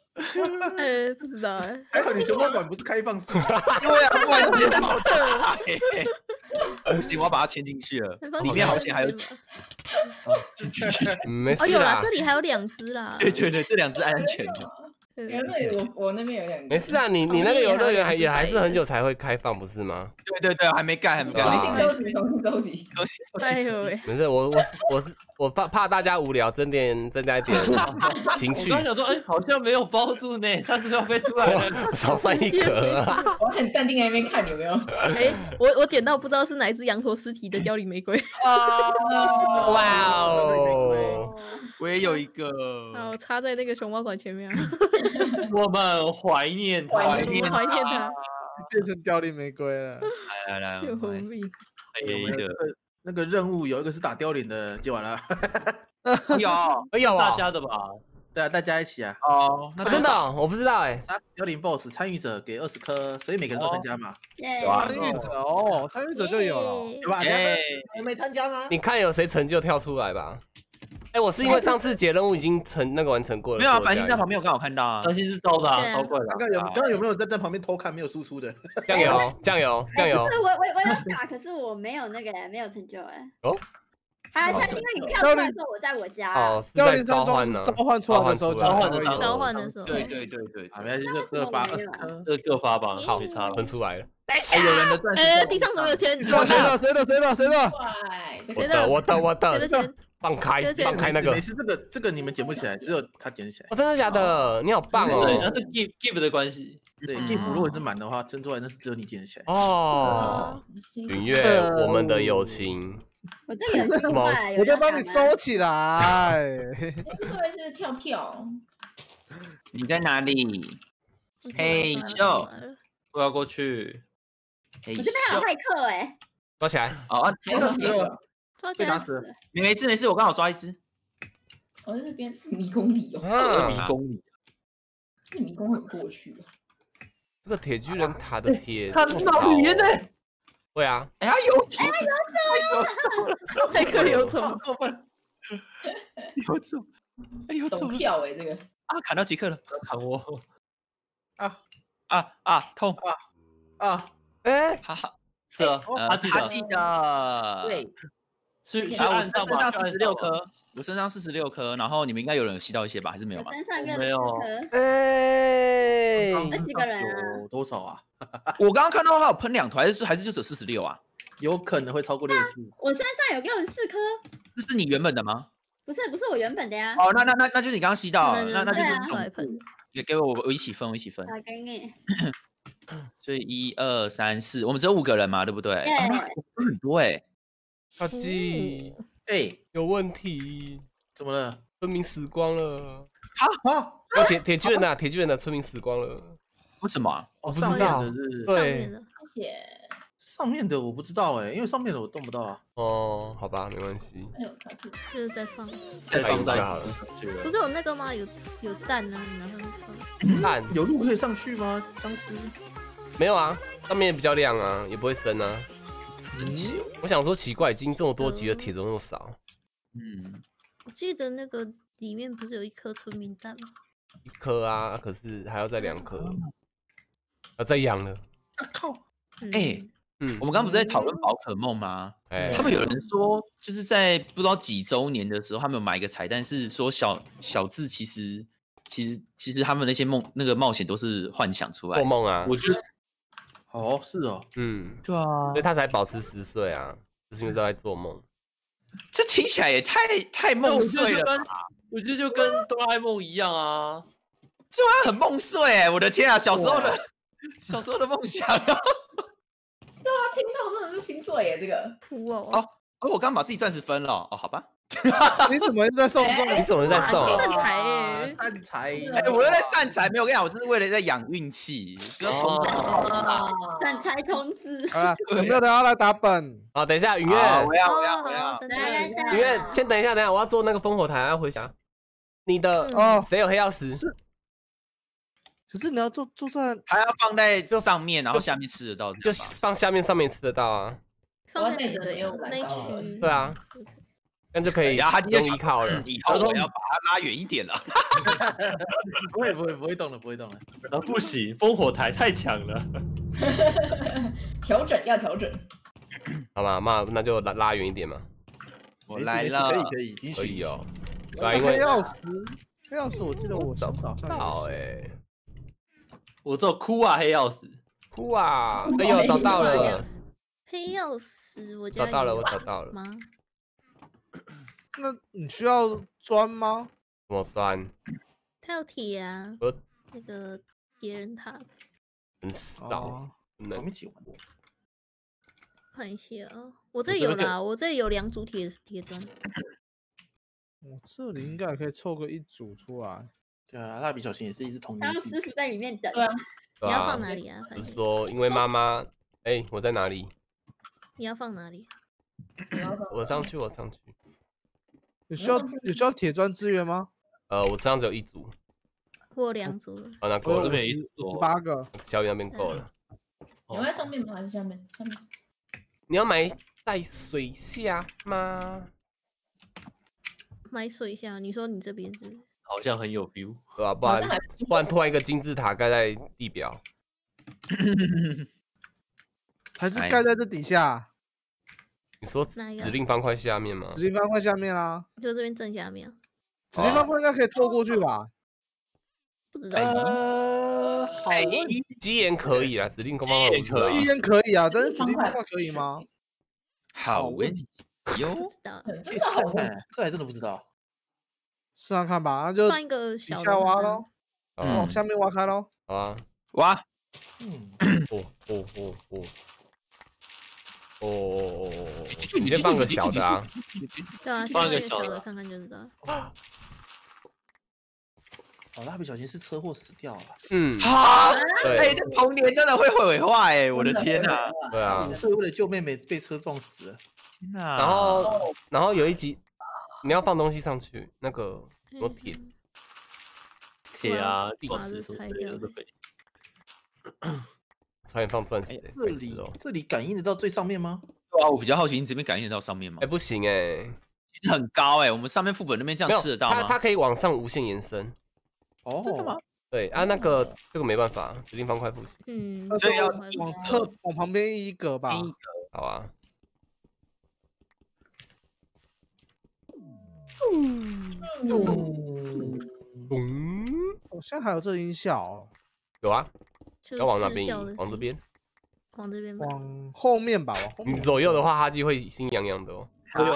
S1: 呃，不知道哎。
S7: 还好你熊猫馆不是开放式，
S2: 对啊，不然直接爆炸。不行，我要把它牵进去了。里面好险还有，牵进去。
S4: 没事
S1: 哦，有啦，
S4: 啦
S1: 这，里还有两只啦。
S2: 对对对，这两只安全的。
S5: 原来我我那边有两个。
S4: 没事啊，你你那个游乐园还也还是很久才会开放，不是吗？
S2: 对对对，还没盖，还没盖。
S4: 啊
S5: 重新收集，重新收集。
S1: 哎呦喂！
S4: 没事，我我我我怕怕大家无聊，增点增加一点情趣
S6: 我。刚想说，哎，好像没有包住呢，它是不是要飞出来了？
S4: 少算一格啊！
S5: 我很淡定在那边看有没有。
S1: 哎，我我捡到不知道是哪一只羊驼尸体的凋零玫瑰。
S4: 哇哦！
S2: 我也有一个，
S1: 好，插在那个熊猫馆前面。
S6: 我们怀念它，
S5: 怀
S1: 念怀念它，
S3: 变成凋零玫瑰了。
S2: 来来来，
S1: 救
S2: 我们
S1: 命！
S2: 黑的
S7: 那个任务有一个是打凋零的，接完了。
S2: 有
S4: 哎有啊，
S6: 大家的吧？
S7: 对啊，大家一起啊，
S2: 哦，那
S4: 啊真的哦我不知道哎。
S7: 杀死凋零 BOSS 参与者给二十颗，所以每个人都参加嘛，
S8: 耶！
S3: 参与者哦，参与者就有了。
S1: 耶
S7: 对吧？你
S2: 哎，
S7: 们没参加吗？
S4: 你看有谁成就跳出来吧？哎，我是因为上次解任务已经成那个完成过了。
S2: 没有啊，
S4: 所以我加油
S2: 繁星在旁边，我刚好看到啊。
S6: 担心是招的啊，
S1: 对啊
S6: 超怪的啊。
S7: 刚刚有刚刚有没有在在旁边偷看没有输出的？
S4: 酱油酱油酱油
S8: 不是我我我有打，可是我没有那个没有成就哎。
S4: 哦。
S8: 他他因为你跳出来的时候我在我家。
S4: 哦，是
S3: 凋
S4: 在
S3: 零山庄是
S4: 召唤呢。
S3: 召唤出来的时候就
S4: 召
S6: 唤的
S3: 才会有
S1: 召唤的时候，
S2: 对对对对，
S7: 啊，没关系，就各发二十颗。
S6: 这各发吧，
S4: 好
S6: 没差了。
S4: 分出来了。
S2: 哎，有人的钻石
S1: 呃，地上怎么有钱？
S3: 谁的谁的谁的谁的？
S5: 怪，
S4: 我的我的我的
S1: 谁的，钱？
S4: 放开
S1: 谢谢
S4: 放开那个
S7: 没。事，这个这个你们捡不起来，只有他捡起来
S4: 哦，。真的假的？你好棒
S6: 对，那
S4: 哦！
S6: 是 give give 的关系。
S7: 对，进补如果是满的话，蒸出来那是只有你捡得起来。
S4: 哦，云月，我们的友情。
S8: 我这个有心坏，
S3: 我在帮你收起来。
S5: 会不会是跳跳？
S2: 你在哪里？嘿秀，
S6: 我要过去。
S2: 嘿
S8: 我这边还有
S2: 秀，
S8: 骇客哎，
S4: 抓起来。
S2: 哦，啊
S5: 还有
S7: 那个
S5: 几个？
S1: 抓起来！
S7: 被打死了。
S2: 没没事没事，我刚好抓一只。
S5: 我在这边是迷宫里哦，
S4: 啊
S6: 迷，宫里，
S5: 这迷宫很过去啊。
S4: 这个铁巨人塔的铁
S6: 他
S4: 这么
S6: 脑语言呢？
S4: 少对啊，
S2: 哎呀，有走，
S1: 骇客有种，
S7: 过分。
S2: 有走，哎有走
S5: 懂
S2: 了
S5: 跳哎，这个
S2: 啊，砍到杰克了
S6: 砍我！
S7: 啊
S2: 啊啊，痛，
S7: 啊！
S4: 哎，
S2: 哈哈，
S6: 是啊，
S2: 呃
S6: 他记得
S2: 他记得，
S7: 对，
S6: 去去
S2: 啊，我
S6: 岸上吧，
S2: 身上四
S6: 去岸上吧。
S2: 十六颗，我身上四十六颗，然后你们应该有人有吸到一些吧？还是没有吧？
S8: 我身上跟
S6: 没有
S8: 四颗，
S4: 哎，
S8: 那几个人啊？
S7: 有多少啊？
S2: 我刚刚看到他有喷两团，还是还是就只有四十六啊？
S7: 有可能会超过六十四。
S8: 我身上有六十四颗，
S2: 这是你原本的吗？
S8: 不是不是我原本的呀。
S2: 哦，那那那那就是你刚刚吸到的，那那就
S8: 对啊
S2: 是总
S1: 来喷。
S2: 也给我我我一起分，我一起分。
S8: 好，给你。
S2: 所以一二三四，我们只有五个人嘛，对不对？
S8: 耶
S2: 啊那分很多哎。
S4: 小鸡
S7: 哎，
S4: 有问题，
S7: 怎么了？
S4: 村民死光了。
S7: 啊？
S4: 哦，铁铁巨人的铁巨人的村民死光了。
S2: 为什么啊？
S7: 哦，
S4: 不知
S7: 上面
S4: 道
S7: 的是
S1: 上
S4: 对
S1: 面的，
S5: 谢谢。
S7: 上面的我不知道哎，因为上面的我动不到啊。
S4: 哦，好吧，没关系，
S5: 还有卡图，
S1: 就是在放。
S6: 再放在
S4: 就好了。
S1: 不是有那个吗？有有蛋啊，你拿上去放。
S4: 蛋
S7: 有路可以上去吗？僵尸？
S4: 没有啊，上面比较亮啊，也不会深啊。
S7: 嗯，
S4: 我想说奇怪，已经这么多集了，铁怎么那么少？
S2: 嗯，
S1: 我记得那个里面不是有一颗村民蛋吗？
S4: 一颗啊，可是还要再两颗，要再养了。
S7: 啊靠！
S1: 嗯
S2: 哎
S4: 嗯
S2: 我，们刚刚不是在讨论宝可梦吗？
S4: 哎
S2: 他们有人说，就是在不知道几周年的时候，他们有买一个彩蛋，是说小小智其实其实其实他们那些梦那个冒险都是幻想出来的。
S4: 做梦啊，
S6: 我觉得
S7: 哦，是哦，
S4: 嗯，
S2: 对啊，
S4: 所以他才保持十岁啊，就是因为都在做梦。
S2: 这听起来也太太梦
S6: 我觉得
S2: 碎了吧，
S6: 就跟我觉得就跟哆啦 A 梦一样啊。
S2: 对啊，很梦碎哎！我的天啊，小时候的小时候的梦想啊！
S5: 对啊，听到真的是心碎耶，这个。
S1: 哭哦。
S2: 哦哦，我刚把自己钻石分了哦，好吧。
S3: 你怎么一直在送这种？
S4: 你怎么在送啊？
S1: 善财耶
S7: 善财，
S2: 哎，我又在散财，没有，我跟你讲，我这是为了在养运气，不要从小到大。
S8: 善财童子。
S3: 好了，有没有人要来打本？
S4: 好，等一下，允
S2: 好
S4: 月，
S2: 我要我要我要
S1: 哦，等
S8: 来来
S1: 等
S8: 来
S4: 允月，先等一下，等一下，我要做那个烽火台，要回想你的
S1: 嗯
S3: 哦，
S4: 谁有黑曜石？
S3: 可是你要做做在
S2: 还要放在上面，然后下面吃得到，
S4: 就放下面，上面吃得到啊。
S1: 上面的有那一区。
S4: 对啊， 那就可以
S2: 然后他今天
S4: 用依靠了。
S2: 以后我要把它拉远一点了。
S7: 不会不会不会动了，不会动了。
S4: 啊，不行，烽火台太强了。
S5: 调整要调整。
S4: 好吧，那那就拉拉远一点嘛。
S2: 我来了，
S7: 可以可以，允许
S4: 可以哦。对
S3: 啊，
S4: 啊，因为
S3: 黑曜石，黑曜石我记得我找不到，
S4: 好哎。
S6: 我只有哭啊，黑曜石。
S4: 哭啊！哎呦，找到了。
S1: 黑曜石，我家
S4: 找到了，
S1: 有
S4: 我找到了。
S1: 吗？
S3: 那你需要砖吗？
S4: 怎么酸？
S1: 它有铁啊，
S4: 我
S1: 那个铁人塔。
S4: 很少，
S3: 哦
S7: 我
S4: 能
S7: 们一起玩过。
S1: 看一下啊，我这里有
S4: 我这边
S1: 啦，我这里有两组铁铁砖。
S3: 我这里应该也可以凑个一组出来。
S7: 对啊，蜡笔小新也是一只童
S8: 然
S7: 年体。
S8: 后师傅在里面等。
S5: 对啊，
S1: 你要放哪里啊？
S4: 就是说，因为妈妈，哎，我在哪里？
S1: 你要放哪里？
S4: 我上去，我上去。
S3: 有需要有需要铁砖支援吗？
S4: 呃，我这样只有一组，
S1: 我有两组。
S4: 啊，那
S3: 我
S4: 够了，
S3: 有五十五十八个。
S4: 小雨那边够了。
S5: 你要在上面吗？还是下面？上面。
S4: 你要埋在水下吗？
S1: 埋水下，你说你这边是？
S6: 好像很有 feel，
S4: 对吧？不然不然突然一个金字塔盖在地表，
S3: 还是盖在这底下？
S4: 你说
S1: 哪一个
S4: 指令方块下面吗？
S3: 指令方块下面啦。
S1: 就这边正下面。
S3: 指令方块应该可以透过去吧？
S1: 不知道。
S7: 呃，好问题。
S4: 基岩可以啊，指令方块可
S3: 基岩可以啊，但是指令方块可以吗？
S2: 好问题哟，
S1: 不知道。
S7: 去试试看，这还真的不知道。
S3: 试看看吧，那就
S1: 放一个
S3: 底
S1: 小的
S3: 下挖
S1: 看看
S3: 喽，
S4: 嗯
S3: 往下面挖开喽。
S4: 好啊，
S2: 哇，
S7: 嗯，
S4: 哦哦哦哦。哦哦哦哦！你先放个小的啊，
S1: 对啊，
S6: 放一个
S1: 先小
S6: 小的
S1: 看看就知道。
S7: 哦，蜡笔小新是车祸死掉了。
S4: 嗯，
S2: 好，
S4: 对
S2: 哎，这童年真的会毁坏哎，我的天哪！
S4: 对啊
S7: 五。岁为了救妹妹被车撞死了。
S2: 天哪！
S4: 然后然后有一集你要放东西上去，那个有铁
S6: 铁啊，地
S1: 把这
S6: 石什么
S1: 拆掉
S6: 之类的都可以。
S4: 差点放钻石欸，
S7: 这里
S4: 白痴哦。
S7: 这里感应得到最上面吗？
S2: 对啊，我比较好奇，你这边感应得到上面吗
S4: 哎，？不行哎，
S2: 其实很高哎，我们上面副本那边这
S4: 没有
S2: 样吃得到
S4: 它它
S2: 吗？
S4: 可以往上无限延伸。
S7: 哦，
S2: 真的吗？
S4: 对啊，那个这个没办法，指令方块不行。
S1: 嗯，
S2: 所以要
S3: 往侧往旁边移一格吧。
S4: 好啊。
S1: 嗯，
S4: 嗯，
S3: 我现在还有这音效哦，
S4: 有啊，
S1: 就
S4: 要往哪边移
S1: 失效的？声音，
S4: 往这边。
S1: 往这边吧。
S3: 往后面吧，往后
S4: 你
S3: 面。
S4: 左右的话，哈基会心痒痒的哦。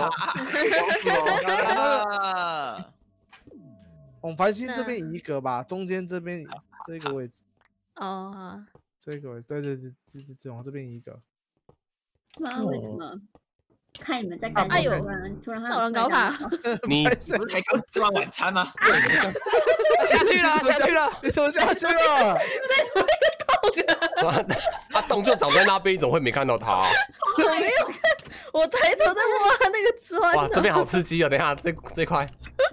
S2: 啊！
S3: 往繁星这边移一格吧，中间这边这个位置，
S1: 哦，好。
S3: 这个位置，对对对对对对，往这边移一格。
S8: 妈，为什么？看你们在干
S1: 哎呦
S8: 突然突然
S1: 那有人高塔，
S4: 你
S2: 不是才刚吃完晚餐吗？
S4: 下去了，下去了，
S3: 你怎么下去了？
S1: 这怎么一个洞啊？
S4: 妈的，他洞就长在那边，你怎么会没看到他？
S1: 我没有看，我抬头在挖那个砖。
S4: 哇，这边好刺激哦！等一下，这这块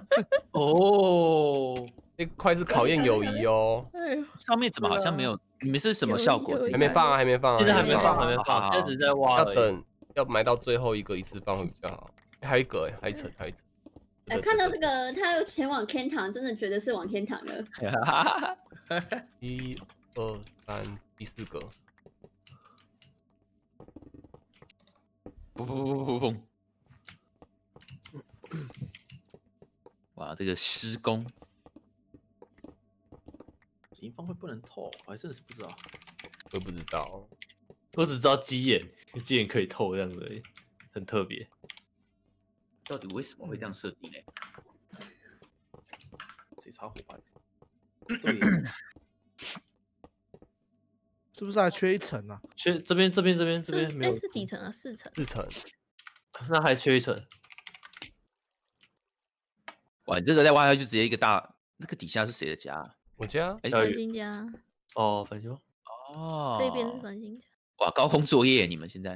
S7: 哦，
S4: 这块是考验友谊哦。
S1: 哎呦，
S2: 上面怎么好像没有？你们是什么效果？
S1: 有有
S4: 还没放啊，还没放啊，
S6: 现在还没放，还没
S2: 好好
S6: 放，
S2: 好
S6: 现在只是在挖而已。
S4: 要等，要埋到最后一个一次放会比较好。还有一个哎，还有一层，还有一层。
S8: 哎，看到这个，他又前往天堂，真的觉得是往天堂了。
S4: 一二三，第四个。
S2: 不不不不不！哇，这个施工，
S7: 指令方块不能透，我还真的是不知道。
S4: 我也不知道，
S6: 我只知道鸡眼，鸡眼可以透这样子而已，很特别。
S2: 到底为什么会这样设定呢？
S7: 这插火把。对，
S3: 是不是还缺一层啊？
S6: 缺这边这边这边这
S1: 是哎
S6: 边没有，
S1: 是几层啊？四层。
S4: 四层。
S6: 那还缺一层。
S2: 哇，你这个再挖下去，直接一个大，那个底下是谁的家啊？
S4: 我家
S2: 哎，
S1: 繁星家
S6: 哦，反正
S2: 哦，
S1: 这边是繁星家。
S2: 哇，高空作业，你们现在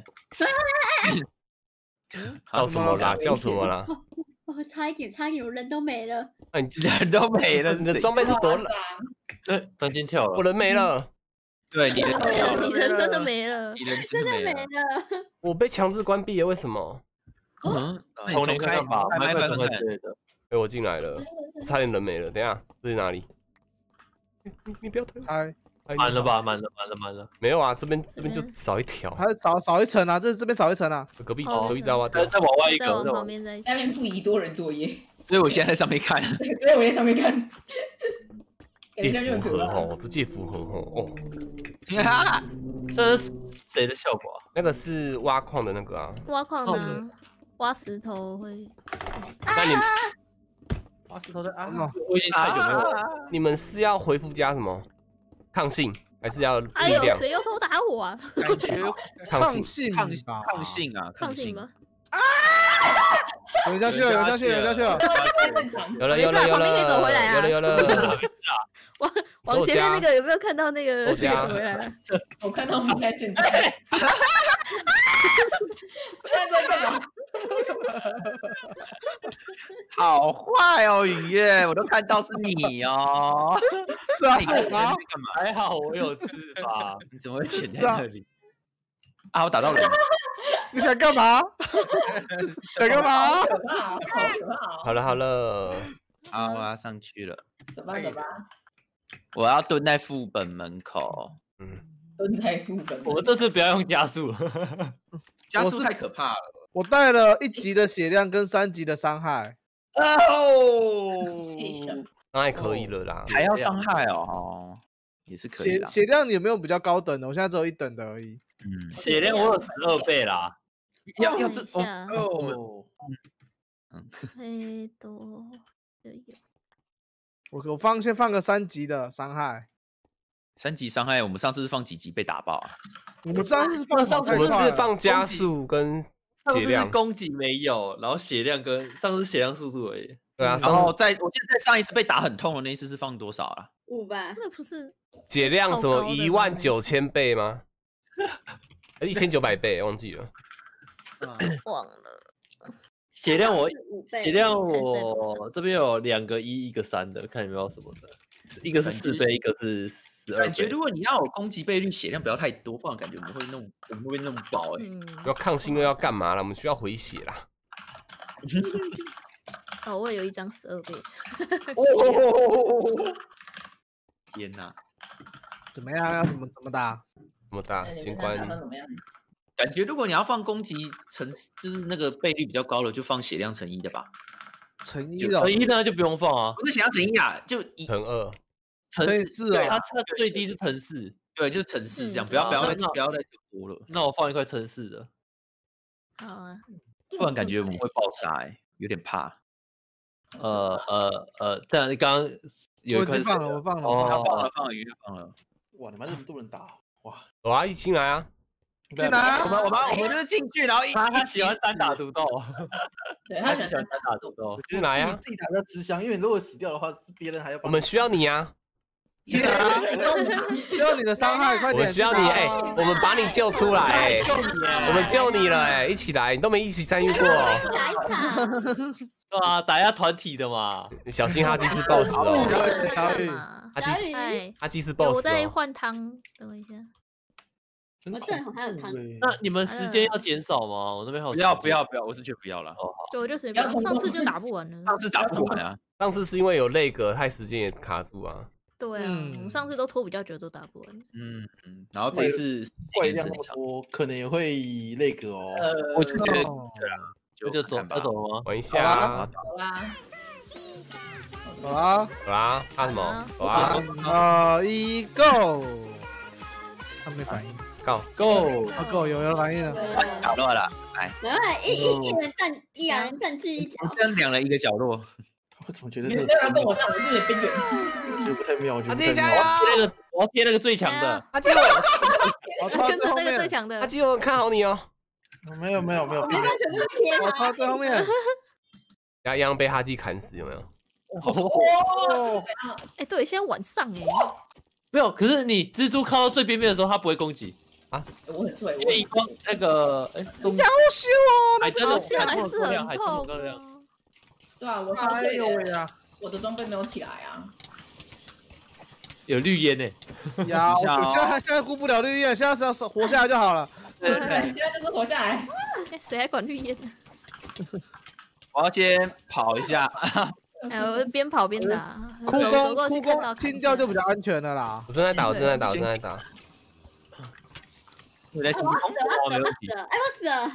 S4: 叫什么啦？叫什么啦？
S8: 哦，差一点，差一点，我人都没了。
S4: 哎，你
S2: 人都没了，
S4: 你的装备是多了？
S6: 哎，翻金跳了，
S4: 我人没了，
S2: 对，你人
S1: 没了，你人真的
S3: 了
S1: 没了
S2: 你。人真
S8: 真的没
S2: 的没了。
S8: 了。
S4: 我被强制关闭了，为什么？
S2: 嗯，
S4: 从连看吧，
S2: 开麦
S4: 麦克
S2: 看看。
S4: 风之类的。
S6: 哎，我进来了，差点人没了。等一下，这是哪里？你你你不要推我！
S3: 还
S4: 满了吧？满了，满了，满了。
S6: 没有啊，这边这边就
S1: 这边
S6: 少一条。
S3: 还少少一层啊，这这边少一层啊。
S6: 隔壁
S1: 哦
S6: 隔壁再挖掉。
S4: 再再往外一
S1: 再
S4: 格，再往
S1: 往旁边再一
S5: 下面不宜多人作业，
S2: 所以我现在在上面看。
S5: 所以我在上面看。感觉
S6: 介
S5: 就很可怕。
S6: 符盒哦，这介符盒哦哦，
S4: 这是谁的效果啊？
S6: 那个是挖矿的那个啊。
S1: 挖矿的啊，挖石头会。
S6: 那你
S7: 挖石头的啊，
S4: 我已经太久没有玩。
S6: 你们是要回复加什么抗性，还是要力
S1: 哎呦，
S6: 量？
S1: 谁又偷打我啊？
S2: 感觉
S6: 抗性
S3: 性
S2: 抗
S3: 吧，
S2: 抗性啊，性
S1: 抗性吗？
S3: 有人下去了，有人下去了，有人下去了。
S6: 有了
S1: 没事啊
S6: 有了有了，
S1: 旁边可以走回来啊
S6: 有了有了。
S1: 往往前面那个有没有看到那个？
S6: 收家
S1: 走回来了。
S5: 我看到是看现在。现在干嘛？
S2: 好坏哦，影月，我都看到是你哦。
S3: 是啊，
S2: 你
S3: 是我吗？
S2: 干嘛？
S4: 还好我有翅膀。
S2: 你怎么会潜在那里？啊，我打到人。
S3: 你想干嘛？想干嘛？
S5: 好可怕，好可怕！
S6: 好了好了，
S2: 好，我要上去了。
S5: 怎么办？怎么办？
S2: 我要蹲在副本门口。
S6: 嗯，
S5: 蹲在副本。
S4: 我们这次不要用加速，
S2: 加速太可怕了。
S3: 我带了一级的血量跟三级的伤害。
S2: 哦，
S6: 那还可以了啦。
S2: 还要伤害哦，哦，也是可以啦。
S3: 血血量有没有比较高等的？我现在只有一等的而已。
S2: 嗯，
S4: 血量我有十二倍啦。
S2: 要要这
S1: 看一下
S2: 哦，我们
S7: 哦，
S1: 黑多有有。
S3: 我我放先放个三级的伤害。
S2: 三级伤害，我们上次是放几级被打爆啊？
S3: 我们上次是放
S4: 上次
S6: 我们是
S3: 太快了
S6: 放加速跟
S4: 上次是
S6: 血量，
S4: 攻击没有，然后血量跟上次是血量速度而已。
S6: 对啊，
S2: 然后
S6: 上
S2: 在我记得在上一次被打很痛的那一次是放多少啊？
S8: 五吧，
S1: 那不是
S6: 血量什么
S1: 超高的
S6: 一万九千倍吗？还是一千九百倍？忘记了。
S1: 忘了。
S4: 血量我
S8: 五倍，
S4: 血量
S1: 看谁不
S4: 我这边有两个一，一个三的，看有没有什么的。一个是四倍，一个是十二倍。
S2: 感觉如果你要有攻击倍率，血量不要太多，不然感觉我们会弄，我们会弄爆哎、
S1: 嗯。
S6: 要抗性又要干嘛了？我们需要回血啦。
S1: 哦，我也有一张十二倍。
S2: 天哪！
S3: 怎么样？要怎么怎么打？
S6: 这么大
S5: 那你
S6: 新
S5: 们看打
S6: 冠
S5: 算怎么样？
S2: 感觉如果你要放攻击乘，就是那个倍率比较高的，就放血量乘一的吧。就
S3: 乘一的
S4: 乘一呢就不用放啊，
S2: 不是血量乘一啊，就一
S6: 乘二，
S2: 乘
S3: 乘以四
S2: 对
S3: 啊。
S4: 它它最低是乘四。
S2: 对，就是乘四这样，
S1: 嗯
S2: 不要不要再
S4: 那
S2: 不要再多了，
S4: 那我放一块乘四的。
S1: 好啊。
S2: 不然感觉我们会爆炸哎、有点怕。
S4: 呃呃呃，但你刚刚有一块是
S3: 我已经放了，我放了。我
S2: 他
S3: 放了
S4: 哦
S2: 放了放了，鱼放了。
S7: 哇，你们这么多人打，哇！
S6: 我阿姨进来啊。
S3: 进来啊
S2: 我们我们我们就是进去，然后一
S4: 他他
S2: 一起
S4: 喜欢单打独斗，
S5: 对，他喜欢
S4: 他喜欢单打独斗。
S7: 进
S6: 来啊
S7: 自己打比较吃香，因为如果死掉的话，是别人还要帮。
S6: 我们需要你啊，
S3: 进来啊！需要你的伤害，快点！
S6: 我们需要你哎、我们把你救出来哎、
S4: 救你
S6: 我们救你了哎、一起来，你都没一起参与过，
S8: 打一场，
S4: 对啊，打一下团体的嘛。
S6: 你小心哈基是 boss
S3: 小
S6: 哦，
S3: 雨小雨
S1: 干嘛？
S6: 哈基
S8: 小雨，
S1: 哎，
S6: 哈基是
S1: 有
S6: boss
S1: 我在
S6: 哦。
S1: 换汤，等我一下。
S8: 我正好还有汤，
S4: 那你们时间要减少吗？我那边还有
S2: 不要不要不要，我是觉得不要了。
S1: 就我就随便，
S5: 不要冲动
S1: 上次就打不完了。
S2: 上次打不完啊，
S6: 上次是因为有内格，害时间也卡住啊。
S1: 对啊，我们上次都拖比较久，都打不完。
S2: 嗯嗯，然后这次
S7: 怪量
S2: 时间正常，
S7: 那么多，可能也会那个哦。
S5: 呃，
S2: 我觉得
S3: 哦
S2: 对啊，
S4: 那就走
S2: 看吧
S4: 要走了吗？
S6: 玩一
S3: 好啊
S6: 下，
S5: 好啦，
S3: 好啊，
S6: 好啦，怕什么？走啊
S3: 呃，一 go，他没反应。
S6: ，Go！
S4: Go！
S3: 啊 go 有有反应了。
S2: 打乱了，哎，
S8: 没办法，一一一人占一人占据一角，
S2: 这样两人一个角落，
S7: 我怎么觉得这
S5: 没有没有人跟我站，我是有点边缘。
S7: 我觉得不太妙？我觉得
S3: 阿
S7: 不太妙。
S3: 基加油！
S4: 贴那个，我要贴那个最强的。
S6: 阿基我，
S3: 我拖
S1: 跟着那个
S3: 在最后面
S1: 最强的
S6: 阿，基我看好你哦。
S7: 没有没有没有，并没有。
S8: 全部是贴
S3: 我
S8: 他，
S3: 拖最后面。
S6: 然后一样被哈基砍死，有没有？
S3: 哦，
S1: 哎，对，现在晚上哎，
S4: 没有，可是你蜘蛛靠到最边边的时候，它不会攻击，
S5: 我很帅，
S4: 因为荧光那个哎中
S3: 要修哦，
S4: 哎，真的
S1: 好像还是很
S4: 还是
S1: 痛
S4: 很亮。
S1: 哦。
S5: 对啊，我
S3: 哎呦喂呀！
S5: 我的装备没有起来啊。
S4: 有绿烟呢。
S3: 呀，我
S2: 一下哦
S3: 现在现在顾不了绿叶，现在是要活下来就好了。
S2: 对
S5: 对，现在就是活下来。
S1: 哎，谁还管绿烟呢？
S2: 我要先跑一下。
S1: 哎，我边跑边打，
S3: 哭
S1: 走走过
S3: 公哭
S1: 去看到
S3: 公清掉就比较安全了啦。
S4: 我正在打，我正在打，我正在打。
S2: 我在清
S8: 我
S2: 空，
S8: 死了，
S4: 没问题。
S8: 死了，哎，我死了。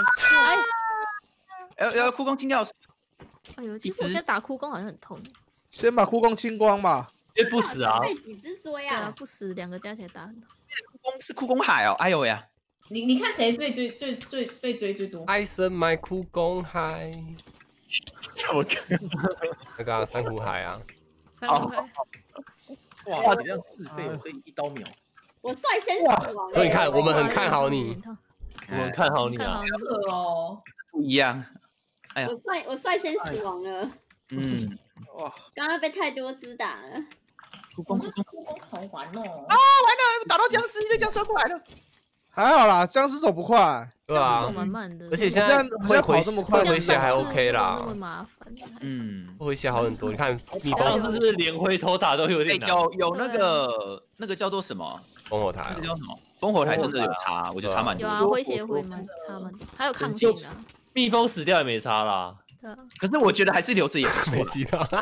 S2: 要要哭公清掉。
S1: 哎呦，其实我现在打哭公好像很痛。
S3: 先把哭公清光吧。
S4: 因为不死啊。
S8: 被几只追
S1: 对啊，
S8: 啊？
S1: 不死两个加起来打很痛。
S2: 哭公是哭公海哦，哎呦喂呀！
S5: 你你看谁最追最最被追最多？
S4: 爱神麦哭公海，
S2: 怎么看？
S4: 那个珊瑚海啊。
S1: 三五海，
S7: 哇，体量四倍，我可以一刀秒。
S8: 我率先死亡。
S4: 所以你看，我们很
S1: 哇
S4: 看好你
S1: 有点，痛
S4: 我们看好你啊
S1: 看好。你。
S5: 饿哦，
S2: 不一样。哎呀
S8: 我率我率先死亡了，
S2: 嗯，
S7: 哇，
S8: 刚刚被太多只打了。
S2: 哭公哭公
S5: 哭公好玩哦。
S2: 啊！完了，打到僵尸，一堆僵尸过来了。
S3: 还好啦，僵尸走不快。
S4: 对啊
S1: 这样子走，慢慢的，
S4: 而且现在
S3: 这样
S4: 会回
S3: 跑这么快
S4: 会回血还 OK 啦
S1: 那，么麻烦。
S2: 嗯，
S4: 会回血好很多。你看蜜
S1: 加油
S4: 蜂是不是连回头打都有
S2: 哎
S4: 点，难？
S2: 有有那个那个叫做什么？
S4: 烽火台啊
S2: 那个叫什么？烽火台真的有差，我觉得差蛮多的。
S1: 有啊，回血回蛮差蛮多，还有抗性啊。
S4: 蜜蜂死掉也没差啦，
S1: 对啊，
S2: 可是我觉得还是留着也不
S4: 没
S2: 错。
S4: 其他。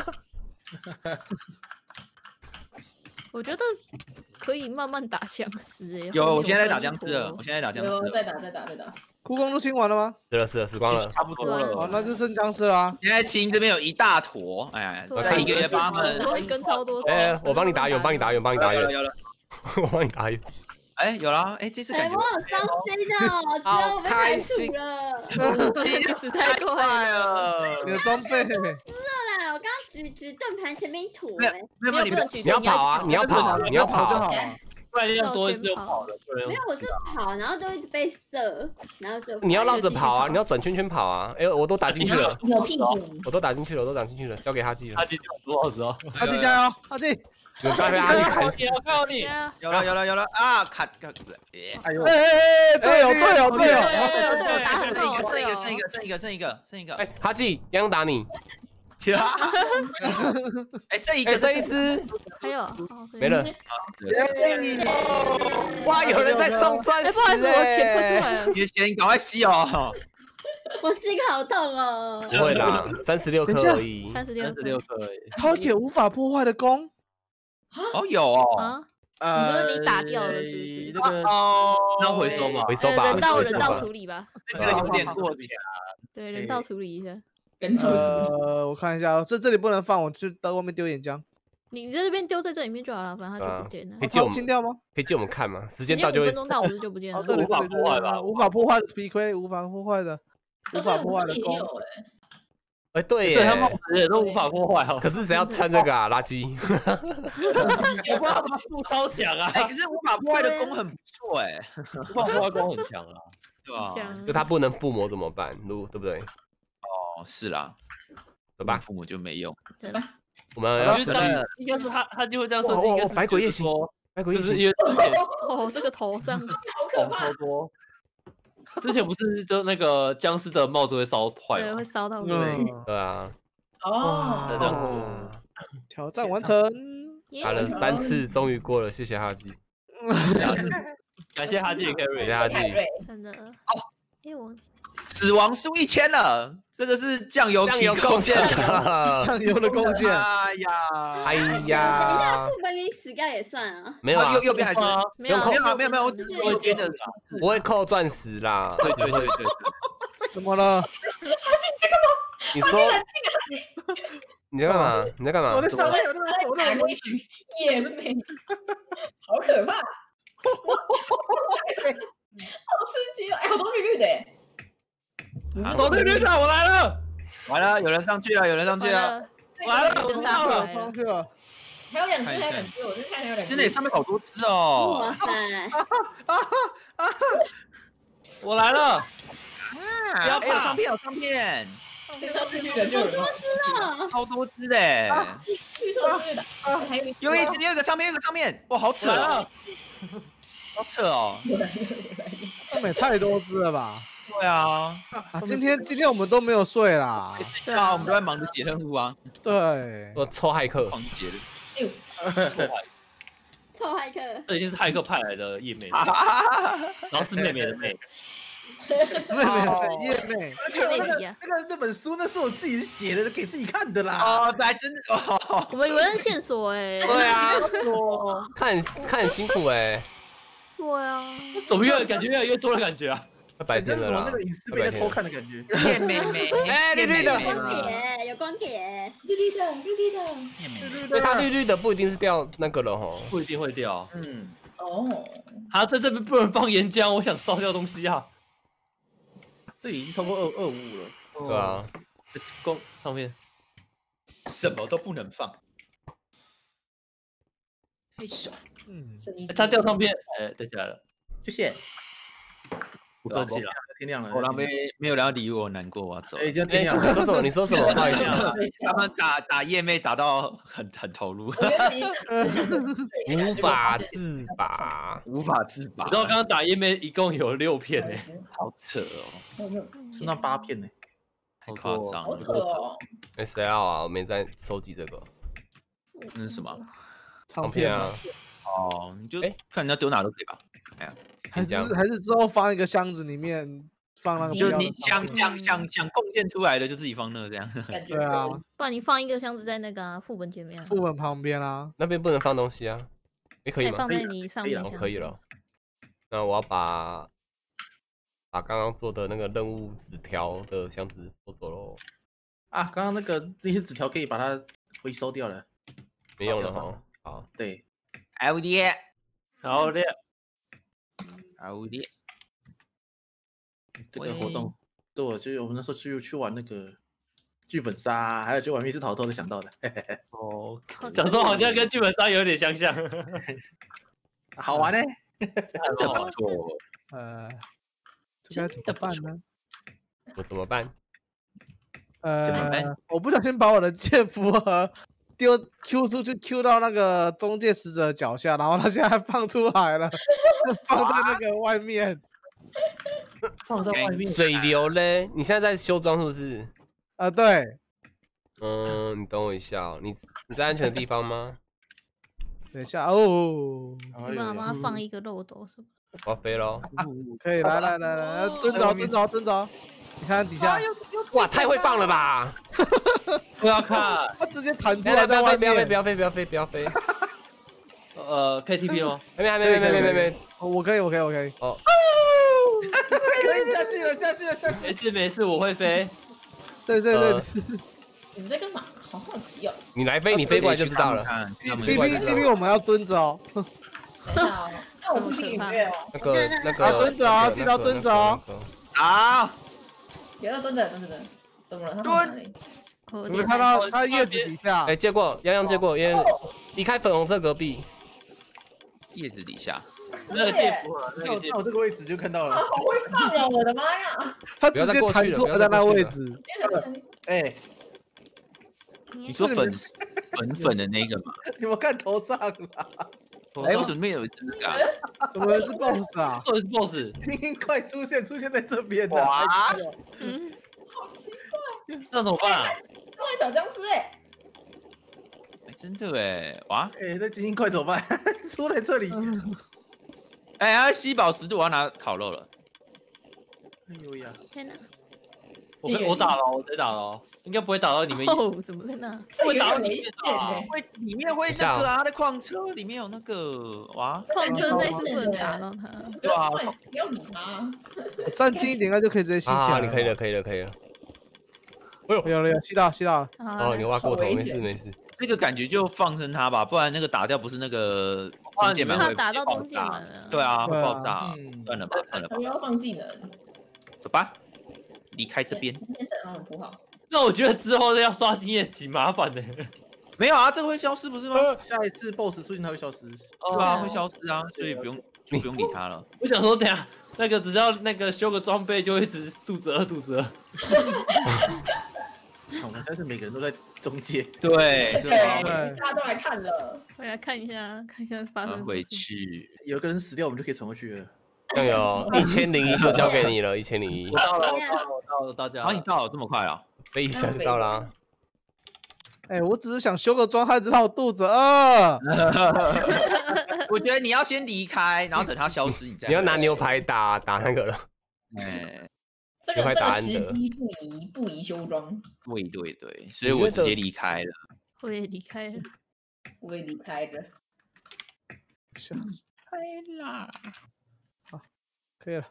S1: 我觉得可以慢慢打僵尸哎。
S2: 有，我现在在
S1: 在
S2: 打僵尸了，我现在在打僵尸了。
S5: 有在打在打在打。
S3: 哭公都清完了吗？
S4: 是了是了，死光了。
S2: 差不多了。
S3: 哦，那就剩僵尸啦。
S2: 现在清这边有一大坨，哎，
S1: 对啊
S2: 再一个也帮他们。
S1: 都会跟超多次。
S4: 哎，我帮你打远，帮你打远，帮你打远，
S2: 有了有了，
S4: 我帮你打远。
S2: 哎，有了，哎，这次
S8: 哎，
S2: 感觉
S8: 我好伤心的，只有我被排除了。
S1: 你死太快了。
S3: 你的装备，
S8: 对啦，我刚刚举举盾牌前面一坨哎，
S2: 没有没有，你们
S1: 不能举
S4: 你要跑啊！你要跑，你要
S3: 就好
S4: 跑，
S3: 了。
S4: 不然要多一次就跑了。不然
S8: 没有，我是跑，然后就一直被射，然后就
S4: 你要绕着跑啊！
S1: 就继续跑
S4: 你要转圈圈跑啊！哎，我都打进去了，
S5: 有屁股。
S4: 我都打进去了，我都打进去了，交给哈基了。哈基就多少子哦？
S3: 阿基加油，阿基！
S4: 你们被哈基砍死！
S6: 我靠你！
S2: 有了有了有了啊！砍砍！
S7: 哎呦，
S3: 哎哎哎，队友队友队友！
S1: 对对对对，打很
S2: 剩一
S1: 痛，
S2: 个剩一个
S1: 队友。
S2: 剩一个剩一个剩一个剩一个。
S4: 哎，哈基，杨洋打你！
S2: 哎，剩一
S4: 哎，
S2: 个
S4: 这一只
S1: 还有
S4: 没了。哇，有人在送钻石！
S1: 哎，不好意思，我血喷出来了。
S2: 你的血，你赶快吸哦！
S8: 我心好痛哦。
S4: 不会啦，三十六颗而已。
S1: 三十六，
S4: 三十六颗而已。
S3: 掏铁无法破坏的弓，
S2: 哦有哦，
S1: 啊，
S7: 呃，
S1: 你说你打掉了是不是
S7: 那个
S2: 哦，
S4: 那回收吧，回收吧，
S1: 呃人道
S4: 回收吧
S1: 人道处理吧。
S2: 那个有点过强。
S1: 对，人道处理一下。
S5: 人头
S3: 呃，我看一下，这这里不能放，我去到外面丢岩浆。
S1: 你在这边丢在这里面就好了，反正它就不见了
S4: 可以。借我们
S3: 清掉吗？
S4: 可以借我们看吗？时
S1: 时
S4: 间到就会
S1: 五分。钟到，不是就不见了
S3: 哦，。这里
S4: 无法破坏吧
S3: 无法破坏的皮盔，无法破坏的，无法破坏的弓。
S4: 哎，对耶，
S6: 对他帽子也都无法破坏哦。
S4: 可是谁要穿这个啊？垃圾！
S6: 我不知道他步超强啊，
S2: 哎，可是无法破坏的弓很不错哎，
S6: 无法破坏弓很强啊。
S2: 对吧？
S1: 强
S4: 就他不能附魔怎么办？如对不对？
S2: 哦，是啦，
S4: 对吧？
S2: 父母就没用。
S1: 对
S4: 我们要出去。
S6: 因为当应该是他，他就会这样设
S4: 哇
S6: 计，应该
S4: 哇
S6: 是
S4: 百鬼夜行
S6: 说，
S4: 百鬼夜行，
S6: 就是因为之前
S1: 哦，这个头上
S6: 红超多，之前不是就那个僵尸的帽子会烧坏吗
S1: 对会？烧到鬼。
S3: 嗯，
S4: 对啊，
S5: 哦，
S6: 这样
S4: 哦
S3: 挑战完成。
S4: 打了三次，终于过了，谢谢哈基，
S6: 感谢哈基
S4: 谢谢
S6: carry，
S4: 哈基。
S5: 泰瑞，
S1: 真的。
S2: 哦，
S1: 哎我
S2: 死亡数一千了，这个是酱油
S4: 酱油
S2: 提
S4: 贡献
S2: 的。
S4: 的，
S3: 酱油的贡献，
S2: 哎呀，
S4: 哎
S8: 等一下，
S4: 呀，
S8: 副本名死掉也算啊。
S4: 没有啊
S2: 右，右边还是
S1: 没有
S2: 没有没有没有，我只是
S1: 我
S2: 右边的。
S4: 不会扣钻石啦。
S2: 对对对对，
S3: 怎么了？
S4: 你说你在干嘛？你在干嘛
S7: 我？在上面有那个走那种
S5: 打那群夜妹，好可怕，好刺激哦！哎，好多绿绿的耶，
S6: 我对对对，我来了，
S2: 完了，有人上去了，有人上去了。
S1: 完了，
S6: 完了，
S1: 就
S6: 我到了
S1: 杀出来。
S3: 上去了。
S5: 还有两只，还有两只，我是看还有两只，
S2: 真的上面好多只哦
S8: 哇。塞，
S6: 我来了，
S2: 不要怕，唱片有唱片，
S5: 这个绿绿的就有了，
S8: 啊，
S2: 超多只嘞。
S5: 绿色绿的，还有一
S2: 有一只，有一个上面，有一个上面，哇，好扯哦
S6: 我来了，，
S2: 好扯哦。
S3: 上面也太多只了吧？
S2: 对啊，
S3: 啊，今天今天我们都没有睡啦。
S2: 对啊，我们都在忙着解任务啊，
S3: 对，
S4: 我抽骇客，
S2: 狂解的。
S8: 臭骇客，
S6: 这已经是骇客派来的夜妹，然后是妹妹的妹，
S3: 妹妹叶妹，
S7: 而且那个
S1: 妹皮啊
S7: 那个那本书那是我自己写的，给自己看的啦。
S2: 哦，还真的哦。
S1: 我们以为是线索哎。
S4: 对啊，
S7: 我
S4: 看看很辛苦哎，
S1: 对啊，
S6: 怎么越感觉越来越多的感觉啊？
S4: 白天的啦
S7: 这是什么那，个隐私被人家偷看的感觉。
S2: 叶妹妹，
S4: 哎绿绿的
S8: 有光铁，有光铁，
S5: 绿绿的，绿绿的。
S2: 叶妹妹，
S4: 所以它绿绿的不一定是掉那个了吼。
S6: 不一定会掉。
S7: 嗯，
S5: 哦，
S6: 啊，在这边不能放岩浆，我想烧掉东西啊。
S7: 这已经超过二二五了。
S4: 对啊，
S6: 公上面
S2: 什么都不能放。太小。
S3: 嗯，
S5: 声音
S6: 哎它掉上面，哎，掉下来了，
S7: 谢谢。
S6: 不客气了。
S7: 天亮了，
S2: 我那边没有人要理我，难过，我要走。
S7: 哎，已经
S4: 哎，
S7: 天亮了。
S4: 你说什么？你说什么？不好意思，
S2: 他们打打叶妹打到很很投入，
S4: 无法自拔。
S2: 无法自拔
S6: 你知。道刚刚打页面一共有六片哎，
S2: 好扯哦，
S7: 是那八片呢。
S2: 太夸张
S5: 好
S2: 了。
S5: 扯哦。
S4: 哎，谁啊？我没在收集这个
S2: 那是什么？
S4: 唱片啊。
S2: 哦，你就
S4: 哎
S2: 看人家丢哪都可以吧。哎呀，
S3: 还是
S4: 这样
S3: 还是之后放一个箱子里面放那个
S2: 就你
S3: 不要的
S2: 想
S3: 放
S2: 想想想贡献出来的，就自己放那这样。
S5: 感觉
S3: 对啊，
S1: 不然你放一个箱子在那个啊副本前面啊，
S3: 副本旁边啊。
S4: 那边不能放东西啊？也可以吗？
S1: 再放在你上面
S7: 可以
S4: 哦，可以了。那我要把把刚刚做的那个任务纸条的箱子收走喽。
S7: 啊，刚刚那个这些纸条可以把它回收掉了。
S4: 没用了
S7: 烧掉
S4: 哈。好，
S7: 对，
S2: L D
S6: 好的，
S2: L D，
S7: 这个活动，对，我就我们那时候去去玩那个剧本杀，还有去玩密室逃脱的想到的，嘿嘿嘿，
S6: 哦，
S1: 好
S6: 想说好像跟剧本杀有点相像，
S7: 好玩呢。
S2: 真的不错。
S3: 呃，这该怎么办呢？
S4: 我怎么办？
S3: 呃，
S2: 怎么办
S3: 我不小心把我的剑符盒丢 Q 出去 Q 到那个中介使者脚下，然后他现在放出来了，放在那个外面。
S6: 放在外面。
S4: 水流嘞？你现在在修装是不是？
S3: 啊、对，
S4: 嗯，你等我一下哦。你你在安全的地方吗？
S3: 等一下哦，
S7: 哎
S1: 你把
S7: 呦
S1: 它放一个漏斗什么？
S4: 我要飞喽！
S3: 可以，来来来来，蹲着蹲着蹲着，你看底下，
S4: 哇，太会放了吧！
S6: 不要看，
S3: 它直接弹出
S4: 来来，
S3: 来在外
S4: 不要飞，不要飞，
S3: 面
S4: 不。要飞，不要飞，不要飞！
S6: 呃，K T P 吗？
S4: 还没，还没，没没没没没。
S3: 哦我可以，我可以，我可以。
S4: 哦，
S7: 可以下去了，下去了，下去了。
S6: 没事没事，我会飞。
S3: 对对对
S4: 呃
S5: 你们在干嘛？好好奇哦。
S4: 你来飞，你飞过来就知道了。
S2: 看
S3: ，T
S2: 他们
S3: T P T P 我们要蹲着哦。
S5: 等一下哦，那我不听音乐哦。
S4: 那个那个，
S3: 啊蹲着哦
S4: 那个
S3: 记得要蹲着哦。
S4: 那个
S2: 好，
S5: 有要蹲着，蹲着蹲着。怎么了？他放哪里？
S1: 我
S3: 你们看到它叶子底下
S4: 哎，，借过，洋洋借过，因为离开粉红色隔壁。
S2: 叶子底下，
S6: 那个剑符啊，那
S7: 在我
S6: 个剑
S7: 在我这个位置就看到了。
S5: 好会放哦！我的妈呀！
S3: 它直接弹出来在那位置。
S7: 哎，
S2: 你说粉粉粉的那个嘛？
S7: 你们看头上啦，
S2: 哎，为什么没有这个啊？
S3: 怎么是 boss 啊？
S6: 这是 boss，
S7: 精英快出现，出现在这边的。
S2: 哇
S7: 哎呦
S1: 嗯，
S5: 好奇怪，
S6: 那怎么办啊？
S5: 他玩小僵尸哎！
S2: 哎真的哎，哇！
S7: 哎，那精英快怎么办？出在这里。
S2: 哎呀，吸宝石度我要拿烤肉了。
S7: 哎呦呀！
S1: 天哪！
S6: 我被我打了，我得打了哦，应该不会打到你们。
S1: 哦，怎么在那？
S6: 会打到你
S5: 危
S6: 们
S5: 险
S6: 啊！
S5: 哎！
S2: 会里面会那个啊，那矿车里面有那个哇，
S1: 矿车那是不能打到它。
S2: 对啊，
S5: 不要理他。
S3: 我站近一点，应该就可以直接吸起
S4: 啊，
S3: 来。
S4: 你可以了，。可以了，可以了。
S3: 有了有，吸到吸到了。
S1: 好
S4: 哦，你挖过头，没事
S5: 好危险
S4: 没事。
S2: 这个感觉就放生它吧，不然那个打掉不是那个中介门会
S1: 怕打到
S2: 爆
S1: 中介
S2: 炸
S1: 门了。
S2: 对啊，会
S3: 对啊
S2: 爆炸。
S7: 嗯
S2: 算了吧，算了吧
S5: 他，们要放技能，
S2: 走吧，离开这边。
S5: 先等他们铺好。
S6: 那我觉得之后要刷经验挺麻烦的。
S2: 没有啊，这个会消失不是吗？
S7: 下一次 BOSS 出现它会消失。
S2: 对啊，会消失啊，所以不用就不用理它了。
S6: 我想说，等下那个只要那个修个装备，就会一直肚子饿，肚子饿。
S7: 我们但是每个人都在中介。
S2: 对，所以
S5: 对，
S2: 我要
S3: 对
S5: 大家都来看了。
S1: 回来看一下，看一下发生什么
S2: 回
S1: 事。
S2: 去。
S7: 有个人死掉，我们就可以传过去了。
S4: 这样有一千零一就交给你了，一千零一
S6: 我，到了，我到了，我到了，大家。
S2: 然后你到了这么快啊？
S4: 飞一下就到啦。
S3: 哎，我只是想修个装，他知道我肚子饿。
S2: 我觉得你要先离开，然后等它消失，你再。
S4: 你要拿牛排打打那个了。
S2: 哎，
S5: 这个这个时机不宜不宜修装。
S2: 对对对，所以我直接离开了。
S1: 我也离开了，
S5: 我也离开了。
S2: 开啦，
S3: 好，可以了。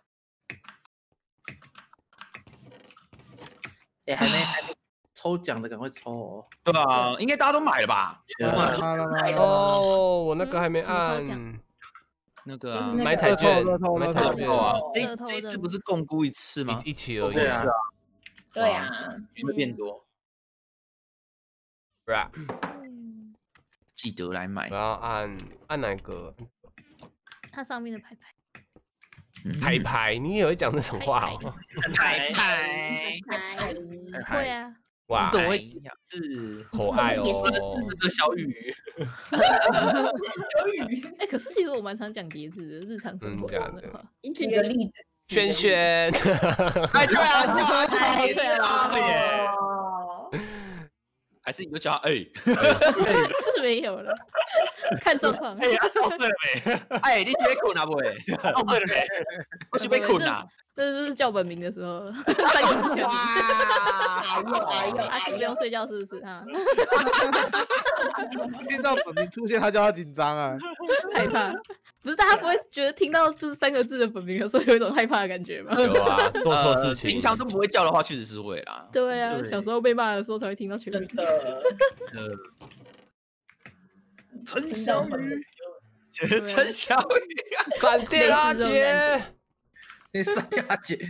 S7: 哎，还没还没抽奖的，赶快抽哦！
S2: 对吧？应该大家都买了吧？
S4: 哦，我那个还没按。
S2: 那个啊，
S4: 买彩券，
S3: 买
S4: 彩券
S2: 啊！哎，这次不是共估一次吗？
S4: 一起而已。
S7: 对啊，
S5: 对啊，
S2: 会变多。
S4: 是啊。
S2: 记得来买。
S4: 我要按按哪个？
S1: 它上面的牌牌。
S4: 牌牌，你也会讲那种话哦？
S2: 牌牌，
S1: 会啊。
S4: 哇，
S6: 怎么会是
S4: 可爱哦？
S6: 这个小雨，
S5: 小雨。
S1: 哎，可是其实我蛮常讲叠字的，日常生活中的话。
S5: 你举个例子。
S4: 轩轩。
S2: 哎，对啊，叫他叠字啊，对耶。还是你就叫他哎，
S1: 是没有了，看状况。
S6: 哎呀，到睡了没？
S2: 哎，你是被困啊不？
S6: 到睡了没？
S2: 我是被困啊。
S1: 这就是叫本名的时候，三个字叫。
S5: 哎呦哎呦，
S1: 阿奇不用睡觉是不是啊？
S3: 听到本名出现，他就要紧张啊，
S1: 害怕。不是大家不会觉得听到这三个字的本名的时候有一种害怕的感觉吗？
S4: 有啊，做错事情。
S2: 平常都不会叫的话，确实是会啦。
S1: 对啊，小时候被骂的时候才会听到全名。
S2: 陈小雨，陈小雨，
S4: 闪电阿姐。
S7: 你闪电阿姐。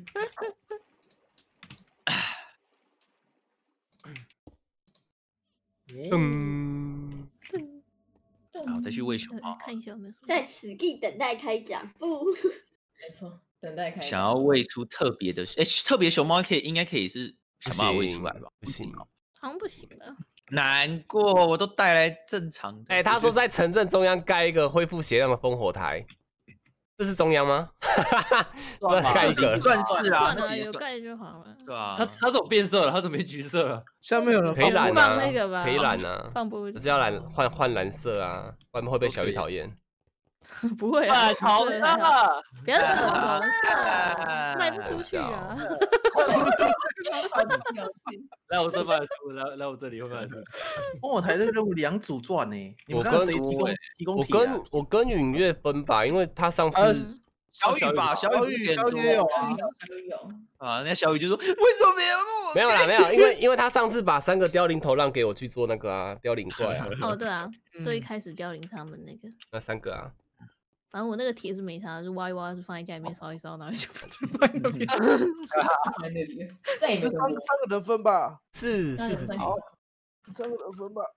S4: 嗯。
S2: 好，再去喂熊猫。
S1: 看一下有没有。
S8: 在此地等待开奖。不，
S5: 没错，等待开奖。
S2: 想要喂出特别的，哎，特别熊猫可以，应该可以是想办法喂出来吧？
S4: 不行，
S1: 好像不行了。
S2: 难过，我都带来正常的。
S4: 哎，他说在城镇中央盖一个恢复血量的烽火台。这是中央吗？
S2: 算
S4: 盖一个，
S2: 算是啊，
S1: 算了，有盖就好了。
S2: 对啊，
S6: 他他怎么变色了？他怎么变橘色了？
S3: 下面有人
S4: 可以染啊，
S1: 放那个吧，
S4: 可以染啊，
S1: 放不，
S4: 只要染换换蓝色啊，外面会被小鱼讨厌。
S1: 不会啊，
S6: 好了，
S1: 不要惹红色，卖不出去啊。
S6: 来我这卖出，来来我这里会卖出。
S7: 烽火台这个任务两组赚呢，你们刚刚谁提供提供题啊？
S4: 我跟我跟允月分吧，因为他上次
S2: 小雨吧，小雨
S3: 小雨有啊，
S5: 有
S2: 啊，那小雨就说为什么没有我？
S4: 没有啦，没有，因为因为他上次把三个凋零头让给我去做那个啊，凋零怪啊。
S1: 哦，对啊，最一开始凋零他们那个
S4: 那三个啊。
S1: 反正我那个铁是没差，就挖一挖，就放在家里面烧一烧，然后就放在那边。
S5: 在那里，再也没
S3: 三三个人分吧，
S4: 是四十几，
S3: 三个人分吧。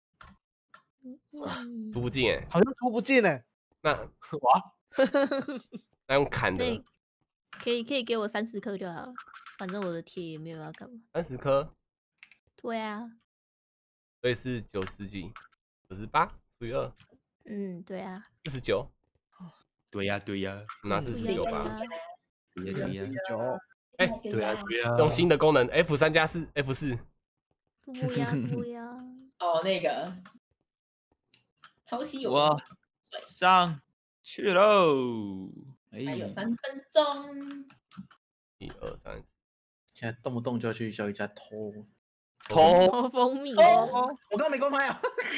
S4: 出不进哎，
S3: 好像出不进哎。
S4: 那哇，那用砍的。
S1: 可以可以给我三十颗就好了，反正我的铁也没有要干嘛。
S4: 三十颗？
S1: 对啊。
S4: 所以是九十几，九十八除以二。
S1: 嗯，对啊。
S4: 四十九。
S2: 对呀对呀，
S4: 拿四十九吧。
S2: 对呀对呀，
S3: 九。
S4: 哎，
S6: 对啊对啊，
S4: 用新的功能 F 三加四 F 四。
S1: 不要不要。
S5: 哦，那个超稀有。
S2: 我上去喽。
S5: 还有三分钟。
S4: 一二三。
S7: 现在动不动就要去小雨家偷
S2: 偷
S1: 偷蜂蜜。
S7: 哦，我刚刚没关麦啊。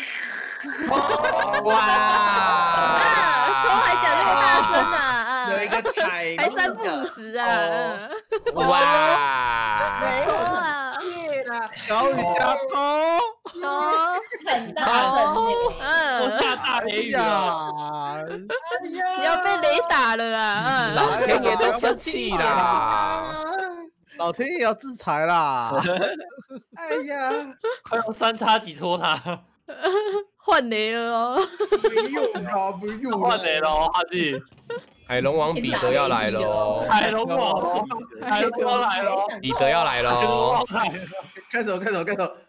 S1: 哇！偷还讲那么大声啊！
S2: 有一个彩，
S1: 还三不五十啊！
S4: 哇！
S7: 没有
S1: 啊！
S7: 灭了，
S3: 小雨家偷
S1: 偷
S5: 很大声，
S1: 嗯，
S6: 大大雷雨啊！
S1: 你要被雷打了啊！
S4: 老天爷都生气啦！
S3: 老天爷要制裁啦！
S7: 哎呀，
S6: 快用三叉戟戳他！
S1: 换雷了哦！
S7: 没用啊，不用
S6: 换雷了哦，哈基！
S4: 海龙王彼得要来喽！
S6: 海龙王，海龙王来喽！
S4: 彼得要来喽！
S7: 开手，开手，开手！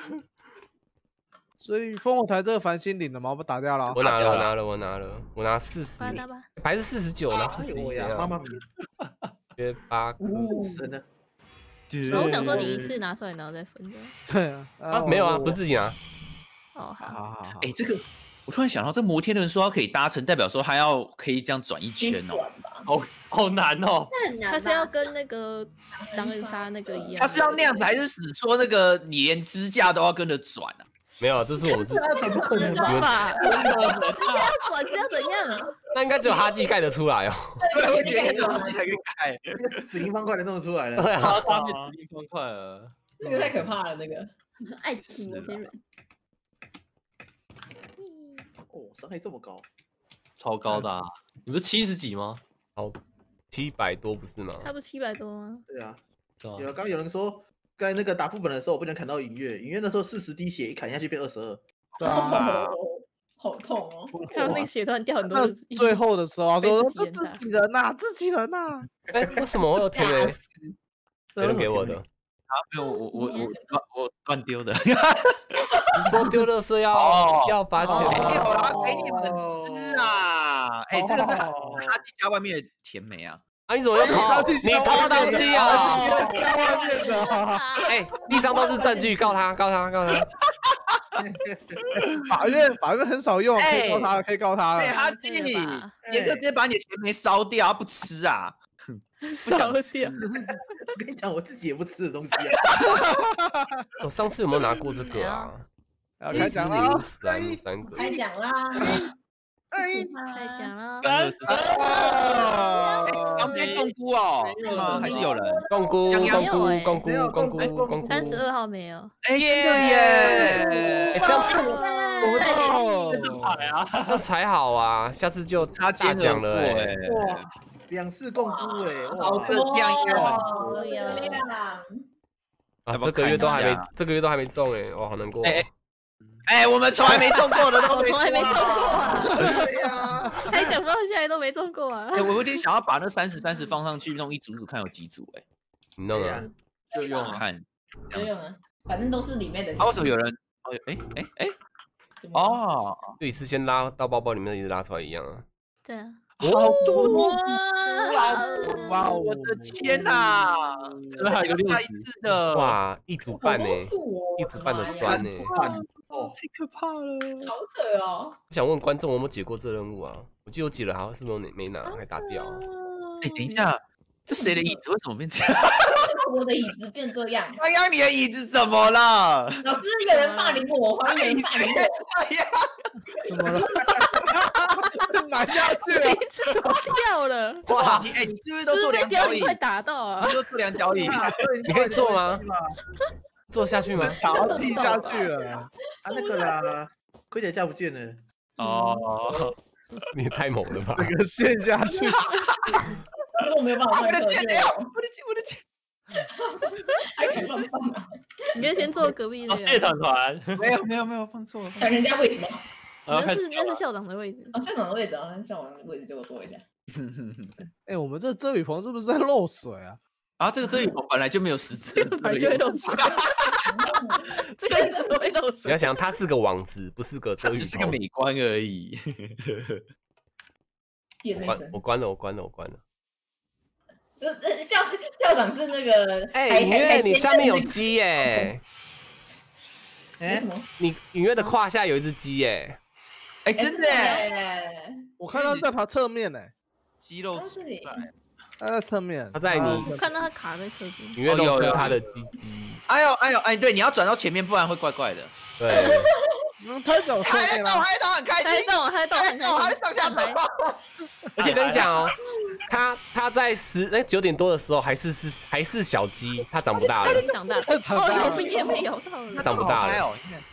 S3: 所以烽火台这个繁星领了吗？我打掉了。
S4: 我拿了，我拿了，我拿了，我拿四十，还是四十九，拿四十一
S7: 呀！妈妈咪，
S4: 约八颗，
S7: 真的。
S1: 我想说你一次拿出来，然后再分的。
S3: 对啊，
S4: 啊没有啊，不是自己拿。
S1: 哦，好，
S3: 好好好。
S2: 哎，这个我突然想到，这摩天轮说它可以搭乘，代表说它要可以这样转一圈哦。
S6: 好好难哦。
S8: 那很难吧。
S1: 他是要跟那个狼人杀那个一样，
S2: 他是要那样子，还是只说那个你连支架都要跟着转啊？
S4: 没有，这是我们自
S7: 怎么可能啊？
S1: 吧？之前要转是要怎样？
S4: 那应该只有哈基盖得出来哦。
S2: 对，我觉得这种才可以盖。
S7: 死灵方块能弄得出来了。
S4: 对啊，
S6: 他被指定方块了。
S5: 那个太可怕了，那个。
S8: 爱情摩天轮。
S7: 哦，伤害这么高，
S6: 超高的、啊，你不是七十几吗？
S4: 好，七百多不是吗？
S1: 他不是七百多吗？
S7: 对啊。
S6: 对啊
S7: 有，刚刚有人说，在那个打副本的时候，我不能砍到影月，影月那时候四十滴血，一砍下去变二十二。
S3: 对啊，
S5: 好痛哦！
S1: 看到那个血突然掉很多
S3: 那
S1: 就是，
S3: 最后的时候啊说
S1: 被自己
S3: 自
S1: 人打
S3: 己人呐，自己人呐，
S4: 哎，为什么会有天雷？谁人给我的？
S2: 啊，没有，我我我我我乱丢的。
S4: 你说丢垃圾要
S2: 哦
S4: 要罚钱
S2: 没有
S4: 吗？
S2: 啦，给你们吃啊！哎，这个是哈基家外面的甜梅啊。
S4: 啊，你怎么又偷？你偷东西啊！
S3: 在外面的啊，
S4: 哎，地上都是证据，告他，告他，告他！
S3: 法院法院很少用，可以告他了，可以告他
S2: 哎，
S3: 了。
S2: 哈基，
S1: 真的吧
S2: 严哥直接把你的甜梅烧掉，他不吃啊？
S1: 烧掉。
S7: 我跟你讲，我自己也不吃的东西啊。
S4: 我上次有没有拿过这个啊？
S3: 要开讲
S4: 零
S3: 了，
S4: 死三三个。
S5: 开讲啦！
S7: 哎，
S1: 开讲了，
S2: 三二四
S3: 啊
S2: 旁边共估哦，是吗？还是有人？
S4: 共估，
S2: 洋洋
S4: 共估，
S1: 没有欸
S4: 共估，共估，共估。
S1: 三十二号没有。
S2: 哎，真的耶！
S4: 哎，这样子
S3: 我们
S6: 真
S3: 到
S6: 的呀！
S4: 那才好啊，下次就大
S2: 他接
S4: 奖了哎。
S2: 哎。
S7: 哇，两次共估哎，
S5: 好
S7: 哇，
S5: 多
S2: 这样也很
S5: 哦！
S1: 对呀
S5: 漂亮
S4: 啊，
S2: 要不要
S4: 这个月都还没
S2: 看一下，
S4: 这个月都还没中哎，哇，好难过。
S2: 哎哎，我们从来没中过的都
S1: 我从来没中过啊，
S7: 对呀，
S1: 开奖到现在都没中过啊。
S2: 哎，我有点想要把那三十三十放上去，弄一组组看有几组哎，
S4: 你弄啊，
S6: 就用啊。
S2: 看。
S5: 不用啊，反正都是里面的。
S2: 啊，为什么有人？哦，哎哎哎，
S5: 人？
S2: 哦，
S4: 就一次先拉到包包里面，一直拉出来一样啊。
S1: 对啊，
S2: 好多
S8: 哇
S3: 哇哦
S2: 我的天哪！
S6: 这还有一个例
S2: 下一
S6: 子，
S2: 次的，
S4: 哇，一组半呢，一
S5: 一
S4: 组半的砖呢。
S7: 哦，
S3: 太可怕了。
S5: 好扯哦！
S4: 我想问观众有没有解过这任务啊？我记得我解了，好像是不是没没拿，还打掉啊？
S2: 哎，等一下，这谁的椅子为什么变这样？
S5: 我的椅子变这样，
S2: 刚刚你的椅子怎么了？
S5: 老师有人霸凌我，怀疑有人霸凌我。
S2: 哎呀，
S3: 怎么了？买下去了
S1: 一。次怎么掉了？
S4: 哇，
S2: 你哎，你是不是
S1: 是
S2: 都做
S1: 不是被
S2: 量脚椅？
S1: 凋零快打到啊
S2: 你？都做量脚椅？
S4: 你可以做吗？做下去吗？
S3: 好记下去了。
S7: 啊那个啦，盔甲架不见了。
S2: 哦，
S4: 你也太猛了吧！
S3: 这个陷下去，
S5: 可是我没有办法上课，
S2: 我的钱，
S5: 就
S2: 等一下，我的钱，我的钱。
S5: 还可以乱放啊，
S1: 你就先坐隔壁那
S6: 哦，谢
S1: 个，
S6: 团团，
S2: 没有没有没有，放错了。
S5: 抢人家位置吗？
S6: 然后开始
S1: 那是那是校长的位置。
S5: 哦，校长的位置啊，校长的位置借我坐一下。
S3: 哎，我们这遮雨棚是不是在漏水啊？
S2: 啊，这个遮雨棚本来就没有实质
S1: 这个本来就会漏水，这个一直都会漏水
S4: 你要。想，它是个网子，不是个遮雨
S2: 它只是个
S4: 棚。
S2: 美观而已。
S4: 我
S5: 也没声。
S4: 关我关了，我关了，我关了。
S5: 这这校校长是那个
S4: 哎，隐约你下面有鸡耶，
S7: 哎
S5: 为什，么？
S4: 你隐约的胯下有一只鸡耶。
S2: 哎，真的耶，
S5: 耶！
S3: 我看到在爬侧面呢，
S2: 肌肉
S5: 到这里
S2: 出来。
S3: 他在侧面。
S4: 他在你
S1: 我看到他卡在车边。
S4: 隐约露
S2: 哦有有
S4: 出它的鸡鸡。
S2: 哎呦哎呦哎，对，你要转到前面，不然会怪怪的。
S4: 对，
S3: 嗯，他走侧
S2: 还在动，
S3: 面啊。
S2: 还在动，很开心。
S1: 他在动，他在动，
S2: 还在动，还
S1: 很开
S2: 在上下
S1: 心。还
S2: 动。
S4: 而且跟你讲哦，它它在十那九点多的时候还是是还是小鸡，它长不大了
S1: 他已，经长大了。哦，有被叶妹咬到
S4: 它
S1: 了。
S4: 长不大了。
S2: 好嗨哦！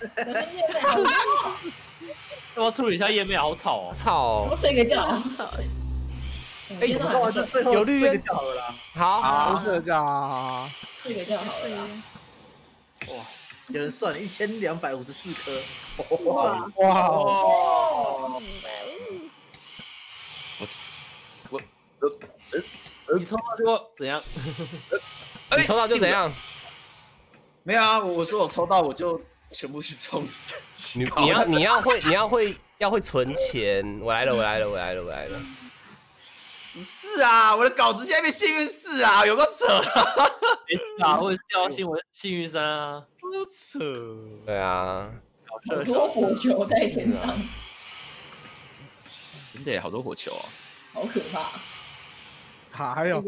S6: 要不要处理一下页面？好吵哦。
S4: 操
S5: 我！睡个觉。
S1: 很吵哎。
S5: 哎，
S7: 我刚好就最后
S4: 有绿烟
S7: 睡个觉好了啦。
S4: 好，
S3: 好，这叫啊，
S5: 睡个觉好
S1: 是
S5: 了啦。
S7: 哇，有人算了一千两百五十四颗。
S5: 哇！
S3: 哇哦，
S2: 哦，我我
S6: 你抽到就怎样？
S4: 你抽到就怎？样？
S2: 没有啊，我说我抽到我就全部去充。
S4: 你你要你要会你要会要会存钱。我来了，我来了，我来了，我来了。
S2: 不是啊，我的稿子现在变幸运四啊，有个扯，
S6: 没事啊，我也是掉到新闻幸运山啊，
S2: 好扯。
S4: 对啊，
S6: 好
S5: 好
S6: 射手。
S5: 多火球在天上，
S2: 真的耶好多火球哦。
S5: 好可怕。
S3: 还有，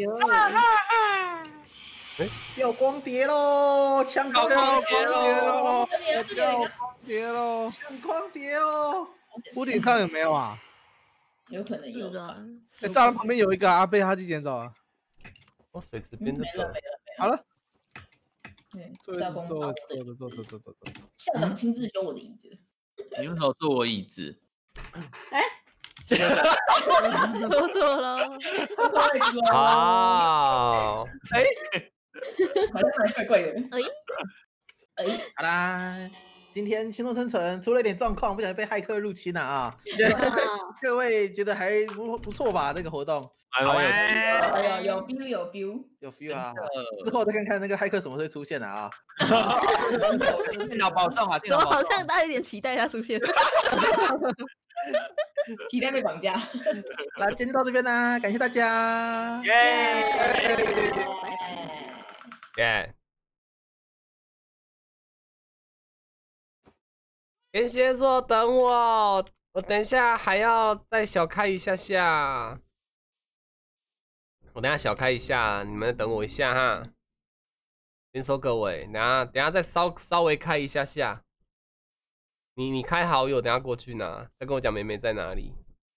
S7: 哎，掉光碟喽，抢光碟喽，
S3: 掉光碟喽，
S7: 抢光碟哦！
S3: 屋顶上有没有啊？
S5: 有可能有吧。
S3: 哎，栅栏旁边有一个啊，被哈基捡走了。
S4: 我水池边这个。
S5: 没了没了没了。
S3: 好了。
S5: 对，
S3: 坐坐坐坐坐坐坐坐坐坐。
S5: 校长亲自修我的椅子。
S2: 你为什么坐我椅子？
S8: 哎，
S1: 说错了。
S4: 啊！
S2: 哎，
S5: 好像还怪怪的。
S1: 哎
S5: 哎，
S7: 好啦，今天行动生存出了一点状况，不小心被骇客入侵了啊！各位觉得还不不错吧？那个活动。
S2: 好玩，
S5: 有有 feel 有 feel
S7: 有 feel 啊！之后再看看那个骇客什么时候出现的啊！
S2: 电脑保障啊，
S1: 怎么好像大家有点期待他出现？
S5: 期待被绑架。
S7: 那今天就到这边啦，感谢大家，
S2: 耶！
S4: 耶！天蝎说等我，我等一下还要再小开一下下。 我等下小开一下，你们等我一下哈。先说各位，等下等下再稍稍微开一下下。你你开好友，等下过去拿，再跟我讲妹妹在哪里。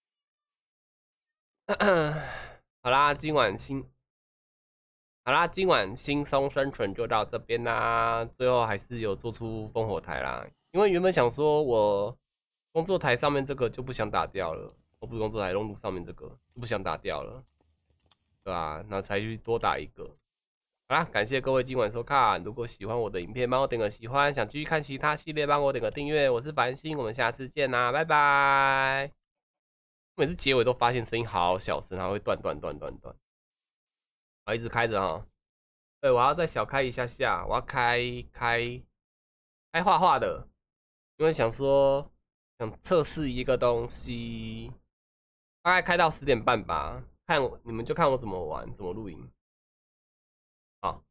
S4: 好啦，今晚新好啦，今晚轻松生存就到这边啦。最后还是有做出烽火台啦，因为原本想说我工作台上面这个就不想打掉了，我不是工作台，龙路上面这个就不想打掉了。 对吧？然后才去多打一个。好啦，感谢各位今晚收看。如果喜欢我的影片，帮我点个喜欢；想继续看其他系列，帮我点个订阅。我是繁星，我们下次见啦，拜拜。每次结尾都发现声音好小声，还会断断断断断。好，一直开着哈。对，我要再小开一下下，我要开开开画画的，因为想说想测试一个东西，大概开到十点半吧。 看我，你们就看我怎么玩，怎么录影。好，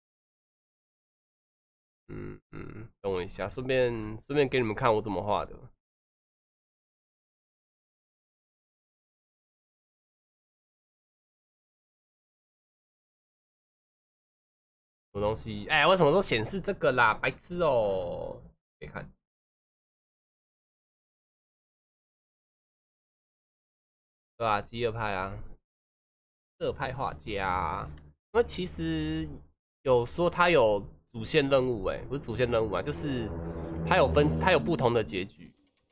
S4: 嗯嗯，等我一下，顺便顺便给你们看我怎么画的。什么东西？哎，为什么都显示这个啦？白痴哦！可以看，对吧？饥饿派啊。 特派画家，因为其实有说他有主线任务，哎，不是主线任务啊，就是他有分，他有不同的结局。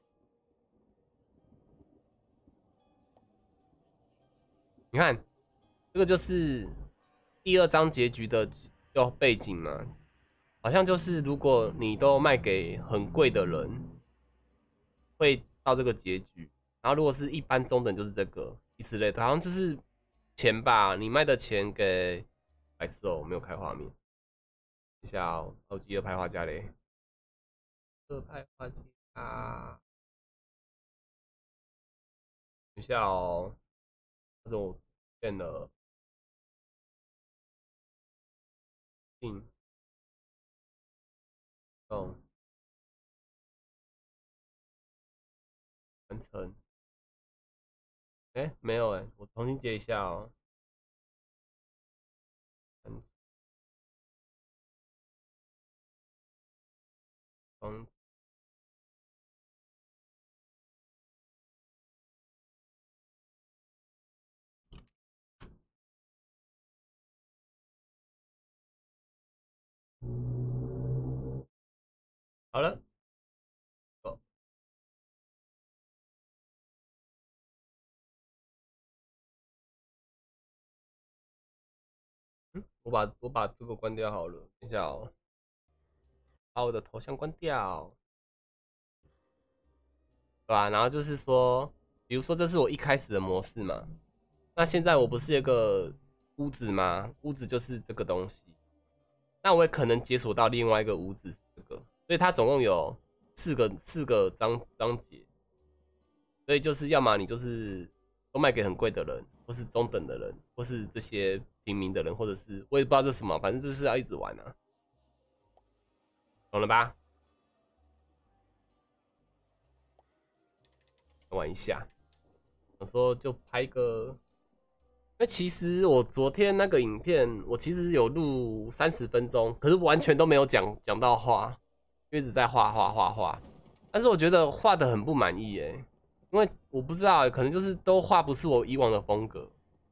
S4: 你看，这个就是第二章结局的叫背景嘛，好像就是如果你都卖给很贵的人，会到这个结局，然后如果是一般中等，就是这个，以此类推，好像就是。 钱吧，你卖的钱给白痴哦，没有开画面。等一下哦，超级二派画家嘞，二派画家，等一下哦，这种变了，进，哦，完成。 哎，没有哎，我重新接一下哦。嗯，嗯，好了。 嗯，我把我把这个关掉好了，等一下哦，把我的头像关掉，对吧？然后就是说，比如说这是我一开始的模式嘛，那现在我不是有个屋子吗？屋子就是这个东西，那我也可能解锁到另外一个屋子，这个，所以它总共有四个四个章章节，所以就是要么你就是都卖给很贵的人，或是中等的人，或是这些平民的人，或者是我也不知道这是什么，反正就是要一直玩啊，懂了吧？玩一下，我说就拍个那其实我昨天那个影片，我其实有录三十分钟，可是完全都没有讲讲到画，一直在画画画画。但是我觉得画的很不满意哎，因为我不知道，可能就是都画不是我以往的风格。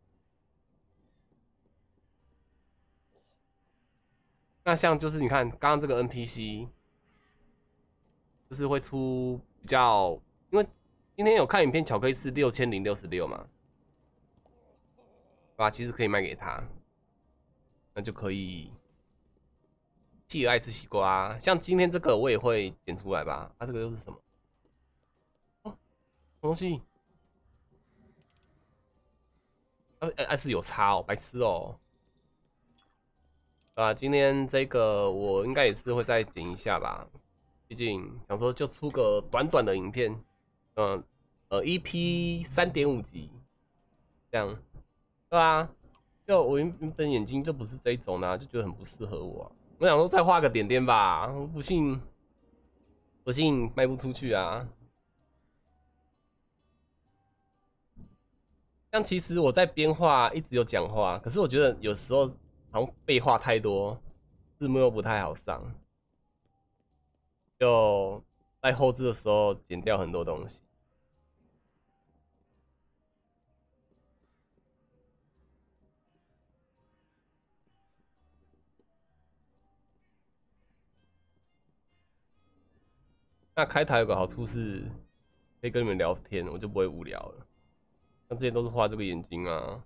S4: 那像就是你看刚刚这个 N P C， 就是会出比较，因为今天有看影片，巧克力是六千零六十六嘛。啊，其实可以卖给他，那就可以企鹅爱吃西瓜。像今天这个我也会剪出来吧？它、啊、这个又是什么？哦，什么东西？呃、啊，哎、啊，是有差哦，白痴哦。啊，今天这个我应该也是会再剪一下吧，毕竟想说就出个短短的影片，嗯，呃 ，E P 三点五集，这样，对啊。就我原本眼睛就不是这一种的、啊，就觉得很不适合我、啊。我想说再画个点点吧，不信，不信卖不出去啊。像其实我在边画一直有讲话，可是我觉得有时候好像背画太多，字幕又不太好上，就在后置的时候剪掉很多东西。那开台有个好处是，可以跟你们聊天，我就不会无聊了。像之前都是画这个眼睛啊，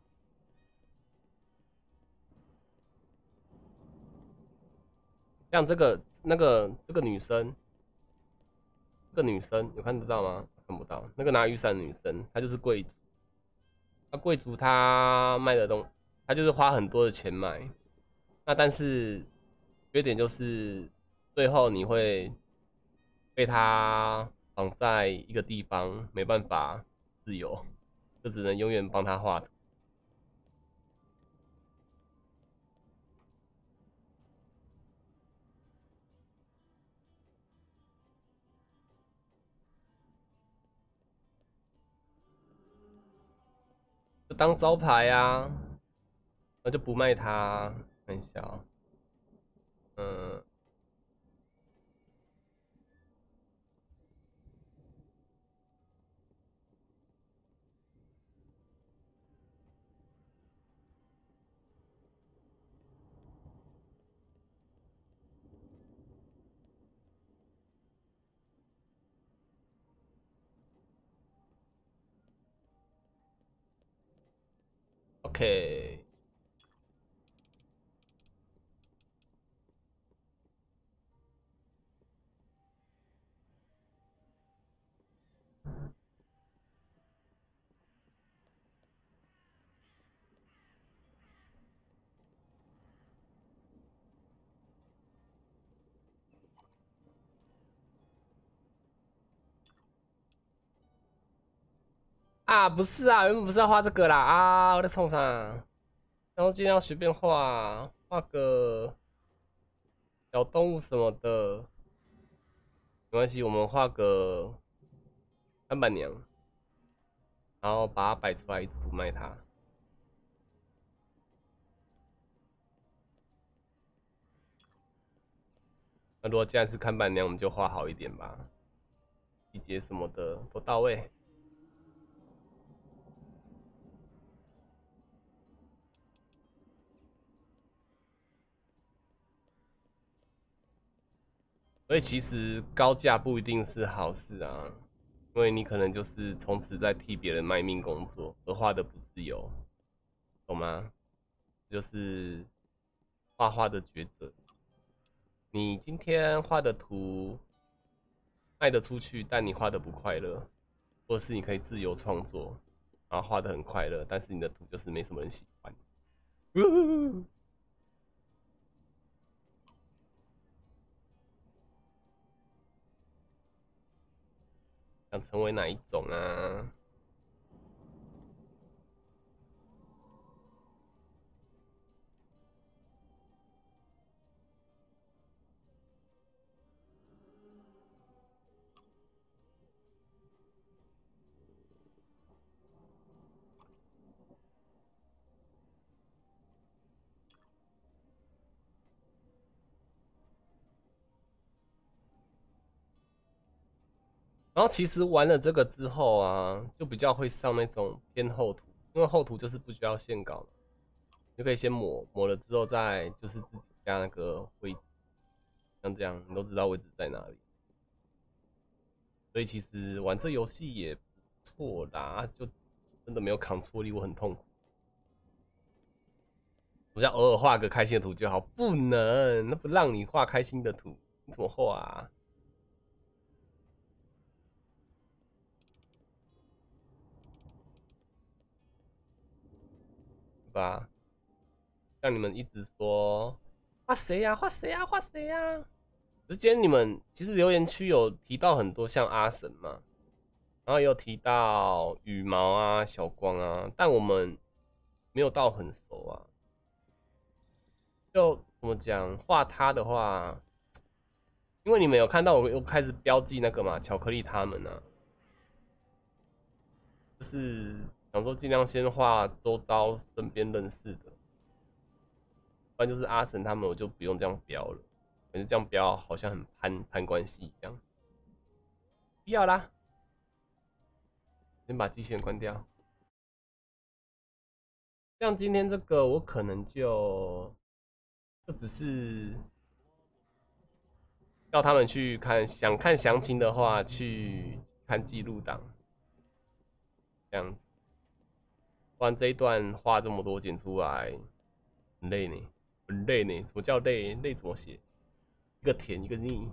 S4: 像这个那个这个女生，这个女生有看得到吗？看不到。那个拿雨伞的女生，她就是贵族。那贵族她卖的东，她就是花很多的钱买。那但是缺点就是最后你会被他绑在一个地方，没办法自由，就只能永远帮他画图。就当招牌啊，那就不卖它。看一下哦，嗯。OK，啊，不是啊，原本不是要画这个啦啊，我在冲啥？然后今天要随便画，画个小动物什么的，没关系，我们画个看板娘，然后把它摆出来，一直不卖它。那如果既然是看板娘，我们就画好一点吧，细节什么的都到位。所以其实高价不一定是好事啊，因为你可能就是从此在替别人卖命工作，而画的不自由，懂吗？就是画画的抉择。你今天画的图卖得出去，但你画的不快乐，或者是你可以自由创作，然后画的很快乐，但是你的图就是没什么人喜欢。想成为哪一种啊？ 然后其实玩了这个之后啊，就比较会上那种偏厚图，因为厚图就是不需要线稿嘛，就可以先抹，抹了之后再就是自己加那个位置，像这样你都知道位置在哪里。所以其实玩这游戏也不错啦，就真的没有扛错力，我很痛苦。我要偶尔画个开心的图就好，不能，那不让你画开心的图，你怎么画啊？对吧？像你们一直说画谁呀，画谁呀，画谁呀？可是今天你们其实留言区有提到很多像阿神嘛，然后也有提到羽毛啊、小光啊，但我们没有到很熟啊。就怎么讲，画他的话，因为你们有看到我又开始标记那个嘛，巧克力他们啊，就是想说尽量先画周遭身边认识的，不然就是阿神他们，我就不用这样标了，感觉这样标好像很攀攀关系一样。不要啦，先把机器人关掉。像今天这个，我可能就。就只是要他们去看，想看详情的话，去看记录档，这样子。不然这一段画这么多剪出来，很累呢，很累呢。什么叫累？累怎么写？一个甜，一个腻。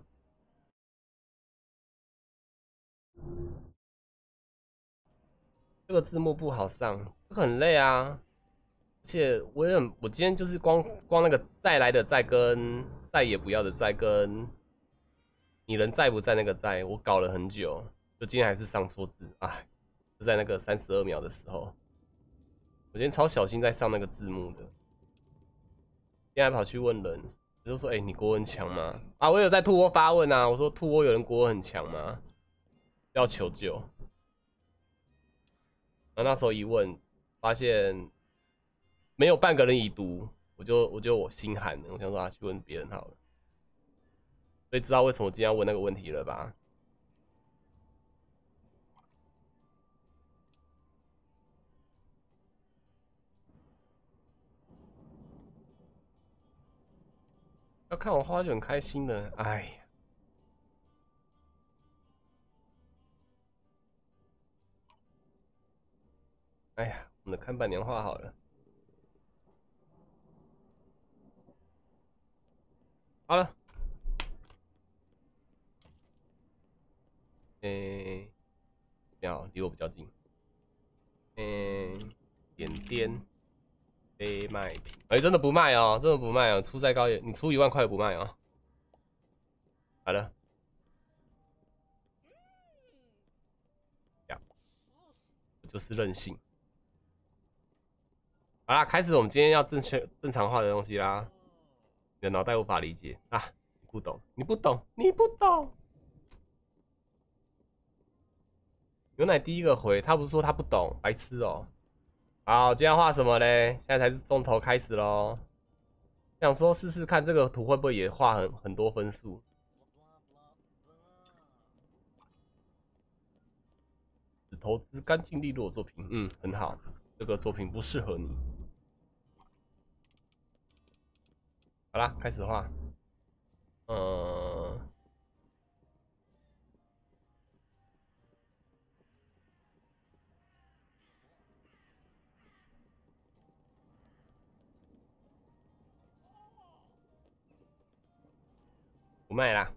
S4: 这个字幕不好上，这个很累啊。而且我也很，我今天就是光光那个再来的再跟再也不要的再跟你人在不在那个在，我搞了很久，就今天还是上错字，哎，就在那个三十二秒的时候，我今天超小心在上那个字幕的，今天还跑去问人，就说：“哎、欸，你国文强吗？”啊，我有在兔窝发问啊，我说兔窝有人国文很强吗？要求救。然后那时候一问，发现。没有半个人已读，我就我就我心寒了，我想说啊，去问别人好了。所以知道为什么我今天要问那个问题了吧？要看我画就很开心的，哎呀，哎呀，我们的看板娘画好了。好了，诶、欸，要离我比较近。诶、欸，点点非卖品，哎、欸，真的不卖哦，真的不卖哦，出再高也，你出一万块也不卖哦。好了，我就是任性。好啦，开始我们今天要正确正常化的东西啦。你的脑袋无法理解啊，你不懂，你不懂，你不懂。牛奶第一个回，他不是说他不懂，白痴哦、喔。好，今天要画什么嘞？现在才是重头开始咯。想说试试看这个图会不会也画很很多分数。只投资干净利落的作品，嗯，很好。这个作品不适合你。好啦，开始画。嗯。不卖啦。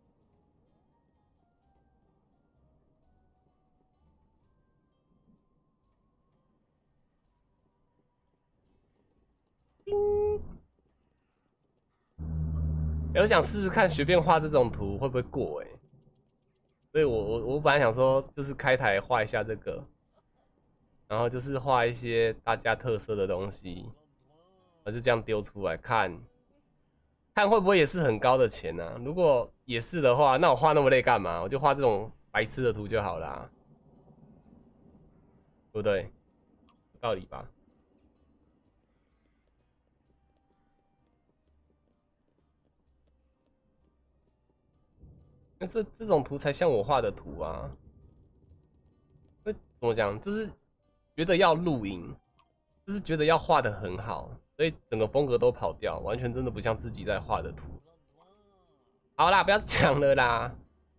S4: 欸、我想试试看随便画这种图会不会过哎、欸，所以我我我本来想说就是开台画一下这个，然后就是画一些大家特色的东西，我就这样丢出来看，看会不会也是很高的钱呢、啊？如果也是的话，那我画那么累干嘛？我就画这种白痴的图就好啦，对不对？有道理吧？ 那这这种图才像我画的图啊。那怎么讲？就是觉得要录影，就是觉得要画的很好，所以整个风格都跑掉，完全真的不像自己在画的图。好啦，不要讲了啦。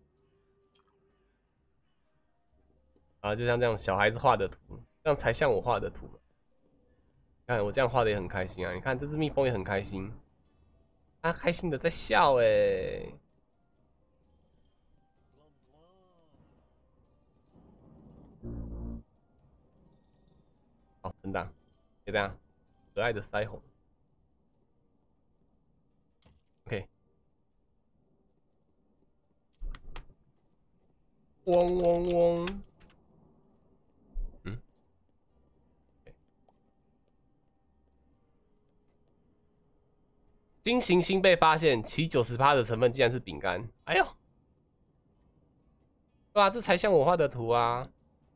S4: 啊，就像这样小孩子画的图，这样才像我画的图。看我这样画的也很开心啊！你看这只蜜蜂也很开心，它开心的在笑哎、欸。好，真的，就这样，可爱的腮红。OK。嗡嗡嗡。嗯。新行星被发现，其九十趴的成分竟然是饼干。哎呦，对啊，这才像我画的图啊！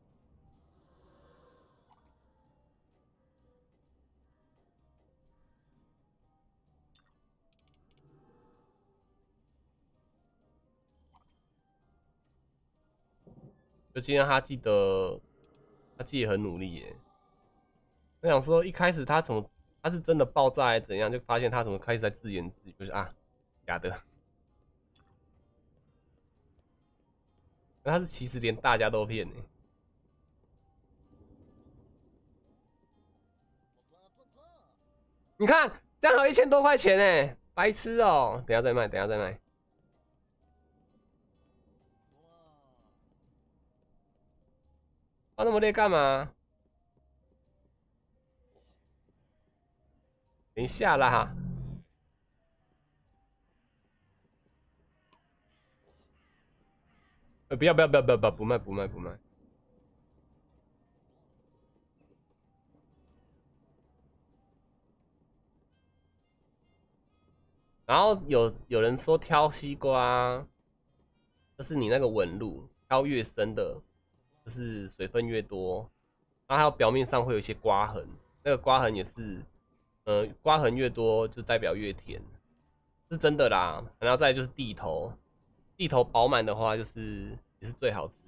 S4: 就今天他记得，他记得很努力耶。我想说，一开始他怎么，他是真的爆炸还是怎样？就发现他怎么开始在自言自语，就是啊，假的。那他是其实连大家都骗呢。你看，这样有一千多块钱呢，白痴哦！等一下再卖，等一下再卖。画那么累干嘛？等一下啦！呃，不要不要不要不要不要不卖不卖不卖。然后有有人说挑西瓜，就是你那个纹路挑越深的。就是水分越多，然后还有表面上会有一些刮痕，那个刮痕也是，呃，刮痕越多就代表越甜，是真的啦。然后再来就是地头，地头饱满的话就是也是最好吃。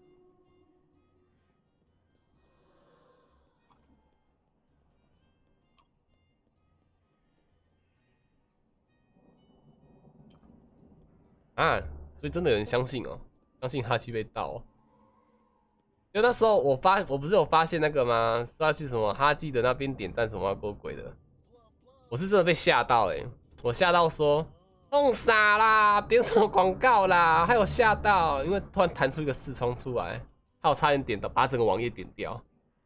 S4: 啊，所以真的有人相信哦，相信哈气被盗。因为那时候我发，我不是有发现那个吗？说要去什么哈记的那边点赞什么够鬼的，我是真的被吓到哎、欸！我吓到说弄傻啦，点什么广告啦，还有吓到，因为突然弹出一个视窗出来，还有差点点到把整个网页点掉。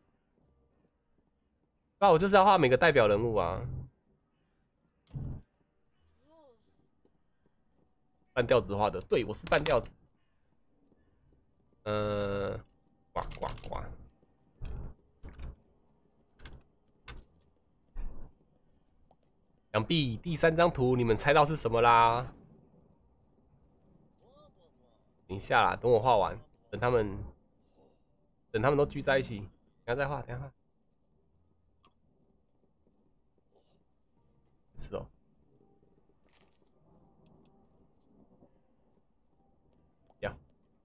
S4: 那我就是要画每个代表人物啊，半吊子画的，对我是半吊子，嗯、呃。呱呱呱！想必第三张图你们猜到是什么啦？等一下啦，等我画完，等他们，等他们都聚在一起，等下再画，等下画。是哦。要。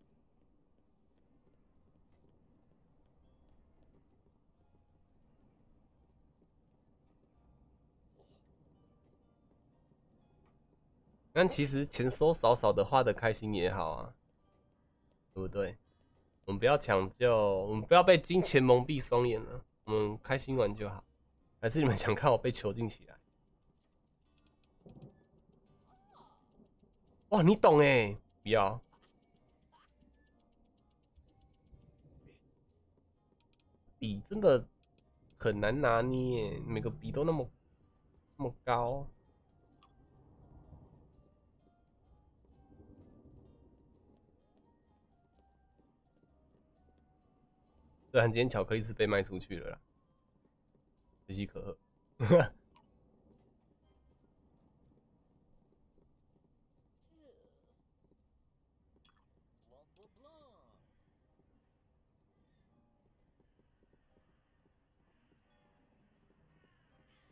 S4: 但其实钱收少少的画的开心也好啊，对不对？我们不要抢救，我们不要被金钱蒙蔽双眼了，我们开心玩就好。还是你们想看我被囚禁起来？哇，你懂哎，不要。笔真的很难拿捏，每个笔都那么那么高。虽然今天巧克力是被卖出去了啦，可喜可贺。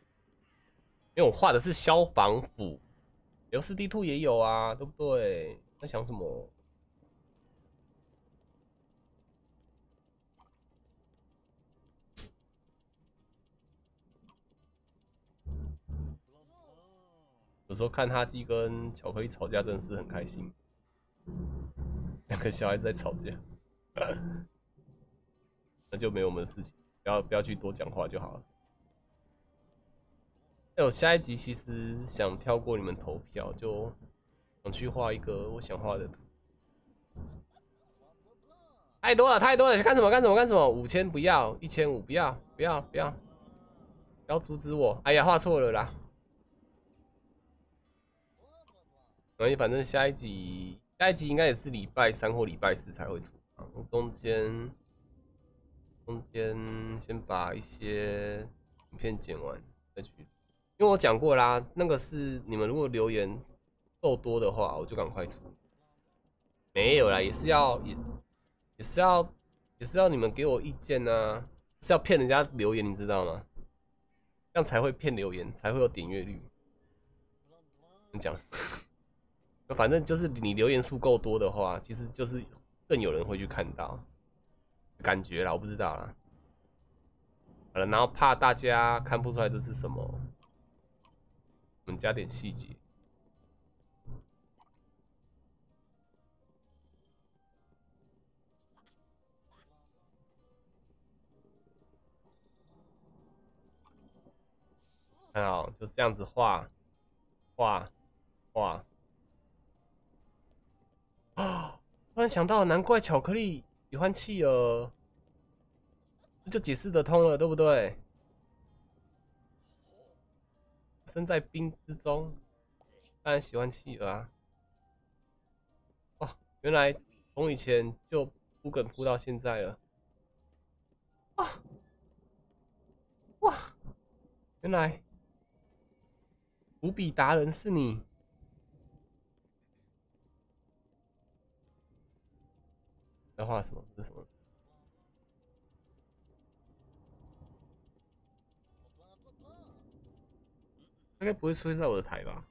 S4: 因为我画的是消防斧，L 四 D 二也有啊，对不对？ 在想什么？有时候看哈基跟巧克力吵架，真的是很开心。两个小孩子在吵架，那就没有我们的事情，不要不要去多讲话就好了。哎，我下一集其实想跳过你们投票，就想去画一个我想画的图。太多了，太多了，干什么干什么干什么？五千不要，一千五不要，不要不要，不要阻止我！哎呀，画错了啦。所以反正下一集，下一集应该也是礼拜三或礼拜四才会出。中间，中间先把一些影片剪完再去。因为我讲过啦，那个是你们如果留言够多的话，我就赶快出。没有啦，也是要也也是要也是要你们给我意见啊，是要骗人家留言，你知道吗？这样才会骗留言，才会有点阅率。你讲。反正就是你留言数够多的话，其实就是更有人会去看到，感觉啦，我不知道啦。好了，然后怕大家看不出来这是什么，我们加点细节。看好，就这样子画，画，画。啊！突然想到，难怪巧克力喜欢企鹅，这就解释得通了，对不对？身在冰之中，当然喜欢企鹅啊！哇，原来从以前就铺梗铺到现在了。哇哇，原来伏笔达人是你。要画什么？这是什么？应该不会出现在我的台吧？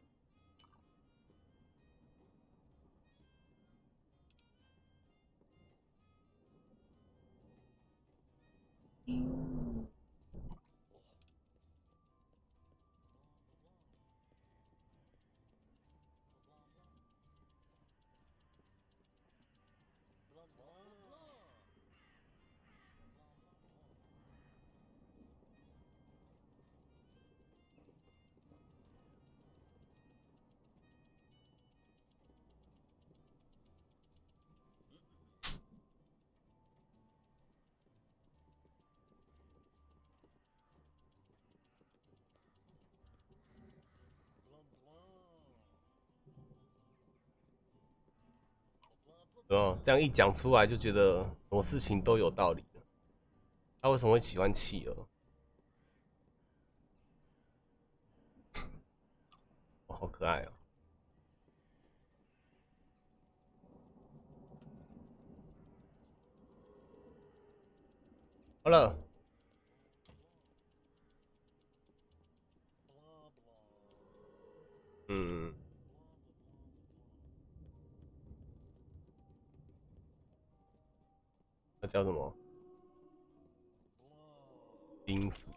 S4: 哦，这样一讲出来就觉得什么事情都有道理了。他为什么会喜欢企鹅？哦，好可爱哦！好了，嗯。那叫什么？因素。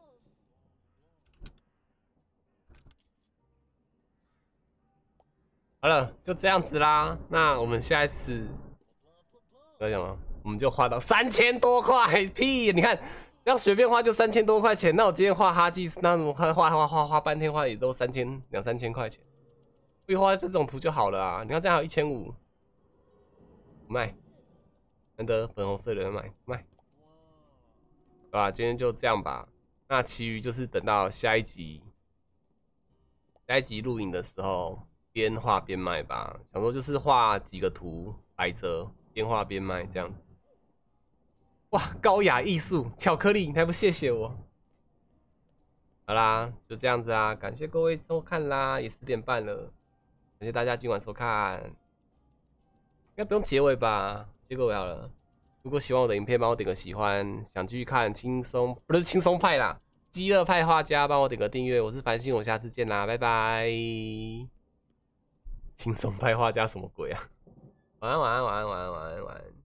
S4: 好了，就这样子啦。那我们下一次不要讲了，我们就花到三千多块。屁！你看，要随便花就三千多块钱。那我今天画哈基，那我画画画画画半天画也都三千两三千块钱。不画这种图就好了啊！你看这样还有一千五，卖。难得粉红色的人买卖，对吧？今天就这样吧。那其余就是等到下一集，下一集录影的时候，边画边卖吧。想说就是画几个图摆着，边画边卖这样子。哇，高雅艺术，巧克力，你还不谢谢我？好啦，就这样子啦，感谢各位收看啦，也十点半了，感谢大家今晚收看。应该不用结尾吧？结个尾好了。如果喜欢我的影片，帮我点个喜欢。想继续看轻松，不是轻松派啦，饥饿派画家，帮我点个订阅。我是繁星，我下次见啦，拜拜。轻松派画家什么鬼啊？ 晚安，晚安，晚安，晚安，晚安，晚安。